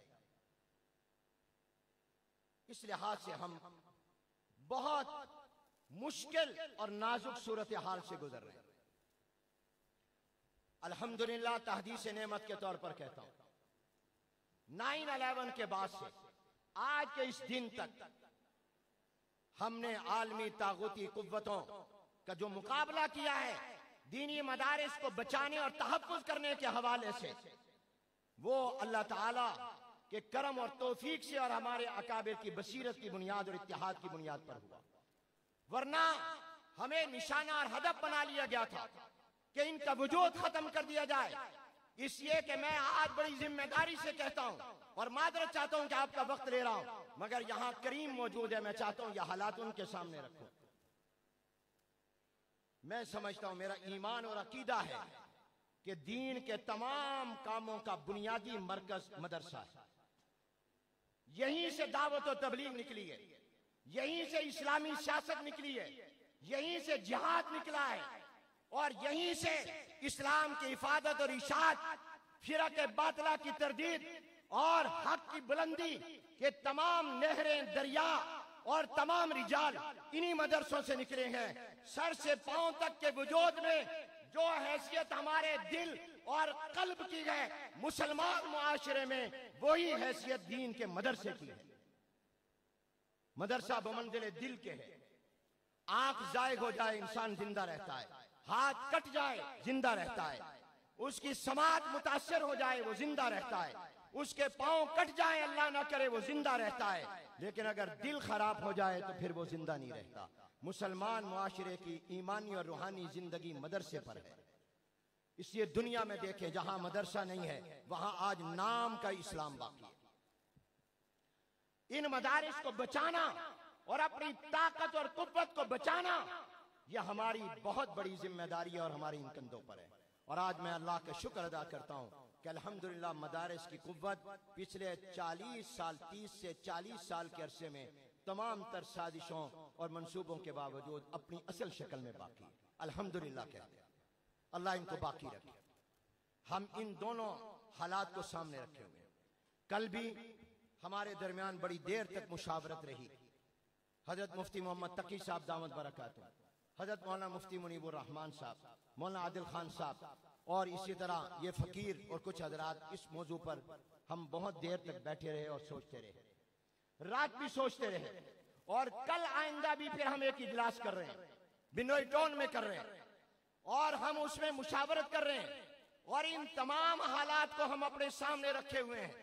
इस लिहाज से हम बहुत मुश्किल और नाजुक सूरत हाल से गुजर रहे हैं। अल्हम्दुलिल्लाह, तहदीस नेमत के तौर पर कहता हूं, नाइन इलेवन के बाद से आज के इस दिन तक हमने आलमी तागूती कुव्वतों का जो मुकाबला किया है दीनी मदारिस को बचाने और तहफ़्फ़ुज़ करने के हवाले से, वो अल्लाह ताला के करम और तौफीक से और हमारे अकाबिर की बसीरत की बुनियाद और इत्तिहाद की बुनियाद पर हुआ। वरना हमें निशाना और हदफ बना लिया गया था कि इनका वजूद खत्म कर दिया जाए। इसलिए कि मैं आज बड़ी जिम्मेदारी से कहता हूं और मादरत चाहता हूं कि आपका वक्त ले रहा हूं, मगर यहां करीम मौजूद है, मैं चाहता हूं यह हालात उनके सामने रखूं। मैं समझता हूं, मेरा ईमान और अकीदा है कि दीन के तमाम कामों का बुनियादी मरकज मदरसा है। यहीं से दावत और तबलीग निकली है, यहीं से इस्लामी सियासत निकली है, यहीं से जिहाद निकला है और यहीं से इस्लाम की इफादत और इशाअत, फिरक बातिला की तरदीद और हक की बुलंदी के तमाम नहरें, दरिया और तमाम रिजाल इन्हीं मदरसों से निकले हैं। सर से पांव तक के वजूद में जो हैसियत हमारे दिल और कल्ब की है मुसलमान मुआशरे में, वही हैसियत दीन के मदरसे की है। मदरसा बमंजिल दिल के है। आंख जायग हो जाए इंसान जिंदा रहता है, हाथ कट जाए जिंदा रहता है, उसकी समात मुतासर हो जाए वो जिंदा रहता है। उसके पांव कट जाए, अल्लाह ना करे, वो जिंदा रहता है, लेकिन अगर दिल खराब हो जाए तो फिर वो जिंदा नहीं रहता। मुसलमान मुआशरे की ईमानी और रूहानी जिंदगी मदरसे पर है। इसलिए दुनिया में देखें, जहां मदरसा नहीं है वहां आज नाम का इस्लाम बाकी है। इन मदारिस को बचाना और अपनी ताकत और कुव्वत को बचाना, यह हमारी बहुत बड़ी जिम्मेदारी है और हमारी इन कंधों पर है। और आज मैं अल्लाह का शुक्र अदा करता हूं कि अल्हम्दुलिल्लाह मदारिस की कुव्वत पिछले चालीस साल, तीस से चालीस साल के अरसे में तमाम तर साजिशों और मंसूबों के बावजूद अपनी असल शक्ल में बाकी, अल्हम्दुलिल्लाह कहते हैं। अल्लाह इनको बाकी रखे। हम इन दोनों हालात को सामने रखे हुए हैं। कल भी हमारे दरमियान बड़ी देर तक मुशावरत रही। हजरत मुफ्ती मोहम्मद तकी साहब दामद बरकातुहू, हजरत मौलाना मुफ्ती मुनीबुर रहमान साहब, मौलाना आदिल खान साहब और इसी तरह ये फकीर और कुछ हजरात, इस मौजू पर हम बहुत देर तक बैठे रहे और सोचते रहे, रात भी सोचते रहे। और कल आइंदा भी फिर हम एक इजलास कर रहे हैं, बिनोई टाउन में कर रहे हैं, और हम उसमें मुशावरत कर रहे हैं, और इन तमाम हालात को हम अपने सामने रखे हुए हैं।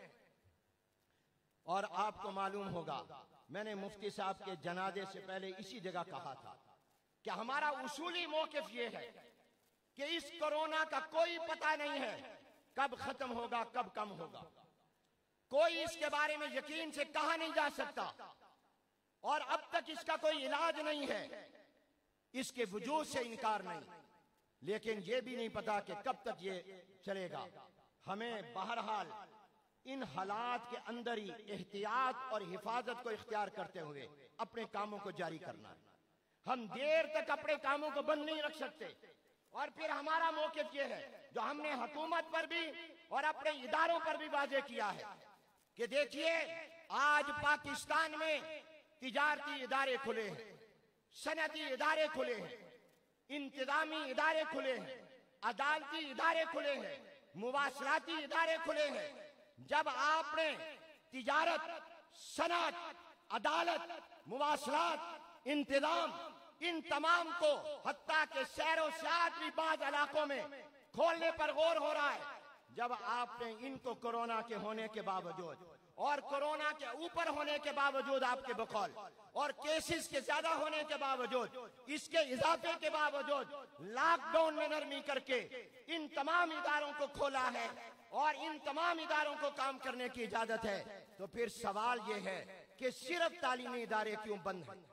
और आपको मालूम होगा, मैंने मुफ्ती साहब के जनाजे से पहले इसी जगह कहा था कि हमारा उसूली मौक़िफ़ ये है कि इस कोरोना का कोई पता नहीं है कब खत्म होगा, कब कम होगा। कोई इसके बारे में यकीन से कहा नहीं जा सकता, और अब तक इसका कोई इलाज नहीं है, इसके वजूद से इनकार नहीं, लेकिन यह भी नहीं पता कि कब तक ये चलेगा। हमें बहरहाल इन हालात के अंदर ही एहतियात और हिफाजत को इख्तियार करते हुए अपने कामों को जारी करना है। हम देर तक अपने कामों को बंद नहीं रख सकते। और फिर हमारा मौक़िफ़ ये है जो हमने हुकूमत पर भी और अपने इदारों पर भी वाज़ेह किया है कि देखिए, आज पाकिस्तान में तिजारती इदारे खुले हैं, सनती इदारे खुले हैं, इंतजामी इदारे खुले हैं, अदालती इदारे खुले हैं, मुवासलाती इदारे खुले हैं। जब आपने तिजारत, सनत, अदालत, मुवासलात, इंतजाम, इन तमाम को हत्ता के शहरों सियात भी बाज इलाकों में खोलने पर गौर हो रहा है, जब आपने इनको कोरोना के होने के बावजूद और कोरोना के ऊपर होने के बावजूद आपके बकौल और केसेस के ज्यादा होने के बावजूद, इसके इजाफे के बावजूद लॉकडाउन में नरमी करके इन तमाम इदारों को खोला है और इन तमाम इदारों को काम करने की इजाजत है, तो फिर सवाल यह है कि सिर्फ तालीमी इदारे क्यों बंद हैं?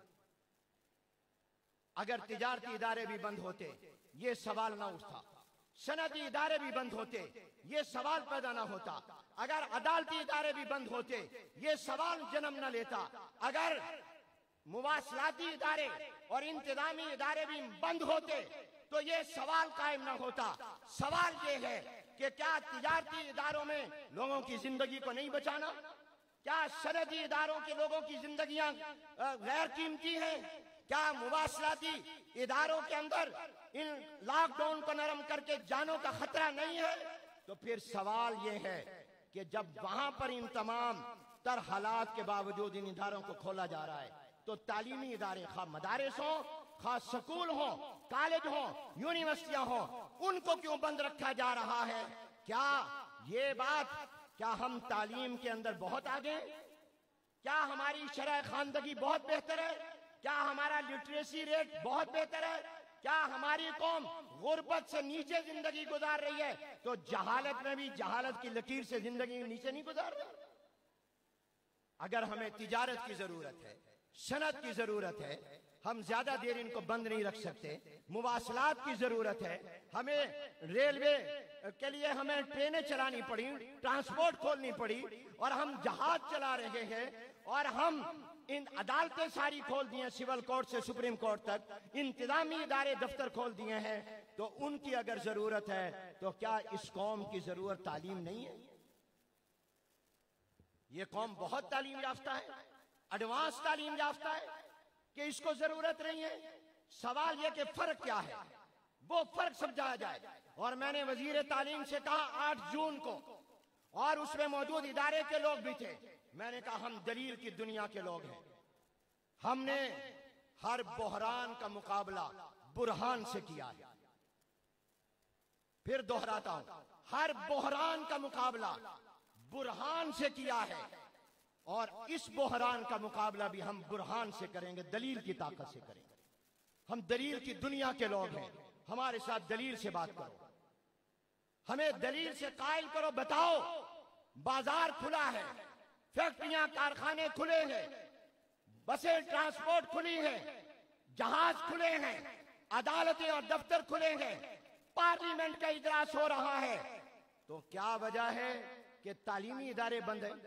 अगर तिजारती इदारे भी बंद होते ये सवाल ना उठता, सनदी इदारे भी बंद होते ये सवाल पैदा ना होता, अगर अदालती इदारे भी बंद होते ये सवाल जन्म न लेता, अगर मुवासलाती इदारे और इंतजामी इदारे भी बंद होते तो ये सवाल कायम ना होता। सवाल ये है कि क्या तिजारती इदारों में लोगों की जिंदगी को नहीं बचाना? क्या सनदी इदारों के लोगों की जिंदगियां गैर कीमती हैं? क्या मुवासलाती इदारों के अंदर इन लॉकडाउन को नरम करके जानों का खतरा नहीं है? तो फिर सवाल यह है कि जब वहां पर इन तमाम तर हालात के बावजूद इन इदारों को खोला जा रहा है, तो तालीमी इदारे, खा मदारिस हो, खा स्कूल हो, कॉलेज हो, यूनिवर्सिटियां हो, उनको क्यों बंद रखा जा रहा है? क्या ये बात, क्या हम तालीम के अंदर बहुत आगे? क्या हमारी शरह खानदगी बहुत बेहतर है? क्या हमारा लिटरेसी रेट बहुत बेहतर है? क्या हमारी कौम गुर्बत से नीचे जिंदगी गुजार रही है? तो जहालत में भी जहालत की लकीर से जिंदगी नीचे नहीं गुजार रही। अगर हमें तिजारत की जरूरत है, सनत की जरूरत है, हम ज्यादा देर इनको बंद नहीं रख सकते। मुवासलात की जरूरत है, हमें रेलवे के लिए हमें ट्रेनें चलानी पड़ी, ट्रांसपोर्ट खोलनी पड़ी, और हम जहाज चला रहे हैं, और हम इन अदालतें सारी खोल दी हैं, सिविल कोर्ट से सुप्रीम कोर्ट तक, इंतजामी इदारे दफ्तर खोल दिए हैं। तो उनकी अगर जरूरत है तो क्या इस कौम की जरूरत तालीम नहीं है? ये कौम बहुत तालीम याफ्ता है, एडवांस तालीम याफ्ता है, कि इसको जरूरत नहीं है? सवाल यह कि फर्क क्या है, वो फर्क समझाया जाए। और मैंने वजीर तालीम से कहा आठ जून को, और उसमें मौजूद इदारे के लोग भी थे, मैंने कहा हम दलील की दुनिया के लोग हैं, हमने हर बहरान का मुकाबला बुरहान से किया है। फिर दोहराता हूं, हर बहरान का मुकाबला बुरहान से किया है, और इस बुहरान का मुकाबला भी हम बुरहान से करेंगे, दलील की ताकत से करेंगे। हम दलील की दुनिया के लोग हैं, हमारे साथ दलील से बात करो, हमें दलील से कायल करो। बताओ, बाजार खुला है, फैक्ट्रियां कारखाने खुले हैं, बसें ट्रांसपोर्ट खुली हैं, जहाज खुले हैं, अदालतें और दफ्तर खुले हैं, पार्लियामेंट का इजलास हो रहा है, तो क्या वजह है कि तालीमी इदारे बंद है?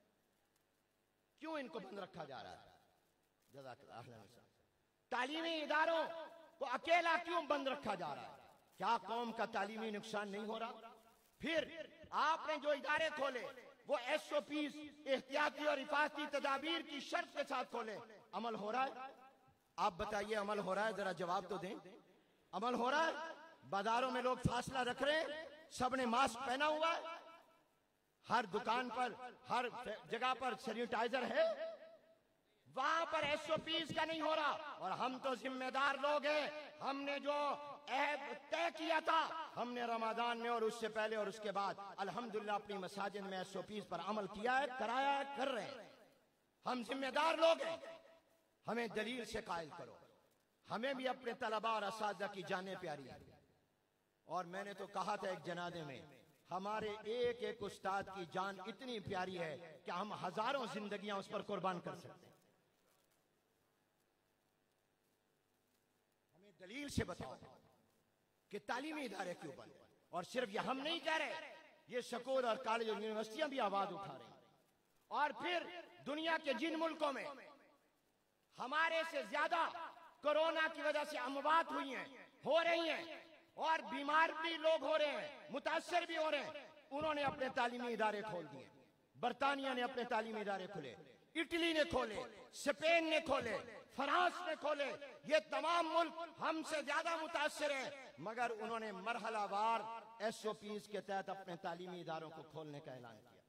क्यों इनको बंद रखा जा रहा है? जज़ाकल्लाह। तालीमी इदारों को अकेला क्यों बंद रखा जा रहा है? क्या कौम का तालीमी नुकसान नहीं हो रहा? फिर आपने जो इदारे खोले वो एस ओ पी, एहतियाती और हिफाजती तदाबीर की शर्त के साथ खोले, अमल हो रहा है? आप बताइए, अमल हो रहा है? जरा जवाब तो दें। अमल हो रहा है? बाजारों में लोग फासला रख रहे हैं, सबने मास्क पहना हुआ है, हर दुकान पर, हर जगह पर सैनिटाइजर है, वहां पर एस ओ पीज का नहीं हो रहा। और हम तो जिम्मेदार लोग हैं, हमने जो अहद तय किया था, हमने रमजान में और उससे पहले और उसके बाद अल्हम्दुलिल्लाह अपनी मसाजिद में एस ओ पीज पर अमल किया है, कराया है, कर रहे हैं। हम जिम्मेदार लोग हैं, हमें दलील से कायल करो। हमें भी अपने तलबा और असातिज़ा की जाने प्यारी है, और मैंने तो कहा था एक जनाजे में, हमारे एक एक उस्ताद की जान इतनी प्यारी है कि हम हजारों जिंदगियां उस पर कुर्बान कर सकते हैं। हमें दलील से बताओ कि तालीमी इदारे क्यों बंद? और सिर्फ ये हम नहीं कह रहे, ये स्कूल और कॉलेज और यूनिवर्सिटियां भी आवाज उठा रही हैं। और फिर दुनिया के जिन मुल्कों में हमारे से ज्यादा कोरोना की वजह से अमवात हुई हैं, हो रही हैं, और बीमार भी लोग हो रहे हैं, मुतासर भी हो रहे हैं, उन्होंने अपने तालीमी इदारे खोल दिए। बरतानिया ने अपने तालीमी इदारे खोले, इटली ने खोले, स्पेन ने खोले, फ्रांस ने खोले। ये तमाम मुल्क हमसे ज्यादा मुतासर हैं, मगर उन्होंने मरहलावार एस ओ पीज के तहत अपने तालीमी इदारों को खोलने का ऐलान किया।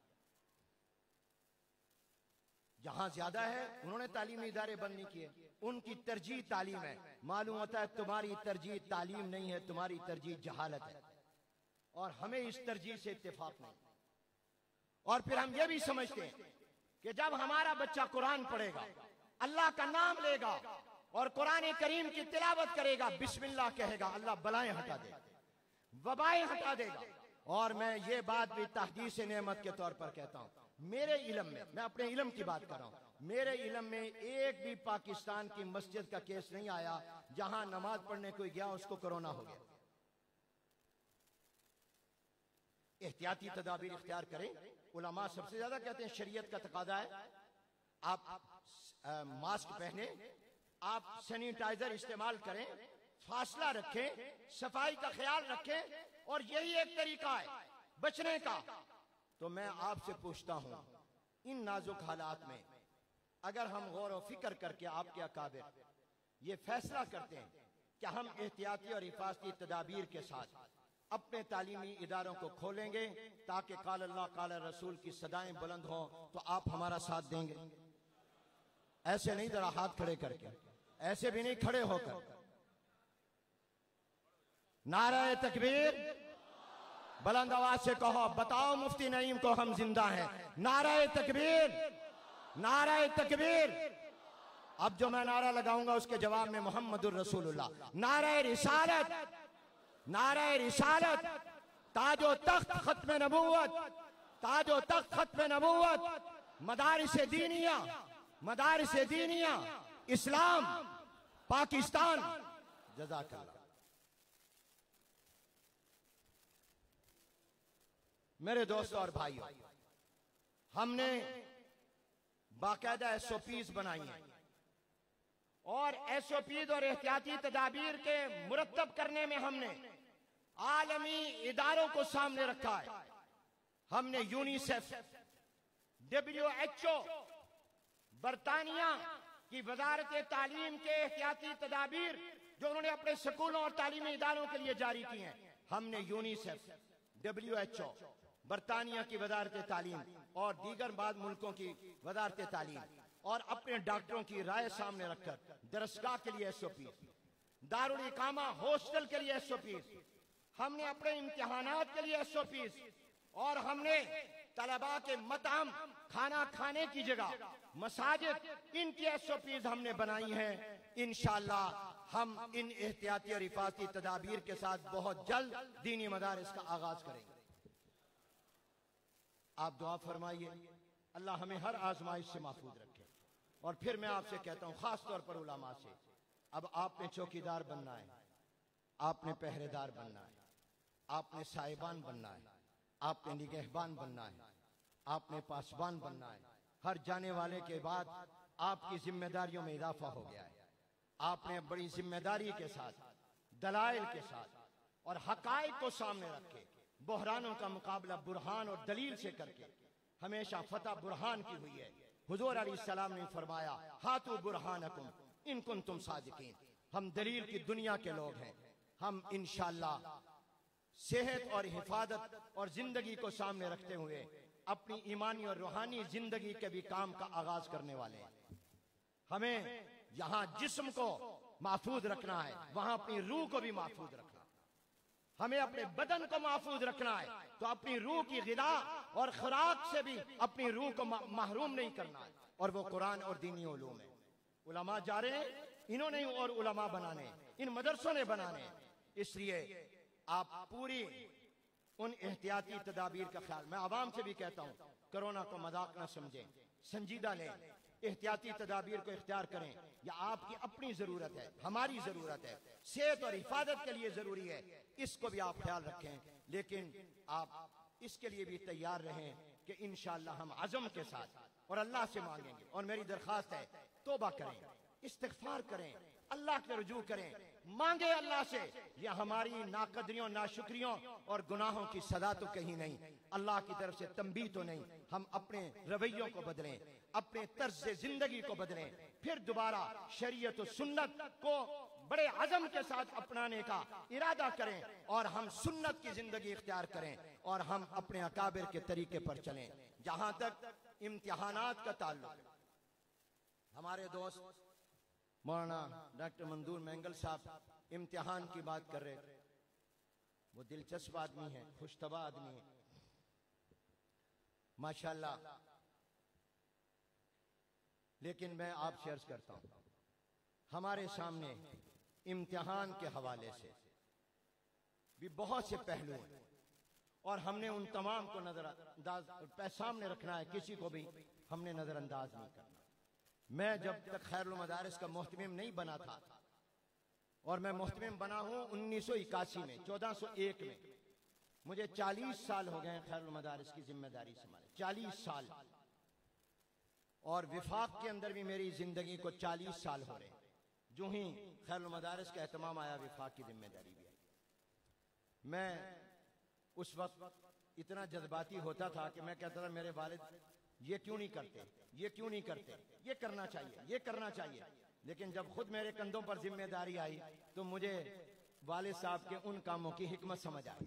जहां ज्यादा है उन्होंने तालीमी इदारे बंद नहीं किए, उनकी तरजीह तालीम है। मालूम होता है तुम्हारी तरजीह तालीम नहीं है, तुम्हारी तरजीह जहालत है, और हमें इस तरजीह से इत्तेफाक नहीं। और फिर हम ये भी समझते हैं कि जब हमारा बच्चा कुरान पढ़ेगा, अल्लाह का नाम लेगा और कुरान करीम की तिलावत करेगा, बिस्मिल्लाह कहेगा, अल्लाह बलाएं हटा देगा, वबाएं हटा देगा। और मैं ये बात भी तहदीस नेमत के तौर पर कहता हूं, मेरे इल्म में, मैं अपने इल्म की बात कर रहा हूं, मेरे इल्म में एक भी पाकिस्तान की मस्जिद का केस नहीं आया जहां नमाज पढ़ने कोई गया उसको कोरोना हो गया। एहतियाती तदाबीर इख्तियार करें। उलमा सबसे ज्यादा कहते हैं शरीयत का तकादा है, आप, आप आ, मास्क पहने, आप सैनिटाइजर इस्तेमाल करें, फासला रखें, सफाई का ख्याल रखें, और यही एक तरीका है बचने का। तो मैं आपसे पूछता हूं, इन नाजुक हालात में अगर हम गौर व फिक्र करके आपके अकाबिर ये फैसला करते हैं कि हम एहतियाती और हिफाजती तदाबीर के साथ अपने तालीमी इदारों को खोलेंगे ताकि काल अल्लाह काल रसूल की सदाएं बुलंद हों, तो आप हमारा साथ देंगे? ऐसे नहीं, जरा हाथ खड़े करके, ऐसे भी नहीं, खड़े होकर नारे तकबीर बुलंद आवाज से कहो, बताओ मुफ्ती नईम को हम जिंदा हैं। नारे तकबीर, नारे तकबीर। अब जो मैं नारा लगाऊंगा उसके जवाब में मोहम्मदुर रसूलुल्लाह, नारे रिसालत, नारे रिसालत, ताजो तख्त खत्म नबूवत, ताजो तख्त खत्म नबूवत, मदारिस दीनिया, मदारिस दीनिया, इस्लाम, पाकिस्तान। जज़ाकल्लाह। मेरे दोस्तों और भाइयों, हमने बाकायदा एस ओ पीज बनाई हैं, और एस ओ पीज और एहतियाती तदाबीर के मुरतब करने में हमने आलमी इदारों को सामने रखा है। हमने यूनिसेफ, डब्ल्यू एच ओ, बरतानिया की वजारत तालीम के एहतियाती तदाबीर जो उन्होंने अपने स्कूलों और तालीमी इदारों के लिए जारी की हैं, हमने यूनिसेफ, डब्ल्यू एच ओ, बरतानिया की वजारत तालीम और दीगर बाद मुल्कों की वजारत तालीम और अपने डॉक्टरों की राय सामने रखकर दरसगाह के लिए एस ओ पी, दारुल इकामा हॉस्टल के लिए एस ओ पी, हमने अपने इम्तिहानात के लिए एस ओ पी, और हमने तलबा के मताम खाना खाने की जगह मसाजिद, इनकी एस ओ पीज हमने बनाई हैं। इंशाअल्लाह हम इन एहतियाती और हिफाजती तदाबीर के साथ बहुत जल्द दीनी मदारिस का आगाज करेंगे। आप दुआ फरमाइए अल्लाह हमें हर आजमाइश से महफूज रखे। और फिर मैं आपसे कहता हूं, खास तौर पर उलमा से, अब आपने चौकीदार बनना है, आपने पहरेदार बनना है, आपने साहिबान बनना है, आपने निगहबान बनना है, आपने पासबान बनना है। हर जाने वाले के बाद आपकी जिम्मेदारियों में इजाफा हो गया है। आपने बड़ी जिम्मेदारी के साथ, दलाइल के साथ और हकाइक को सामने रखे बहरानों का मुकाबला बुरहान और दलील से करके हमेशा फतह बुरहान की हुई है। हुजूर अलैहिस्सलाम ने फरमाया, हातु बुरहानकुम इन कुंतुम सादिकीन। हम दलील की दुनिया के लोग हैं। हम इंशाअल्लाह सेहत और हिफाजत और जिंदगी को सामने रखते हुए अपनी ईमानी और रूहानी जिंदगी के भी काम का आगाज करने वाले हैं। हमें जहां जिस्म को महफूज रखना है, वहां अपनी रूह को भी महफूज रखना। हमें अपने बदन को महफूज रखना है तो अपनी रूह की गिदा और खुराक से भी अपनी रूह को महरूम नहीं करना है। और वो कुरान और दीनी उलूम है। उलमा जा रहे हैं, इन्होंने और उलमा बनाने, इन मदरसों ने बनाने। इसलिए आप पूरी उन एहतियाती तदाबीर का ख्याल, मैं आवाम से भी कहता हूं, कोरोना को मजाक न समझें, संजीदा लें, एहतियाती तदाबीर को इख्तियार करें। यह आपकी अपनी जरूरत है, हमारी जरूरत है, सेहत और हिफाजत के लिए जरूरी है। इसको भी आप ख्याल रखें, लेकिन आप इसके लिए भी तैयार रहें कि इंशाअल्लाह हम अज़म के साथ और अल्लाह से मांगेंगे। और मेरी दरख्वास्त है, तौबा करें, इस्तिग़फ़ार करें, अल्लाह के रुजू करें, मांगे अल्लाह से। यह हमारी नाकदरियों, नाशुक्रियों और गुनाहों की सदा तो कहीं नहीं, अल्लाह की तरफ से तंबीह तो नहीं। हम अपने रवैयों को बदलें, अपने तर्ज जिंदगी को बदलें, फिर दोबारा शरीयत और सुन्नत को बड़े अज़म के साथ अपनाने का इरादा करें और हम सुन्नत की जिंदगी इख्तियार करें और हम अपने अकाबिर के तरीके पर चलें। जहां तक इम्तिहानात का ताल्लुक, हमारे दोस्त मौलाना डॉक्टर मंदूर मैंगल साहब इम्तिहान की बात कर रहे थे। वो दिलचस्प आदमी है, खुशतबा आदमी है माशाल्लाह। लेकिन मैं आपसे अर्ज करता हूं, हमारे सामने इम्तिहान के हवाले से भी बहुत से पहलू हैं और हमने उन तमाम को नजरअंदाज सामने रखना है, किसी को भी हमने नजरअंदाज नहीं करना। मैं जब तक खैरुल मदारिस का मोहतमिम नहीं बना था, और मैं मोहतमिम बना हूं उन्नीस सौ इक्यासी में, चौदह सौ एक में, मुझे चालीस साल हो गए खैरुल मदारिस की जिम्मेदारी संभाले, चालीस साल। और विफाक के अंदर भी मेरी जिंदगी को चालीस साल हो रहे। जो ही खैरुल मदारिस का एहतमाम आया, विफाक की जिम्मेदारी भी आई। मैं उस वक्त इतना जज्बाती होता था कि मैं कहता था, मेरे वालिद ये क्यों नहीं करते, ये क्यों नहीं करते, ये करना चाहिए, ये करना चाहिए। लेकिन जब खुद मेरे कंधों पर जिम्मेदारी आई तो मुझे वालिद साहब के उन कामों की हिकमत समझ आई।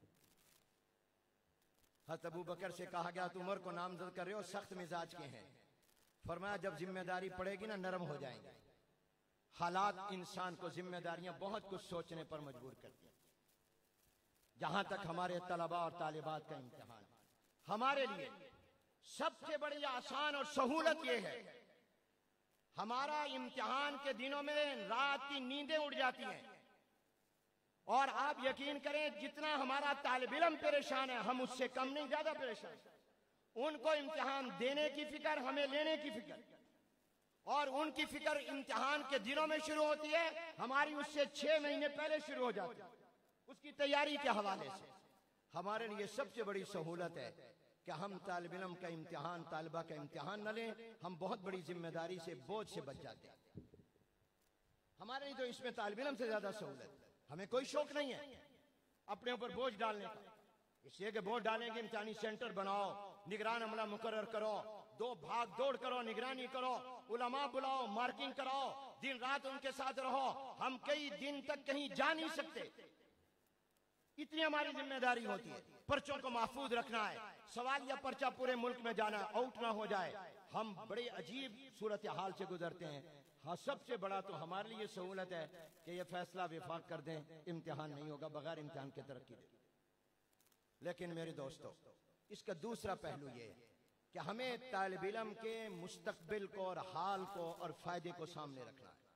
हज़रत अबू बकर से कहा गया, तुम उमर को नामजद कर रहे हो, सख्त मिजाज के हैं। फरमाया, जब जिम्मेदारी पड़ेगी ना, नरम हो जाएंगे। हालात इंसान को जिम्मेदारियां बहुत कुछ सोचने पर मजबूर करती हैं। जहां तक हमारे तलबा और तालिबात का इम्तिहान, हमारे लिए सबसे बड़ी आसान और सहूलत यह है, हमारा इम्तिहान के दिनों में रात की नींदें उड़ जाती हैं। और आप यकीन करें, जितना हमारा तालिब इल्म परेशान है, हम उससे कम नहीं, ज्यादा परेशान। उनको इम्तिहान देने की फिक्र, हमें लेने की फिक्र। और उनकी फिक्र इम्तिहान के दिनों में शुरू होती है, हमारी उससे छह महीने पहले शुरू हो जाती है, उसकी तैयारी के हवाले से। हमारे लिए सबसे बड़ी सहूलत है कि हम तालिब इल्म का इम्तिहान, तालिबा का इम्तिहान न लें। हम बहुत बड़ी जिम्मेदारी से, बोझ से बच जाते हैं। हमारे लिए तो इसमें तालिब इल्म से ज्यादा सहूलत। हमें कोई शौक नहीं है अपने ऊपर बोझ डालने का, इसलिए कि बोझ डालेंगे, इम्तिहानी सेंटर बनाओ, निगरान अमला मुकर्रर करो, दो भाग दौड़ करो, निगरानी करो, उलमा बुलाओ, मार्किंग कराओ, दिन रात उनके साथ रहो। हम कई दिन तक कहीं जा नहीं सकते, इतनी हमारी जिम्मेदारी होती है। पर्चों को महफूज रखना है, सवाल या पर्चा पूरे मुल्क में जाना, आउट ना हो जाए। हम बड़े अजीब सूरत हाल से गुजरते हैं। हाँ, सबसे बड़ा तो हमारे लिए सहूलत है कि यह फैसला विफाक कर दें, इम्तिहान नहीं होगा, बगैर इम्तिहान के तरक्की दे। लेकिन मेरे दोस्तों, इसका दूसरा पहलू ये है कि हमें तालिब इल्म के मुस्तकबिल को और हाल को और फायदे को सामने रखना है।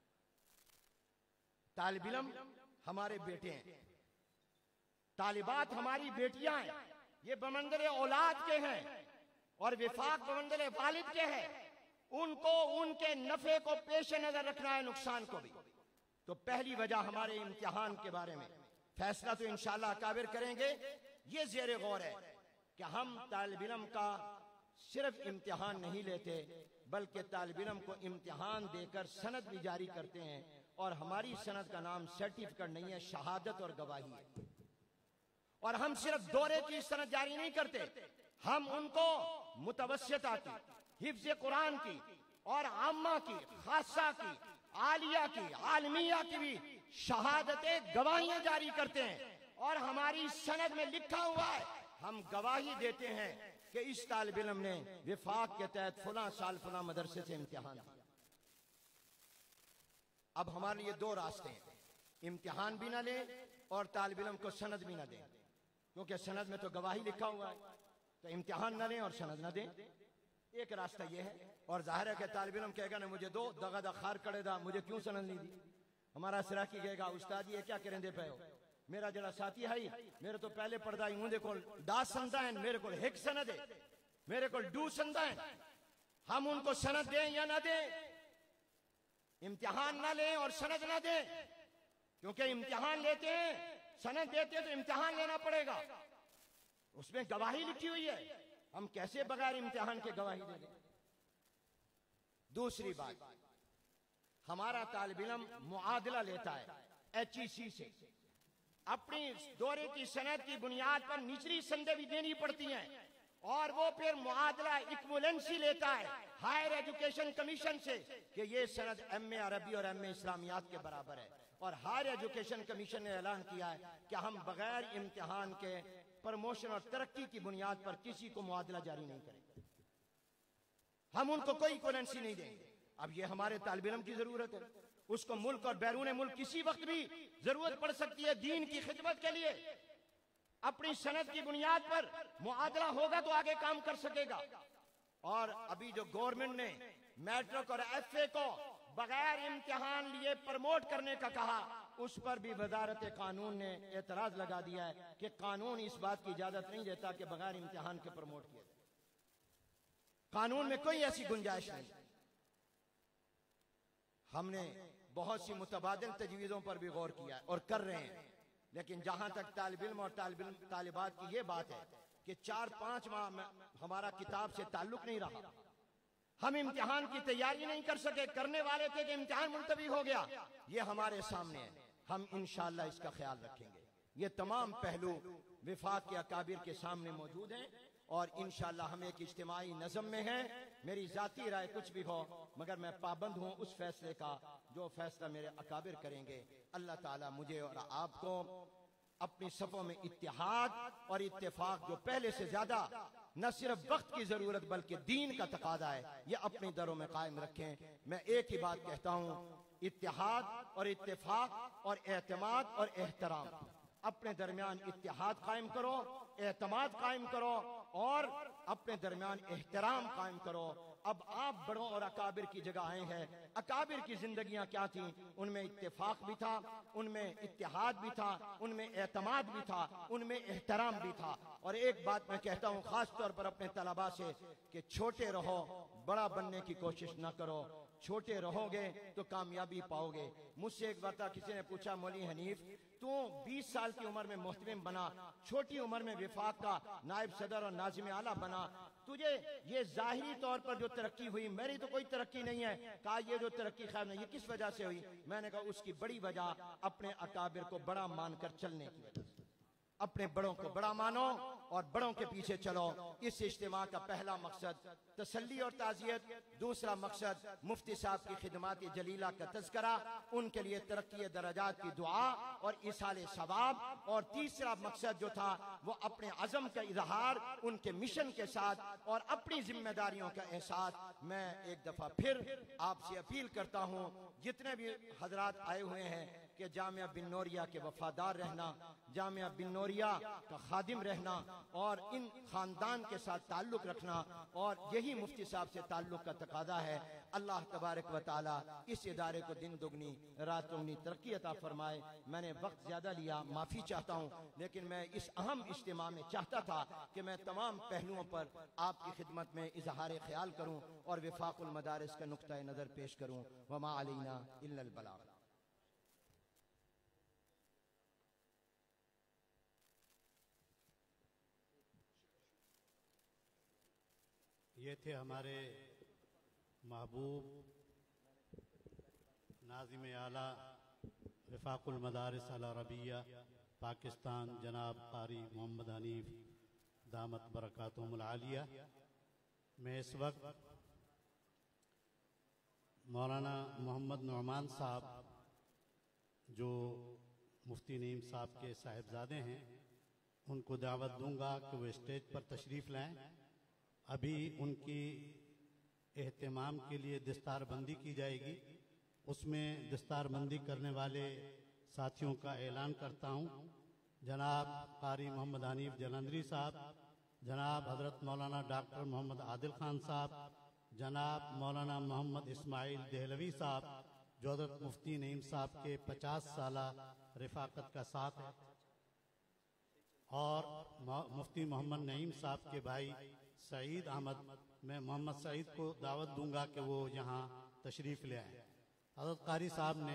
तालिब इल्म हमारे बेटे हैं, तालिबात हमारी बेटियां हैं, ये बमंदरे औलाद के हैं और विफाक बमंदरे वालिद के हैं। उनको उनके नफे को पेश नजर रखना है, नुकसान को भी। तो पहली वजह हमारे इम्तिहान के बारे में फैसला तो इंशाअल्लाह काबिर करेंगे, ये ज़ेरे गौर है कि हम तालिब इल्म का सिर्फ इम्तिहान नहीं लेते बल्कि तालिब इल्म को इम्तिहान देकर सनद भी जारी करते हैं। और हमारी सनद का नाम सर्टिफिकेट नहीं है, शहादत और गवाही है। और हम सिर्फ दौरे की सनद जारी नहीं करते, हम उनको मुतवस्सिता की, हिफ्ज़ कुरान की और आम्मा की, खासा की, आलिया की, आलमिया की भी शहादतें गवाहियां जारी करते हैं। और हमारी सनद में लिखा हुआ है, हम गवाही देते हैं कि इस तालिब इल्म ने विफाक के तहत फला साल फला मदरसे से इम्तिहान दिया। अब हमारे लिए दो रास्ते हैं, इम्तिहान भी ना लें और तालिब इल्म को सनद भी ना दें, क्योंकि सनद में तो गवाही लिखा हुआ है, तो इम्तिहान ना लें और सनद ना दें। एक रास्ता यह है, और जाहिर है कि तालिब इल्म कहेगा ना मुझे दो दगा दखार करे दा, मुझे क्यों सनद नहीं दी। हमारा सिराकी कहेगा उस्ताद जी ये क्या करेंदे पे हो, मेरा जरा साथी है मेरे तो पहले पढ़दा ही उनके कोल दस संदा है, मेरे को हिक सनद है, मेरे को डू संदा है। हम उनको सनद दें या ना दें, इम्तिहान ना लें और सनद ना दें, क्योंकि इम्तिहान लेते हैं सनद देते हैं तो इम्तिहान लेना पड़ेगा, उसमें गवाही लिखी हुई है। हम कैसे बगैर इम्तिहान के गवाही दे दें। दूसरी बात, हमारा तालिब इल्म मुआदला लेता है एच ई सी से, अपनी दौरे की सनद की बुनियाद पर निचली संदें भी देनी पड़ती हैं, और वो फिर मुआदला इक्विवेलेंसी लेता है हायर एजुकेशन कमीशन से कि ये सनद एम ए अरबी और एम ए इस्लामियात के बराबर है। और हायर एजुकेशन कमीशन ने ऐलान किया है कि हम बगैर इम्तिहान के प्रमोशन और तरक्की की बुनियाद पर किसी को मुआदला जारी नहीं करेंगे, हम उनको कोई इक्विवेलेंसी नहीं देंगे। अब ये हमारे तालिब इल्म की जरूरत है, उसको मुल्क और बैरून मुल्क किसी वक्त भी जरूरत पड़ सकती है दीन की खिदमत के लिए। अपनी सनद की बुनियाद पर मुआदला होगा तो आगे काम कर सकेगा। और अभी जो गवर्नमेंट ने मैट्रिक और एफ ए को बगैर इम्तिहान लिए प्रमोट करने का कहा, उस पर भी वजारत कानून ने एतराज लगा दिया है कि कानून इस बात की इजाजत नहीं देता कि बगैर इम्तिहान के प्रमोट किया जाए। कानून में कोई ऐसी गुंजाइश नहीं। हमने बहुत सी मुतबादिल तजवीज़ों पर भी गौर किया है और कर रहे हैं, लेकिन जहां तक तालिब इल्म और तालिब इल्म तालिबात की ये बात है कि चार पांच माह में हमारा किताब से ताल्लुक नहीं रहा, हम इम्तिहान की तैयारी नहीं कर सके, करने वाले थे कि इम्तिहान मुलतवी हो गया, ये हमारे सामने है। हम इंशाअल्लाह इसका ख्याल रखेंगे। ये तमाम पहलू विफाक के अकाबिर के सामने मौजूद हैं और इंशाअल्लाह हम एक इज्तिमाई नज़म में हैं। मेरी जाती राय कुछ भी हो, मगर मैं पाबंद हूँ उस फैसले का जो फैसला मेरे अकाबिर करेंगे। अल्लाह ताला मुझे और आपको अपनी सफ़ों में इत्तेहाद और इत्तेफाक जो पहले से ज्यादा न सिर्फ वक्त की जरूरत बल्कि दीन का तकादा है, ये अपनी दरों में कायम रखें। मैं एक ही बात कहता हूँ, इत्तेहाद और इत्तेफाक और एतमाद और एहतराम, अपने दरमियान इत्तेहाद कायम करो, एतमाद कायम करो और अपने दरमियान एहतराम कायम करो। अब आप बड़ों और अकाबिर की जगह आए हैं। अकाबिर की जिंदगियां क्या थी, उनमें इत्तेफाक भी था, उनमें इत्तेहाद भी था, उनमें एतमाद भी था, उनमें एहतराम भी था। और एक बात मैं कहता हूँ खास तौर पर अपने तलबा से कि छोटे रहो, बड़ा बनने की कोशिश ना करो। छोटे रहोगे तो कामयाबी पाओगे। मुझसे एक बार किसी ने पूछा, मौली हनीफ तू बीस साल की उम्र में मोहतमिम बना, छोटी उम्र में विफाक का नायब सदर और नाजिम आला बना, तुझे ये जाहिरी तौर पर जो तरक्की हुई, मेरी तो कोई तरक्की नहीं है। कहा ये जो तरक्की खैर नहीं, ये किस वजह से हुई? मैंने कहा उसकी बड़ी वजह अपने अकाबिर को बड़ा मानकर चलने की वजह से। अपने बड़ों को बड़ा मानो और बड़ों के पीछे चलो। इस इज्तिमा का पहला मकसद तसल्ली और ताज़ियत, दूसरा मकसद मुफ्ती साहब की खिदमात जलीला का तज़किरा, उनके लिए तरक्की दरजात की दुआ और इसाले सवाब, और तीसरा मकसद जो था वो अपने अज़म का इजहार उनके मिशन के साथ और अपनी जिम्मेदारियों का एहसास। मैं एक दफा फिर आपसे अपील करता हूँ, जितने भी हजरात आए हुए हैं कि जामिया बिन नौरिया के वफादार रहना, जामिया बिन नौरिया का खादिम रहना और इन खानदान के साथ ताल्लुक रखना, और यही मुफ्ती साहब से ताल्लुक का तकादा है। अल्लाह तबारक व तआला इस इदारे को दिन दुगनी रात दुगनी तरक्की अता फरमाए। मैंने वक्त ज्यादा लिया, माफी चाहता हूँ, लेकिन मैं इस अहम इज्तिमा में चाहता था कि मैं तमाम पहलुओं पर आपकी खिदमत में इजहार ख्याल करूँ और विफाकुल मदारिस का नुक्ता नजर पेश करूँ। वमा अलैना इल्लल बलाग। ये थे हमारे महबूब नाज़िम आला विफाकुल मदारिस अल अरबिया पाकिस्तान, जनाब कारी मोहम्मद हनीफ दामत बरकातुहुमुल आलिया। मैं इस वक्त मौलाना मोहम्मद नुमान साहब जो मुफ्ती नईम साहब के साहिबजादे हैं, उनको दावत दूंगा कि वो स्टेज पर तशरीफ़ लाएं। अभी उनकी एहतमाम के लिए दस्तार बंदी की जाएगी। उसमें दस्तार बंदी करने वाले साथियों का ऐलान करता हूँ। जनाब कारी मोहम्मद हनीफ जलंधरी साहब, जनाब हजरत मौलाना डॉक्टर मोहम्मद आदिल खान साहब, जनाब मौलाना मोहम्मद इस्माइल देहलवी साहब, जो हजरत मुफ्ती नईम साहब के पचास साला रिफाकत का साथ है, और मुफ्ती मोहम्मद नईम साहब के भाई सईद अहमद। मैं मोहम्मद सईद को दावत दूंगा कि वो यहाँ तशरीफ ले आए। हजरत कारी साहब ने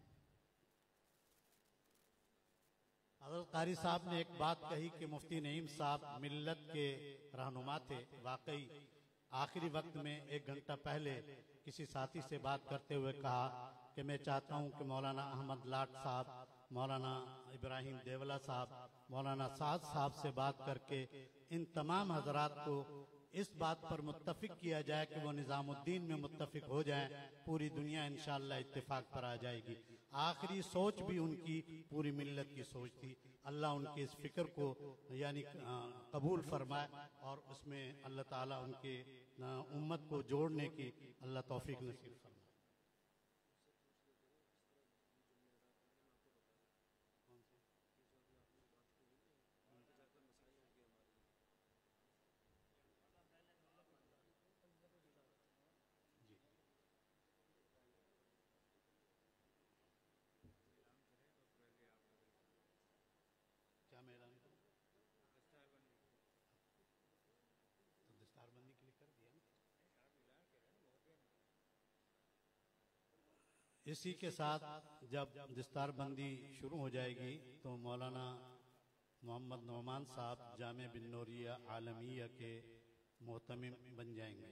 हजरत कारी साहब ने एक बात कही कि मुफ्ती नईम साहब मिल्लत के रहनुमा थे। वाकई आखिरी वक्त में एक घंटा पहले किसी साथी से बात करते हुए कहा कि मैं चाहता हूं कि मौलाना अहमद लाट साहब, मौलाना इब्राहिम देवला साहब, मौलाना साद साहब से बात करके इन तमाम हजरात को इस बात पर मुत्तफिक किया जाए कि वो निजामुद्दीन में मुत्तफिक हो जाएं। पूरी दुनिया इंशाअल्लाह इत्तेफाक पर आ जाएगी। आखिरी सोच भी उनकी पूरी मिल्लत की सोच थी। अल्लाह उनके इस फिक्र को यानी कबूल फरमाए और उसमें अल्लाह ताला उनके उम्मत को जोड़ने की अल्लाह तौफीक नसीब फरमाए। क्या मैं ऐलान करूं? तो दस्तारबंदी के लिए कर दिया ना। इसी के साथ जब दस्तारबंदी शुरू हो जाएगी तो मौलाना मोहम्मद नुमान साहब जामे बिन नौरिया आलमिया के मोहतमिम बन जाएंगे।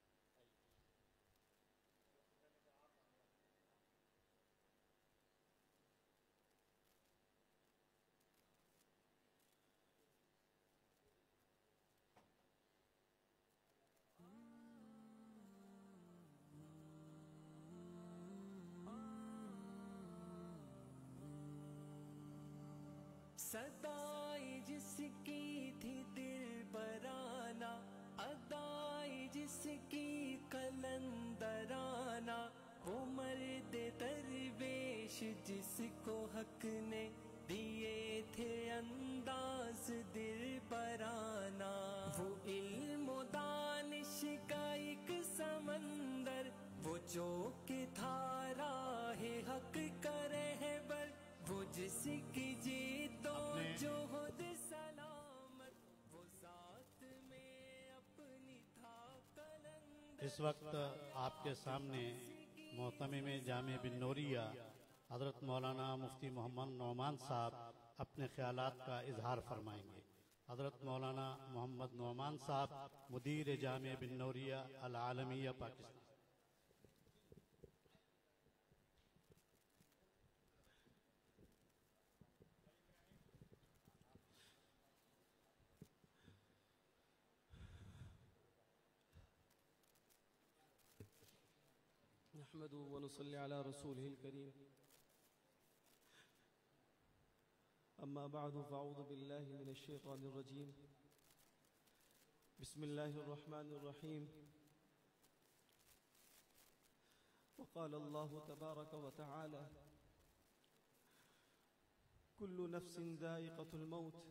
सदाई जिसकी थी दिल बराना, अदाई जिसकी कलंदराना, वो मर्द दरवेश जिसको हक ने दिए थे अंदाज दिल बराना। वो इल्म दानिश का एक समंदर, वो जो के धारा है हक करे है बर, वो जिसकी जीतो जो खुद सलामत, वो साथ में अपनी था कलंदर। इस वक्त आपके सामने मोहतमिम जामे बिन नौरिया हजरत मौलाना मुफ्ती मोहम्मद नुमान साहब अपने ख्यालात का इजहार फरमाएंगे। हजरत मौलाना मोहम्मद नुमान साहब मुदीर जामे बिन नौरिया अल आलमिया पाकिस्तान। नहमदुहु व नुसल्ली अला रसूलिहिल करीम। अम्मा बअदु फ़अऊज़ु बिल्लाहि मिनश शैतानिर रजीम। बिस्मिल्लाहिर रहमानिर रहीम। वक़ाल अल्लाहु तबारक व तआला कुल्लु नफ्सिन ज़ाइक़तुल मौत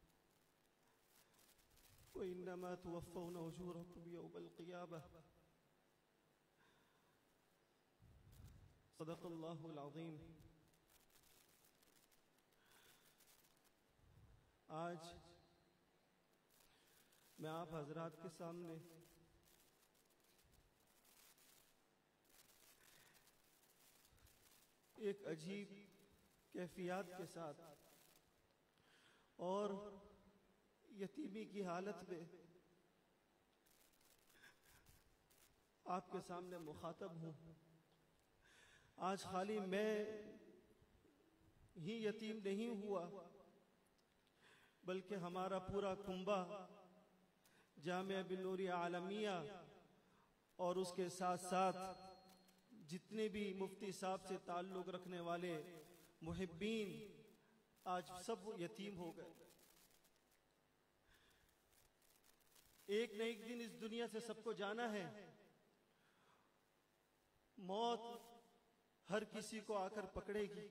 व इन्नमा तुवफ़्फ़ौना उजूरकुम यौमल क़ियामह। सदक़ल्लाहुल अज़ीम। आज मैं आप हजरात के सामने एक अजीब कैफियत के साथ और यतीमी की हालत में आपके सामने मुखातब हूँ। आज खाली मैं ही यतीम नहीं हुआ, बल्कि हमारा पूरा कुंबा जामिया बिन्नूरिया आलमिया और उसके साथ साथ जितने भी मुफ्ती साहब से ताल्लुक़ रखने वाले मुहिब्बीन आज सब यतीम हो गए। एक न एक दिन इस दुनिया से सबको जाना है। मौत हर किसी को आकर पकड़ेगी।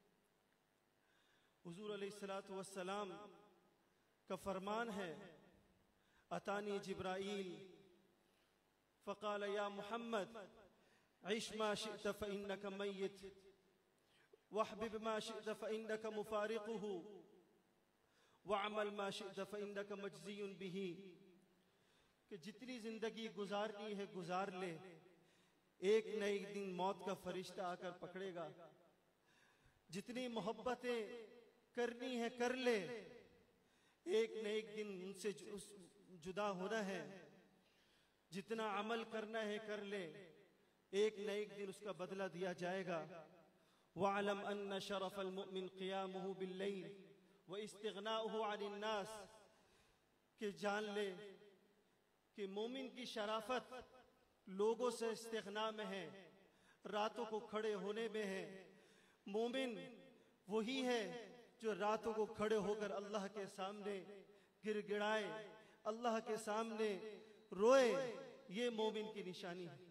हुजूर अलैहिस्सलातु वस्सलाम का फरमान है, अतानी जिब्राइल फ़क़ाल या मुहम्मद इश मा शिअत फ़इन्नका मय्यित वहबिब मा शिअत फ़इन्नका मुफ़ारिक़ुहु वअमल मा शिअत फ़इन्नका मजज़ियुन बिही। कि जितनी जिंदगी गुजारनी है गुजार ले, एक न एक दिन मौत का फरिश्ता आकर पकड़ेगा। जितनी मोहब्बतें करनी है कर ले, एक न एक दिन उनसे जुदा होना है। जितना अमल करना है कर ले, एक न एक दिन उसका बदला दिया जाएगा। वअलम अन्न शरफल मुमिन क़ियामुहु बिल्लैल व इस्तिग़नाउहु अनिन नास। कि जान ले कि मोमिन की शराफत लोगों से इस्तिग़ना में है, रातों को खड़े होने में है। मोमिन वही है जो रातों को खड़े होकर अल्लाह के सामने गिड़गिड़ाए, अल्लाह के सामने रोए। ये मोमिन की निशानी है।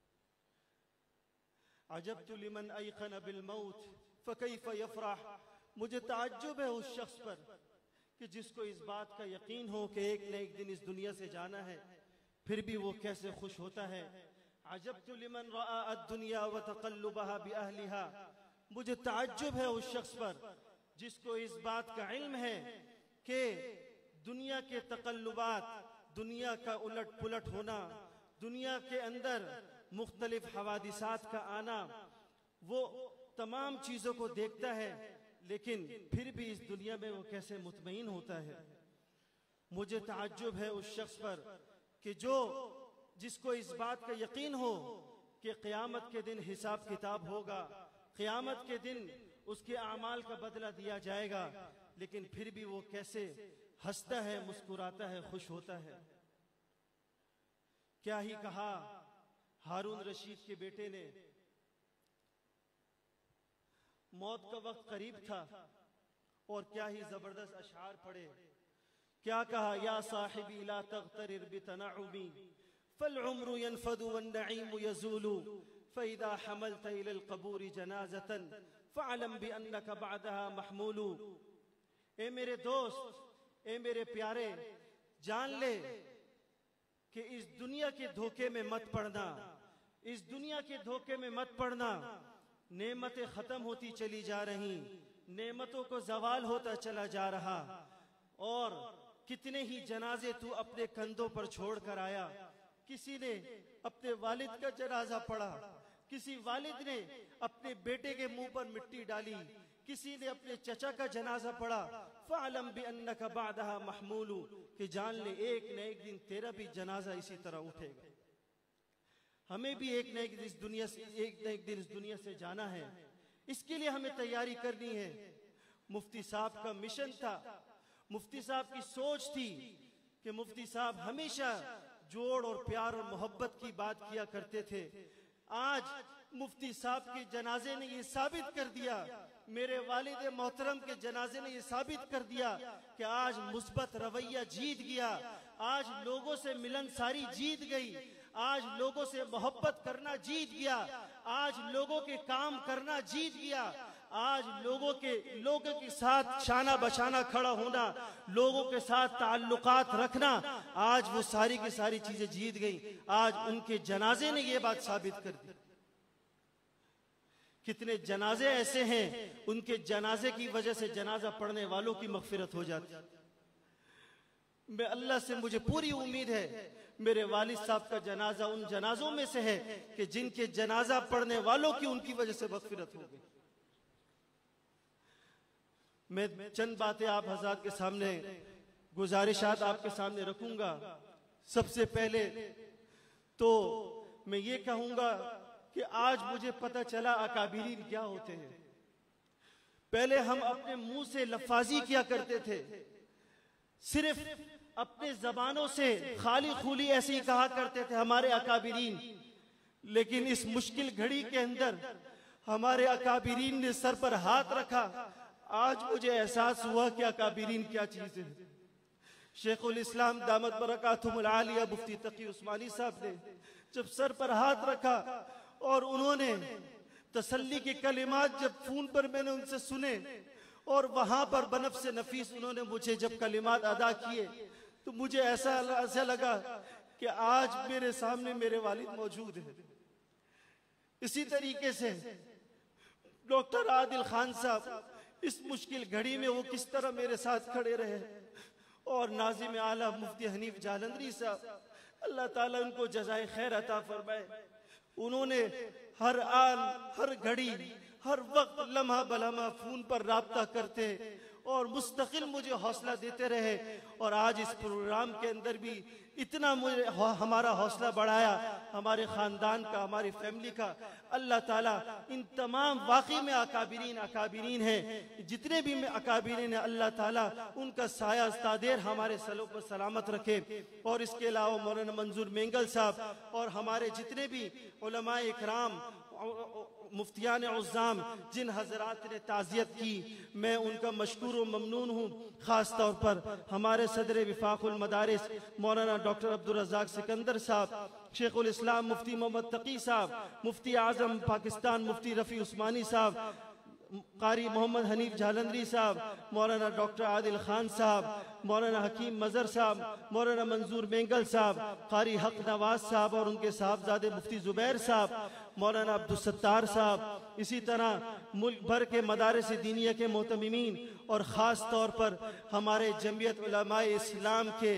अजब्तु लिमन अयक़न बिल मौत फ़कैफ़ यफ़रह। मुझे ताज्जुब है उस शख्स पर कि जिसको इस बात का यकीन हो कि एक न एक दिन इस दुनिया से जाना है, फिर भी वो कैसे खुश होता है। अजब्तु लिमन रआ अद्दुनिया व तक़ल्लुबहा बिअहलिहा। मुझे ताज्जुब है उस शख्स पर जिसको इस बात का इल्म है कि दुनिया के तक़ल्लुबात, दुनिया का उलट पुलट होना, दुनिया के अंदर मुख्तलिफ हवादिसात का आना, वो तमाम चीज़ों को देखता है, लेकिन फिर भी इस दुनिया में वो कैसे मुतमईन होता है। मुझे ताज्जुब है उस शख्स पर कि जो जिसको इस बात का यकीन हो कि क़यामत के दिन हिसाब किताब होगा, क़यामत के दिन उसके आमाल का बदला दिया जाएगा, लेकिन फिर भी वो कैसे हंसता है, मुस्कुराता है, खुश होता है। क्या ही कहा हारून रशीद के बेटे ने। मौत का वक्त करीब था और क्या ही जबरदस्त अशआर पढ़े। क्या कहा, या साहिबी ला तग़तरिर बितनउमी फल उम्रु यनफदु वन नईमु यज़ूलु फ़इज़ा हमलत इलल क़बूरि जनाज़तन फ़अलम बिअन्नका बअदहा महमूलु। ए मेरे दोस्त, ए मेरे प्यारे, जान ले कि इस दुनिया के धोखे में मत पड़ना, इस दुनिया के धोखे में मत पड़ना। नेमतें खत्म होती चली जा रही, नेमतों को जवाल होता चला जा रहा, और कितने ही जनाजे तू अपने कंधों पर छोड़ कर आया। किसी ने अपने वालिद का जनाजा पढ़ा, किसी वालिद ने अपने बेटे के मुंह पर मिट्टी डाली, किसी ने अपने चचा का जनाजा पढ़ा। फ़अलम बिअन्नका बअदहा महमूलु। कि जान ले एक न एक दिन तेरा भी जनाजा इसी तरह उठेगा। हमें भी एक न एक दिन इस दुनिया से एक न एक दिन इस दुनिया से जाना है। इसके लिए हमें तैयारी करनी है। मुफ्ती साहब का मिशन था, मुफ्ती साहब की सोच थी कि मुफ्ती साहब हमेशा जोड़ और प्यार और मोहब्बत की बात किया करते थे। आज मुफ्ती साहब के जनाजे ने ये साबित कर दिया, मेरे वालिद मोहतरम के जनाजे ने ये साबित कर दिया कि आज मुस्बत रवैया जीत गया, आज लोगों से मिलनसारी जीत गई, आज लोगों से मोहब्बत करना जीत गया, आज लोगों के काम करना जीत गया, आज लोगों के लोगों के साथ शाना बशाना खड़ा होना, लोगों के साथ ताल्लुकात रखना, आज वो सारी की सारी चीजें जीत गई। आज उनके जनाजे ने ये बात साबित कर दी। कितने जनाजे ऐसे हैं उनके जनाजे की वजह से जनाजा पढ़ने वालों की मगफिरत हो जाती। मैं अल्लाह से मुझे पूरी उम्मीद है मेरे वालिद साहब का जनाजा उन जनाजों में से है कि जिनके जनाजा पढ़ने वालों की उनकी वजह से मगफिरत हो गई। मैं चंद बातें आप हज़रात के सामने, गुजारिशात आपके सामने रखूंगा। सबसे पहले तो मैं ये कहूंगा कि आज मुझे पता चला अकाबिरीन क्या होते हैं। पहले हम अपने मुंह से लफाजी किया करते थे, सिर्फ अपने जबानों से खाली खूली ऐसे ही कहा करते थे हमारे अकाबिरीन। लेकिन इस मुश्किल घड़ी के अंदर हमारे अकाबिरीन ने सर पर हाथ रखा। आज मुझे एहसास हुआ कि अकाबिरीन क्या चीज है। शेखुल इस्लाम दामत बरकातुहुल आलिया मुफ्ती तकी उस्मानी साहब ने जब सर पर हाथ रखा और उन्होंने तसल्ली के कलिमात जब फोन पर मैंने उनसे सुने और वहां पर बनफ से नफीस उन्होंने मुझे जब कलिमात अदा किए तो मुझे ऐसा ऐसा लगा कि आज मेरे सामने मेरे वालिद मौजूद हैं। इसी तरीके से डॉक्टर आदिल खान साहब इस मुश्किल घड़ी में वो किस तरह मेरे साथ खड़े रहे, और नाज़िम आला मुफ्ती हनीफ जालंधरी साहब, अल्लाह ताला उनको जज़ाए खैर अता फरमाए। उन्होंने हर आन हर घड़ी हर वक्त लम्हा बलम्हा फोन पर राब्ता करते और मुस्तकिल मुझे हौसला देते रहे। और आज इस प्रोग्राम के अंदर भी इतना मुझे हमारा हौसला बढ़ाया, हमारे खानदान का, हमारी फैमिली का। अल्लाह ताला इन तमाम वाकई में अकाबिरीन अकाबिरीन हैं, जितने भी में अकाबिरीन हैं, अल्लाह ताला उनका साया तादेर हमारे सलों पर सलामत रखे। और इसके अलावा मौलाना मंजूर मेंगल साहब और हमारे जितने भी उलमाए इकराम, मुफ्तियान उज़्ज़ाम, जिन हजरात ने ताज़ियत की, मैं उनका मशकूर व ममनून हूँ। ख़ास तौर पर हमारे सदर विफाकुल मदारिस मौलाना डॉक्टर अब्दुल रज़ाक सिकंदर साहब, शेखुल इस्लाम मुफ्ती मोहम्मद तकी साहब, मुफ्ती आज़म पाकिस्तान मुफ्ती रफ़ी उस्मानी साहब, कारी मोहम्मद हनीफ जालंधरी साहब, मौलाना डॉक्टर आदिल खान साहब, मौलाना हकीम मजर साहब, मौलाना मंजूर मेंगल साहब, कारी हक नवाज साहब और उनके साहबजादे मुफ्ती जुबैर साहब, मौलाना अब्दुल सत्तार साहब, इसी तरह मुल्क भर के मदारिस दीनिया के मोहतमीमीन और ख़ास तौर पर हमारे जमीयत उलमाए इस्लाम के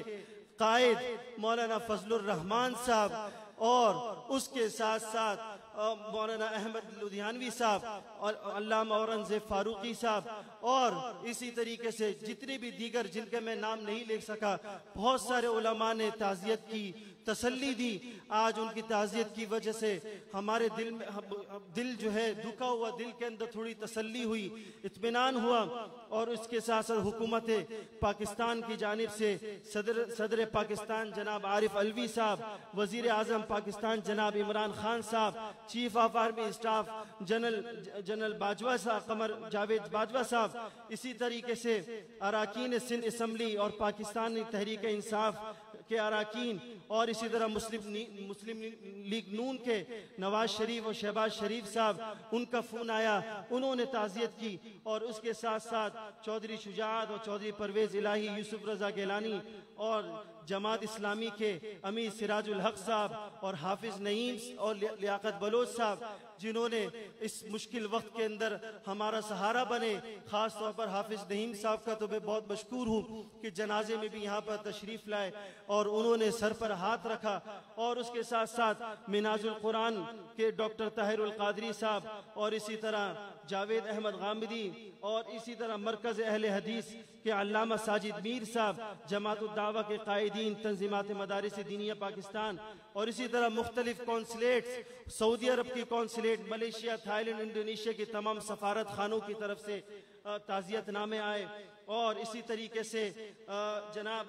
कायद मौलाना फजलुर रहमान साहब, और उसके साथ साथ मौलाना अहमद लुधियानवी साहब और अल्लामा औरंगज़ेब फारूकी साहब, और इसी तरीके से जितने भी दीगर जिनके मैं नाम नहीं ले सका, बहुत सारे उलमा ने ताज़ियत की, तसल्ली दी। आज उनकी ताज़ियत की वजह से हमारे दिल में दिल जो है दुखा हुआ, दिल के अंदर थोड़ी तसल्ली हुई, इत्मीनान हुआ। और उसके साथ साथ हुकूमत पाकिस्तान की जानिब से सदर सदर पाकिस्तान जनाब आरिफ अलवी साहब, वज़ीर आज़म पाकिस्तान जनाब इमरान खान साहब, chief of army staff general general Bajwa साहब, कमर जावेद बाजवा साहब, इसी तरीके से अराकीन सिंध असम्बली और पाकिस्तानी तहरीक इंसाफ के अराकीन, और इसी तरह मुस्लिम मुस्लिम लीग नून के नवाज शरीफ और शहबाज शरीफ साहब, उनका फोन आया, उन्होंने ताज़ियत की। और उसके साथ साथ चौधरी शुजात और चौधरी परवेज इलाही, यूसुफ रजा गिलानी और जमात इस्लामी के अमीर सिराजुल हक साहब और हाफिज नईम और लियाकत बलोच साहब, जिन्होंने इस मुश्किल वक्त के अंदर हमारा सहारा बने। खास तौर पर हाफिज नईम साहब का तो मैं बहुत मशकूर हूँ कि जनाजे में भी यहाँ पर तशरीफ लाए और उन्होंने सर पर हाथ रखा। और उसके साथ साथ मिनाजुल कुरान के डॉक्टर ताहिरुल कादरी साहब, और इसी तरह जावेद अहमद गामिदी, और इसी तरह मरकज अहले हदीस के अल्लामा साजिद मीर साहब, जमात दावा के कायदीन, तंजीमात मदारिस दीनिया पाकिस्तान, और इसी तरह मुख्तलिफ कौंसलेट्स, सऊदी अरब की कौंसलेट, मलेशिया, थाईलैंड, इंडोनेशिया की तमाम सफारत खानों की तरफ से ताज़ियत नामे आए। और इसी तरीके से जनाब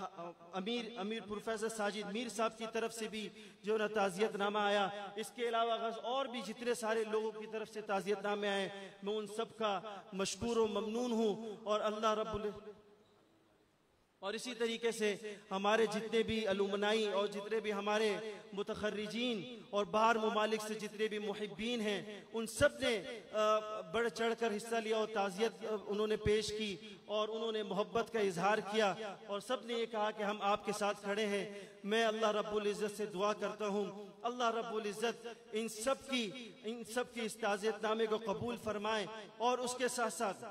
अमीर अमीर प्रोफेसर साजिद मीर साहब की तरफ से भी जो ना ताज़ियत नामा आया। इसके अलावा और भी जितने सारे लोगों की तरफ से ताज़ियत नामे आए, मैं उन सब का मशकूर व ममनून हूँ। और अल्लाह रब्बुल और इसी तरीके से हमारे जितने भी अलुमनाई और जितने भी हमारे मुतखर्रिजीन और बाहर मुमालिक से जितने भी मुहिब्बीन हैं, उन सब ने बढ़ चढ़ कर हिस्सा लिया और ताज़ियत उन्होंने पेश की और उन्होंने मोहब्बत का इजहार किया और सब ने ये कहा कि हम आपके साथ खड़े हैं। मैं अल्लाह रब्बुल इज़्ज़त से दुआ करता हूँ, अल्लाह रब्बुल इज़्ज़त इन सब की इन सब की इस ताज़ियतनामे को कबूल फरमाए और उसके साथ साथ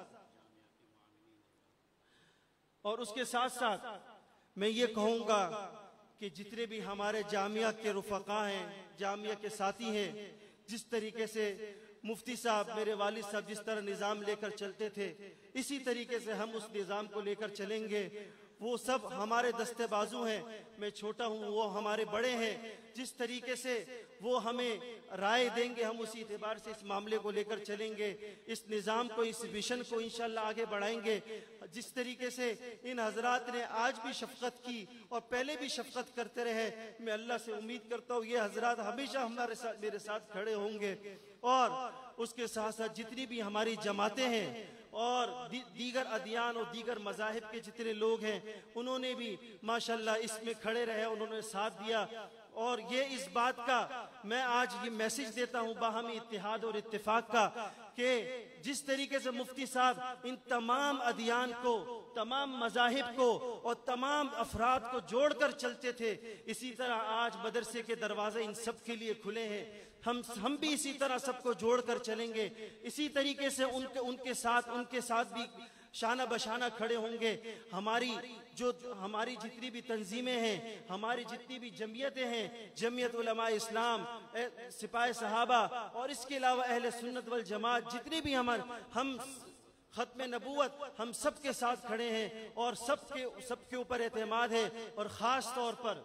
और उसके साथ साथ मैं ये कहूँगा कि जितने भी हमारे जामिया के रुफ़क़ा हैं, जामिया के साथी हैं, जिस तरीके से मुफ्ती साहब, मेरे वालिद साहब जिस तरह निज़ाम लेकर चलते थे, इसी तरीके से हम उस निज़ाम को लेकर चलेंगे। वो सब हमारे दस्ते बाजू हैं, मैं छोटा हूँ, वो हमारे बड़े हैं। जिस तरीके से वो हमें राय देंगे हम उसी एतबार से इस मामले को लेकर चलेंगे, इस निज़ाम को, इस विशन को इंशाअल्लाह आगे बढ़ाएंगे। जिस तरीके से इन हजरात ने आज भी शफकत की और पहले भी शफकत करते रहे, मैं अल्लाह से उम्मीद करता हूँ ये हजरात हमेशा हमारे साथ मेरे साथ खड़े होंगे। और उसके साथ साथ जितनी भी हमारी जमातें हैं और दी, दीगर अदियान और दीगर मज़ाहिब के जितने लोग हैं, उन्होंने भी माशाल्लाह इसमें खड़े रहे, उन्होंने साथ दिया। और ये इस बात का मैं आज ये मैसेज देता हूँ बाहमी इत्तिहाद और इत्तिफाक का कि जिस तरीके से मुफ्ती साहब इन तमाम अदियान को, तमाम मज़ाहिब को और तमाम अफराद को जोड़कर चलते थे, इसी तरह आज मदरसे के दरवाजे इन सब के लिए खुले हैं। हम हम भी इसी तरह सबको जोड़कर चलेंगे, इसी तरीके से उनके उनके साथ उनके साथ भी शाना बशाना खड़े होंगे। हमारी जो हमारी जितनी भी तंजीमें हैं, हमारी जितनी भी जमीयतें हैं, जमीयत उलमा इस्लाम, सिपाही सहाबा और इसके अलावा अहले सुन्नत वल जमात, जितनी भी हमारे हम खत्म नबूवत, हम सब के साथ खड़े हैं और सबके सबके ऊपर एतमाद है। और ख़ास तौर पर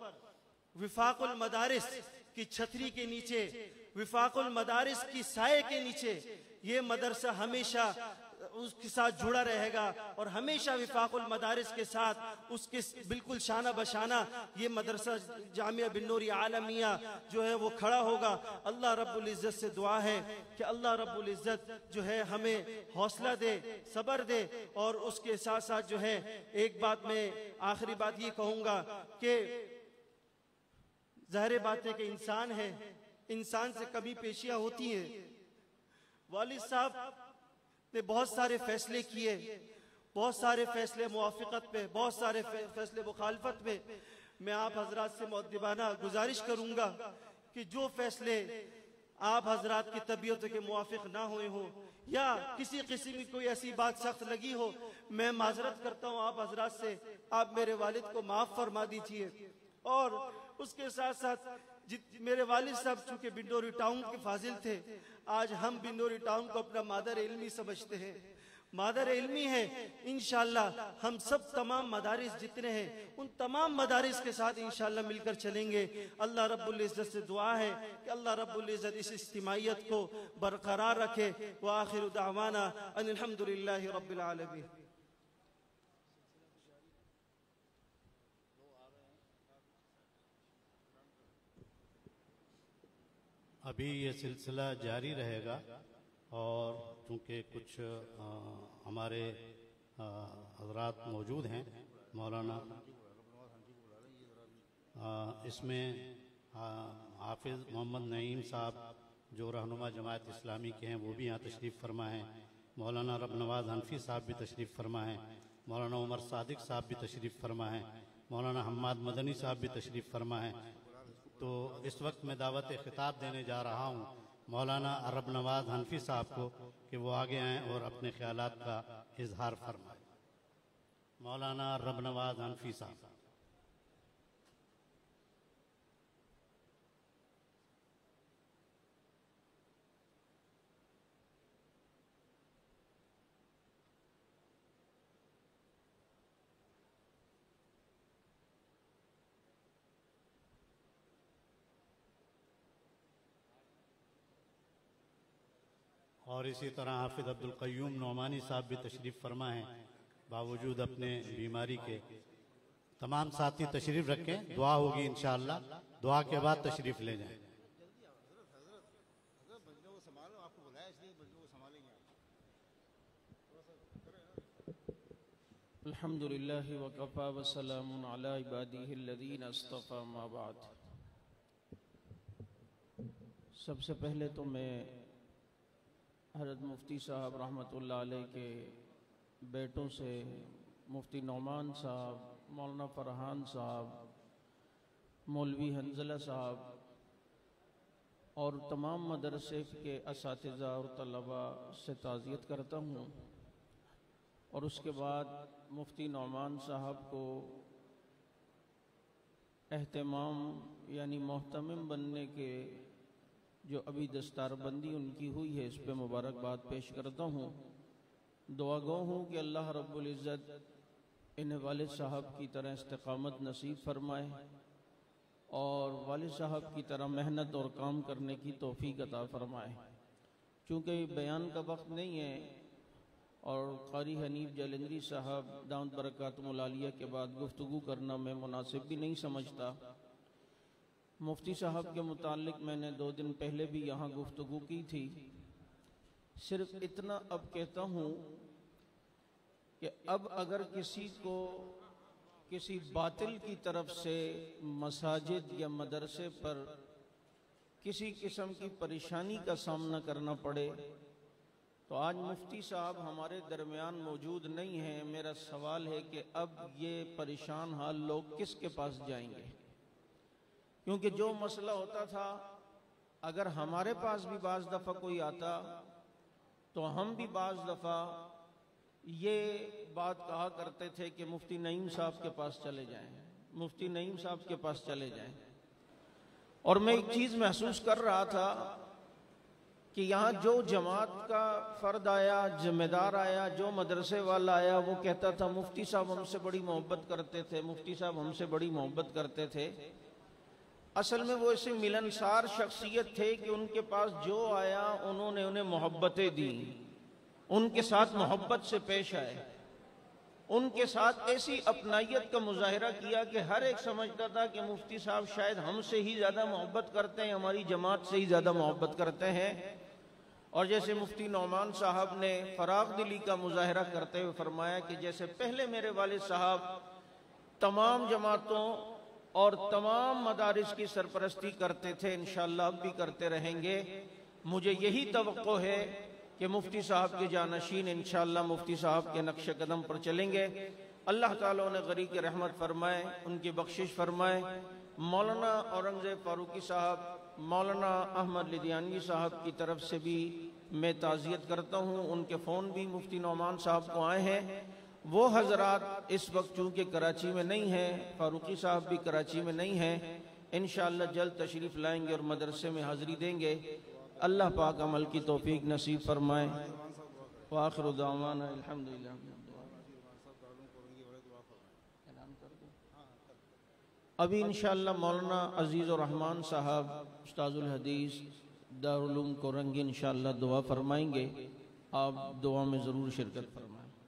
विफाकुल मदारिस की छतरी के नीचे, विफाकुल मदारिस की साए के नीचे ये मदरसा हमेशा उसके साथ जुड़ा रहेगा और हमेशा विफाकुल मदारिस के साथ उसके बिल्कुल शाना बशाना ये मदरसा जामिया बिन्नूरी आलमिया जो है वो खड़ा होगा। अल्लाह रब्बुल इज़्ज़त से दुआ है कि अल्लाह रब्बुल इज़्ज़त जो है हमें हौसला दे, सब्र दे। और उसके साथ साथ जो है एक बात मैं आखिरी बात ये कहूँगा कि ज़ाहिर बात है कि इंसान है, इंसान से कभी पेशियाँ होती हैं। वालिद साहब ने बहुत सारे फैसले किए, बहुत सारे फैसले मुआफ़िक़त पे, बहुत सारे फैसले मुखालफत पे। मैं आप हजरात से मुअद्दिबाना गुजारिश करूँगा कि जो फैसले आप हजरात की तबीयत के मुआफ़िक़ ना हुए हो या किसी किस्म की कोई ऐसी बात सख्त लगी हो, मैं माजरत करता हूँ आप हजरात से, आप मेरे वालिद को माफ़ फरमा दीजिए। और उसके साथ साथ मेरे वालिद साहब चूंकि बिंडोरी टाउन के फाजिल थे, आज हम बिंडोरी टाउन को अपना मादर इल्मी समझते हैं, मादर इल्मी है। इंशाअल्लाह हम सब तमाम मदारिस जितने हैं उन तमाम मदारिस के साथ इंशाअल्लाह मिलकर चलेंगे। अल्लाह रब्बुल इज़्ज़त से दुआ है कि अल्लाह रब्बुल इज़्ज़त इस इज्तिमाइयत को बरकरार रखे। व आखिरु दावाना अनिल हम्दुलिल्लाहि रब्बिल आलमीन। अभी ये सिलसिला जारी रहेगा और चूँकि कुछ आ, हमारे हजरात मौजूद हैं मौलाना, इसमें हाफिज़ मोहम्मद नईम साहब जो रहनुमा जमात इस्लामी के हैं वो भी यहाँ तशरीफ़ फरमा हैं, मौलाना रब नवाज़ हनफी साहब भी तशरीफ़ फरमा हैं, मौलाना उमर सादिक साहब भी तशरीफ़ फरमा हैं, मौलाना हम्माद मदनी साहब भी तशरीफ़ फरमा हैं। तो इस वक्त मैं दावत खिताब देने जा रहा हूँ मौलाना रब नवाज़ हनफी साहब को कि वो आगे आएँ और अपने ख्यालात का इजहार फरमाएं। मौलाना रब नवाज़ हनफी साहब। और इसी तरह हाफिज़ अब्दुल क़य्यूम नौमानी साहब भी तशरीफ़ फरमा हैं, बावजूद अपने बीमारी के। तमाम साथी तशरीफ़ रखें, दुआ होगी इंशाअल्लाह, दुआ के बाद तशरीफ़ ले जाएं। अल्हम्दुलिल्लाहि वकफ़ा वस्सलामुन अला इबादिहिल्लज़ीना इस्तफ़ा अम्मा बाद। सबसे पहले तो मैं हज़रत मुफ्ती साहब रहमतुल्लाह अलैह के बेटों से मुफ्ती नौमान साहब, मौलाना फरहान साहब, मौलवी हंज़ला साहब और तमाम मदरसे के असातिज़ा और तलबा से ताज़ियत करता हूँ। और उसके बाद मुफ्ती नौमान साहब को एहतमाम यानी मोहतमिम बनने के जो अभी दस्तारबंदी उनकी हुई है, इस पर मुबारकबाद पेश करता हूँ। दुआ गो हूँ कि अल्लाह रब्बुल इज़्ज़त इन्हें वालिद साहब की तरह इस्तिक़ामत नसीब फरमाए और वालिद साहब की तरह मेहनत और काम करने की तौफ़ीक अता फरमाए। चूँकि बयान का वक्त नहीं है और क़ारी हनीफ जलंधरी साहब दामत बरकातुहुल आलिया के बाद गुफ्तगू करना मैं मुनासिब भी नहीं समझता। मुफ्ती साहब के मुतालिक मैंने दो दिन पहले भी यहाँ गुफ्तगू की थी। सिर्फ इतना अब कहता हूँ कि अब अगर किसी को किसी बातिल की तरफ से मसाजिद या मदरसे पर किसी किस्म की परेशानी का सामना करना पड़े तो आज मुफ्ती साहब हमारे दरमियान मौजूद नहीं हैं। मेरा सवाल है कि अब ये परेशान हाल लोग किसके पास जाएंगे? क्योंकि जो मसला होता था, अगर हमारे पास भी बाज़ दफ़ा कोई आता तो हम भी बाज़ दफ़ा ये बात कहा करते थे कि मुफ्ती नईम साहब के पास चले जाएं, मुफ्ती नईम साहब के पास चले जाएं। और मैं एक चीज़ महसूस कर रहा था कि यहाँ जो जमात का फ़र्द आया, ज़िम्मेदार आया, जो मदरसे वाला आया, वो कहता था मुफ्ती साहब हमसे बड़ी मोहब्बत करते थे, मुफ्ती साहब हमसे बड़ी मोहब्बत करते थे। असल में वो ऐसे मिलनसार शख्सियत थे कि उनके पास जो आया उन्होंने उन्हें मोहब्बतें दी, उनके साथ मोहब्बत से पेश आए, उनके साथ ऐसी अपनाइयत का मुजाहिरा किया कि हर एक समझता था कि मुफ्ती साहब शायद हमसे ही ज़्यादा मोहब्बत करते हैं, हमारी जमात से ही ज़्यादा मोहब्बत करते हैं। और जैसे मुफ्ती नौमान साहब ने फराग दिली का मुजाहिरा करते हुए फरमाया कि जैसे पहले मेरे वालिद साहब तमाम जमातों और तमाम मदारिस की सरपरस्ती करते थे, इंशाअल्लाह अब भी करते रहेंगे। मुझे यही तवक्को है कि मुफ्ती साहब के जानशीन इंशाअल्लाह मुफ्ती साहब के नक्श कदम पर चलेंगे। अल्लाह ताला उन्हें गरीब की रहमत फरमाए, उनकी बख्शिश फरमाए। मौलाना औरंगज़ेब फारूकी साहब, मौलाना अहमद लिदियानवी साहब की तरफ से भी मैं ताज़ियत करता हूँ। उनके फ़ोन भी मुफ्ती नौमान साहब को आए हैं। वो हजरात इस वक्त चूँकि कराची में नहीं हैं, फारूकी साहब भी कराची में नहीं हैं, इंशाअल्लाह जल्द तशरीफ़ लाएंगे और मदरसे में हाज़िरी देंगे। अल्लाह पाक अमल की तौफीक नसीब फरमाए। व आखिरु दावाना अल्हम्दुलिल्लाह। अभी इंशाअल्लाह मौलाना अजीज़ुर रहमान साहब उस्ताजुल हदीस दारुल उलूम कोरंगी इंशाअल्लाह दुआ फरमाएंगे। आप दुआ में ज़रूर शिरकत फरमाएं।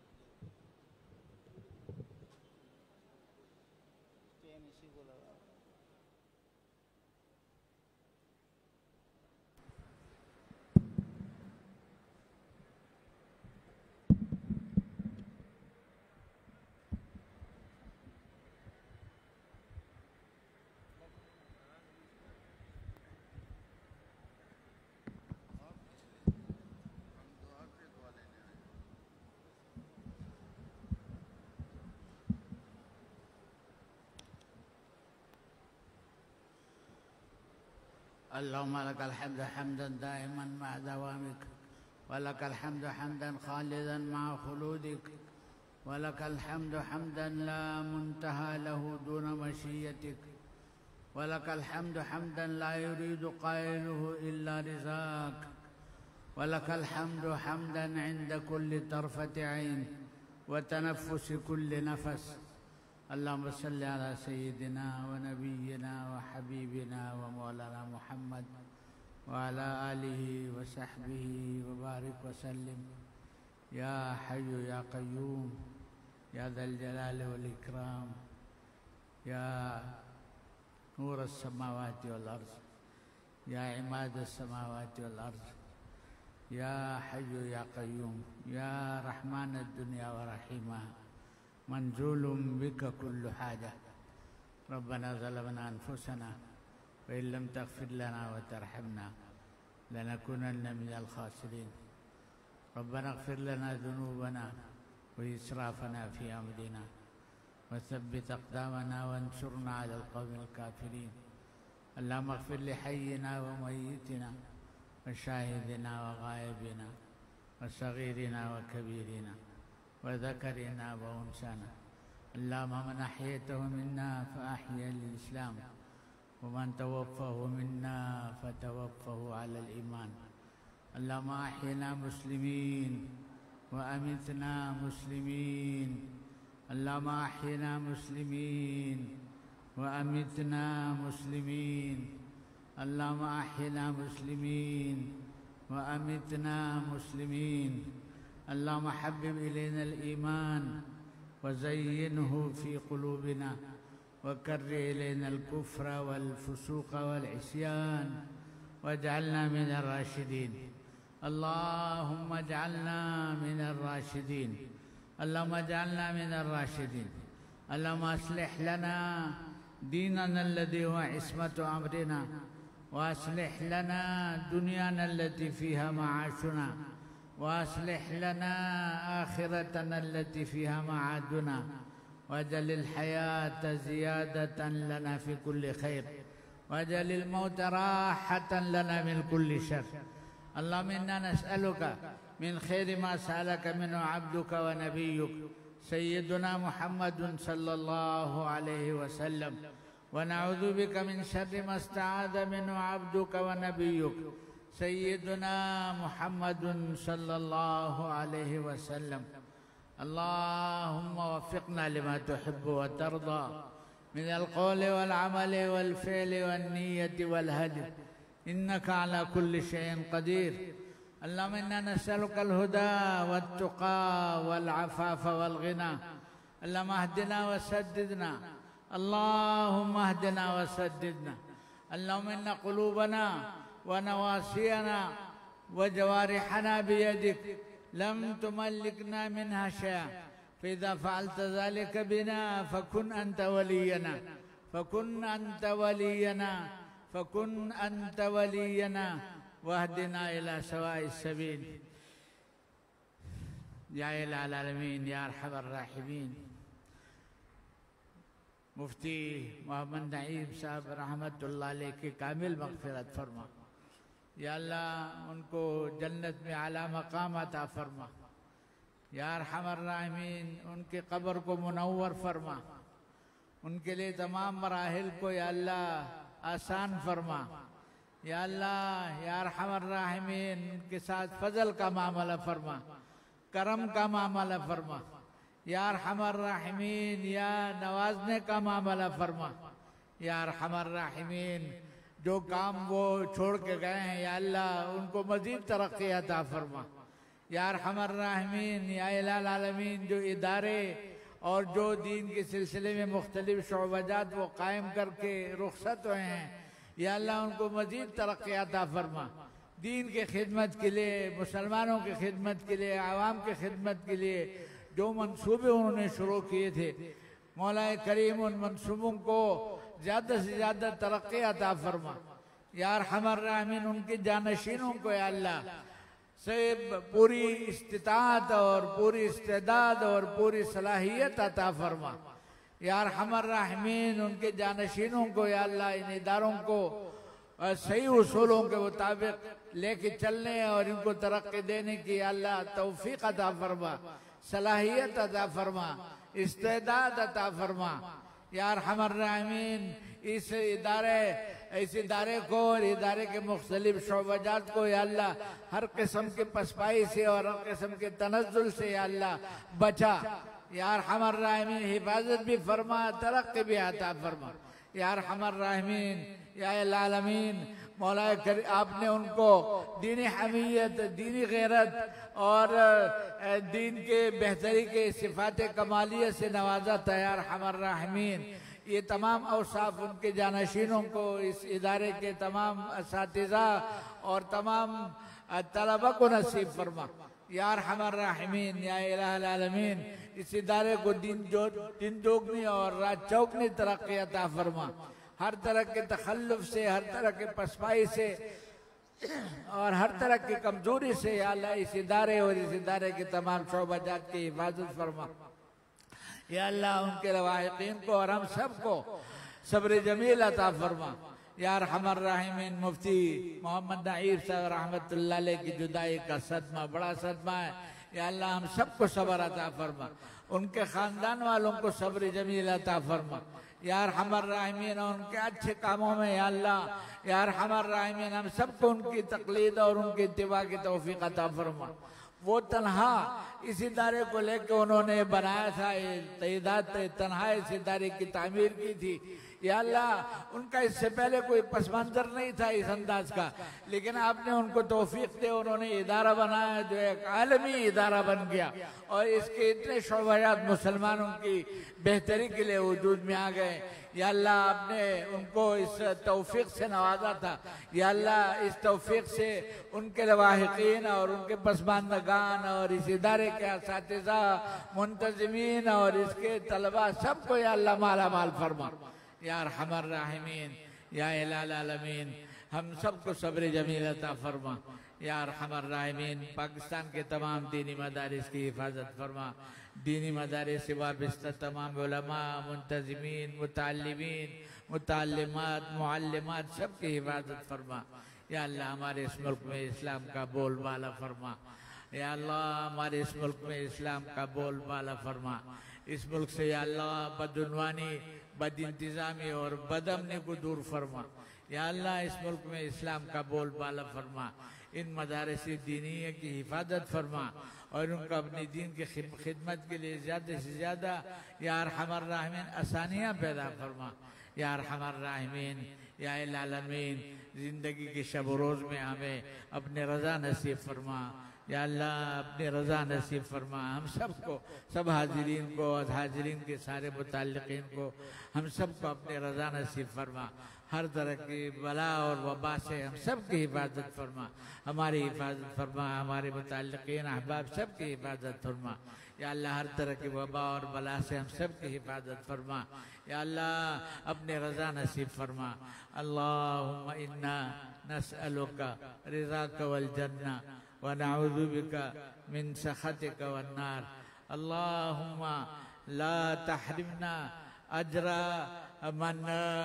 اللهم لك الحمد حمدا دائما مع دوامك، ولك الحمد حمدا خالدا مع خلودك، ولك الحمد حمدا لا منتهى له دون مشيتك، ولك الحمد حمدا لا يريد قائله إلا رضاك، ولك الحمد حمدا عند كل طرفة عين وتنفس كل نفس. اللهم صل على سيدنا ونبينا وحبيبنا ومولانا محمد وعلى آله وصحبه وبارك وسلم. يا حي يا قيوم يا ذا الجلال والإكرام، يا نور السماوات والأرض، يا عماد السماوات والأرض، يا حي يا قيوم، يا رحمن الدنيا ورحيمها، मंजूल बिक कुल्लु हाजा। रब्बना ज़लमना अनफुसना व इन लम तग़फिर लना व तरहमना लनकुनन्ना मिनल खासिरीन। रब्बना इग़फिर लना ज़ुनूबना व इसराफ़ना फ़ी अमरिना व सब्बित अक़दामना वंसुरना अलल क़ौमिल काफ़िरीन। अल्लाहुम्मा इग़फिर लिहय्यिना व मय्यितिना व शाहिदिना व गायबिना व सग़ीरिना व कबीरिना व ज़करिना व उन्साना। अल्लाहुम्मा मन अह्यैतहु मिन्ना फ़अह्यिह अल-इस्लाम व मन तवफ़्फ़ाहु मिन्ना फ़तवफ़्फ़हु अलल ईमान। अल्लाहुम्मा अह्यिना मुस्लिमीन व अमितना मुस्लिमीन। अल्लाहुम्मा अह्यिना मुस्लिमीन व अमितना मुस्लिमीन। अल्लाहुम्मा अह्यिना मुस्लिमीन व अमितना मुस्लिमीन। अल्लाहुम्मा हब्बिब इलैना अल-ईमान व ज़य्यिनहु फ़ी क़ुलूबिना व कर्रिह इलैना अल-कुफ़्र वल-फ़ुसूक़ वल-इस्यान वजअलना मिनर राशिदीन। अल्लाहुम्मा जअलना मिनर राशिदीन। अल्लाहुम्मा जअलना मिनर राशिदीन। अल्लाहुम्मा अस्लिह लना दीनना अल्लज़ी हुवा इस्मतु अमरिना व अस्लिह लना दुनियाना अल्लती फ़ीहा मआशुना व अस्लिह लना आखिरतना अल्लती फ़ीहा मआदुना वजअलिल हयात ज़ियादतन लना फ़ी कुल्लि खैर वजअलिल मौत राहतन लना मिन कुल्लि शर। अल्लाहुम्मा इन्ना नस्अलुका मिन खैरि मा सअलका मिन्हु अब्दुका व नबियुक सय्यदुना मुहम्मदुन सल्लल्लाहु अलैहि वसल्लम व नऊज़ु बिका मिन शर्रि मा इस्तआज़ मिन्हु अब्दुका व नबियुक सय्यदुना मुहम्मदुन सल्लल्लाहु अलैहि वसल्लम। अल्लाहुम्मा वफ़्फ़िक़ना लिमा तुहिब्बु व तर्दा मिनल क़ौलि वल अमलि वल फ़िअलि वन निय्यति वल हदि इन्नका अला कुल्लि शैइन क़दीर। अल्लाहुम्मा इन्ना नस्अलुकल हुदा वत्तुक़ा वल अफ़ाफ़ वल ग़िना। अल्लाहुम्मा अहदिना व सद्दिदना। अल्लाहुम्मा अहदिना व सद्दिदना। अल्लाहुम्मा इन्ना क़ुलूबना व नवासियना व जवारिहना बियदिक लम तुमल्लिकना मिन्हा शैअन फ़इज़ा फ़अल्त ज़ालिका बिना फ़कुन अंत वलियना फ़कुन अंत वलियना फ़कुन अंत वलियना वहदिना इला सवाइस सबील। या इलाहल आलमीन या अरहमर राहिमीन। मुफ्ती मोहम्मद नईम साहब रहमतुल्लाह अलैह की कामिल मग़फ़िरत फरमा। या अल्लाह उनको जन्नत में आला मकाम अता फरमा। या अरहमर राहिमीन उनके कब्र को मुनव्वर फरमा। उनके लिए तमाम मराहिल को या अल्लाह आसान फरमा। या अल्लाह या अरहमर राहिमीन उनके साथ फजल का मामला फरमा, करम का मामला फरमा। या अरहमर राहिमीन या नवाजने का मामला फरमा। या अरहमर राहिमीन जो काम वो छोड़ के गए हैं या अल्लाह उनको मजीद तरक्की अता फरमा। या अरहमर राहिमीन या इलाहुल आलमीन जो इदारे और जो दीन के सिलसिले में मुख्तलिफ शोबाजात वो कायम करके रुखसत हुए हैं या अल्लाह उनको मजीद तरक्की अता फरमा। दीन के खिदमत के लिए, मुसलमानों की खिदमत के लिए, आवाम की खिदमत के लिए जो मंसूबे उन्होंने शुरू किए थे, मौला करीम उन मंसूबों को ज़्यादा से ज़्यादा तरक्की अता फरमा। या अरहमर राहिमीन उनके जानशीनों को या अल्लाह से पूरी इस्तिताअत और पूरी इस्तेदाद और पूरी सलाहियत अता फरमा। या अरहमर राहिमीन उनके जानशीनों को या अल्लाह इन इदारों को सही उसूलों के मुताबिक लेके चलने और इनको तरक्की देने की या अल्लाह तौफीक अता फरमा, सलाहियत अता फरमा, इस्तेदाद अता फरमा। या अरहमर राहिमीन इस इदारे इस इदारे को और इदारे के मुख्तलिफ शोबाजात को या अल्लाह हर किस्म के पसपाई से और हर किस्म के तनज़्ज़ुल से या अल्लाह बचा। या अरहमर राहिमीन हिफाजत भी फरमा, तरक्की भी अता फरमा। या अरहमर राहिमीन या आलमीन मौला आपने उनको दीनी हमीयत, दीनी गैरत और दीन के बेहतरी के सिफात कमालियत से नवाजा। या अरहमर राहिमीन ये तमाम औसाफ उनके जानशीनों को, इस इदारे के तमाम असातिज़ा और तमाम तलबा को नसीब फरमा। या अरहमर राहिमीन या इलाहुल आलमीन इस इदारे को दिन जो दिन दोगुनी और रात चौगुनी तरक्की अता फरमा। हर तरह के तखल्लुफ से, हर तरह के पसपाई से और हर तरह की कमजोरी से या अल्लाह इस इदारे और इस इदारे के तमाम शोबाजात की हिफाजत फरमा। या अल्लाह उनके रवाहिकीन को और हम सबको सब्र जमील अता फरमा। या अरहमर राहिमीन मुफ्ती मोहम्मद नईम साहब रहमतुल्लाह अलैह की जुदाई का सदमा बड़ा सदमा है। या अल्लाह हम सबको सब्र अता फरमा, उनके खानदान वालों को सब्र जमील अता फरमा। या अरहमर राहिमीन उनके अच्छे कामों में या अल्लाह या अरहमर राहिमीन हम सबको उनकी तकलीद और उनकी इत्तिबा की तौफीक अता फरमा। वो तन्हा इस इदारे को लेकर उन्होंने बनाया था, तईदात तन्हा इस इदारे की तामीर की थी। या अल्लाह उनका इससे पहले कोई पस मंजर नहीं था इस अंदाज का, लेकिन आपने उनको तौफीक दे, उन्होंने इदारा बनाया जो एक आलमी इदारा बन गया और इसके इतने शोबायात मुसलमानों की बेहतरी के लिए वजूद में आ गए। या अल्लाह आपने उनको इस तौफीक से नवाजा था। या अल्लाह इस तौफीक से उनके लवाहिकीन और उनके पसमानदगान और इस इदारे के असातिज़ा मुंतज़िमीन और इसके तलबा सबको या अल्लाह माला माल फरमा। या अरहमर राहिमीन या इलाहुल आलमीन हम सबको सब्र जमील अता फरमा। या अरहमर राहिमीन पाकिस्तान के तमाम दीनी मदारिस की हिफाजत फरमा। दीनी मदारिस से वाबस्ता तमाम उलमा, मुंतज़िमीन, मुताल्लिमीन, मुताल्लिमात, मुअल्लिमात सबकी हिफाजत फरमा। या अल्लाह हमारे इस मुल्क में इस्लाम का बोलबाला फरमा। या अल्लाह हमारे इस मुल्क में इस्लाम का बोलबाला फरमा। इस मुल्क से या अल्लाह बदउनवानी, बद इंतजामी और बदअमनी को दूर फरमा। या अल्लाह इस मुल्क में इस्लाम का बोलबाला फरमा। इन मदारिस दीनिया की हिफाजत फरमा और उनको अपनी दीन की खिदमत के लिए ज़्यादा से ज़्यादा या अरहमर राहिमीन आसानियाँ पैदा फरमा। या अरहमर राहिमीन या इलाहुल आलमीन ज़िंदगी के शब रोज़ में हमें अपने रज़ा नसीब फरमा। या अल्लाह अपने रज़ा नसीब फरमा। हम सबको, सब हाजिरीन को और हाजिरीन के सारे मुताल्लिकीन को हम सबको अपने रज़ा नसीब फरमा। हर तरह की बला और वबा से हम सब की हिफाजत फरमा। हमारी हिफाजत फरमा, हमारे मुताल्लिकीन अहबाब सब की हिफाजत फरमा। या अल्लाह हर तरह की वबा और बला से हम सब की हिफाजत फरमा। या अल्लाह अपने रज़ा नसीब फरमा। अल्लाहुम्मा इन्ना नस्अलुका रिज़ाका वल जन्ना व नऊज़ु बिका मिन सख़तिका वन नार। अल्लाहुम्मा ला तहरिमना अजरा मन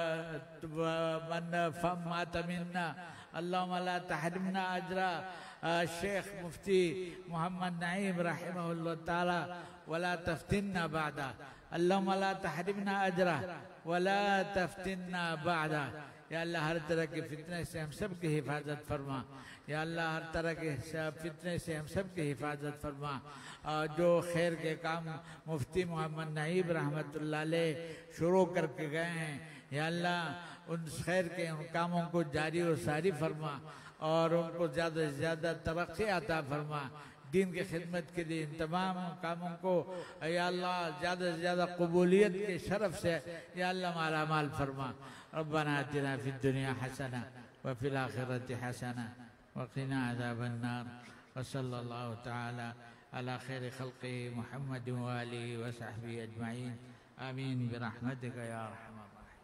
मन फमात मिन्ना। अल्लाहुम्मा ला तहरिमना अजरा शेख मुफ्ती मोहम्मद नईम रहमहुल्लाह ताला वला तफ्तिन्ना बादा। अल्लाहुम्मा ला तहरिमना अजरा वला तफ्तिन्ना बादा। या अल्लाह हर तरह के फितने से हम सब की हिफाजत फरमा। या अल्लाह हर तरह के फितने से हम सब की हिफाजत फरमा। और जो खैर के काम मुफ्ती मोहम्मद नईम रहमतुल्लाह अलैह शुरू करके गए हैं, या अल्लाह उन खैर के उन कामों को जारी और सारी फरमा और उनको ज़्यादा से ज़्यादा तरक्की अता फरमा। दीन की खिदमत के लिए इन तमाम कामों को या अल्लाह ज़्यादा से ज़्यादा कबूलियत के शरफ से या अल्लाह माला माल फरमा। रब्बना आतिना फिद दुनिया हसना व फिल आखिरति हसना व क़िना अज़ाबन नार व सल्लल्लाहु तआला अला खैर खल्क़ि मुहम्मद व आलिहि व सहबिहि अजमईन। आमीन बिरहमतिका या अरहमर राहिमीन।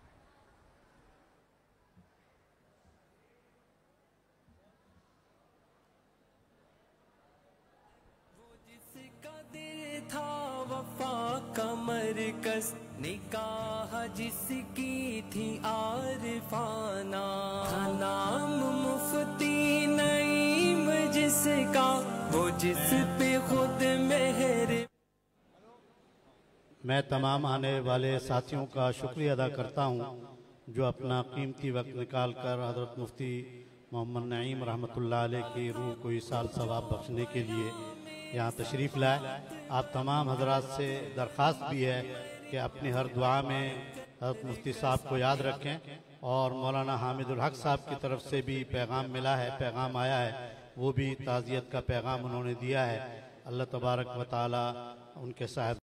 जिसका दिल था वफा का मरकज़, निकाह जिसकी थी आरिफाना, था नाम मुफ्ती नईम जिसका, वो जिस पे खुद मेहर। मैं तमाम आने वाले साथियों का शुक्रिया अदा करता हूँ जो अपना कीमती वक्त निकाल कर हज़रत मुफ्ती मोहम्मद नईम रहमतुल्लाह अलैह की रूह को इसाल सवाब बख्शने के लिए यहाँ तशरीफ़ लाए। आप तमाम हजरात से दरख्वास्त भी है कि अपनी हर दुआ में हज़रत मुफ्ती साहब को याद रखें। और मौलाना हामिदुल हक साहब की तरफ से भी पैगाम मिला है, पैगाम आया है, वो भी ताज़ियत का पैगाम उन्होंने दिया है। अल्लाह तबारक व तआला उनके साहब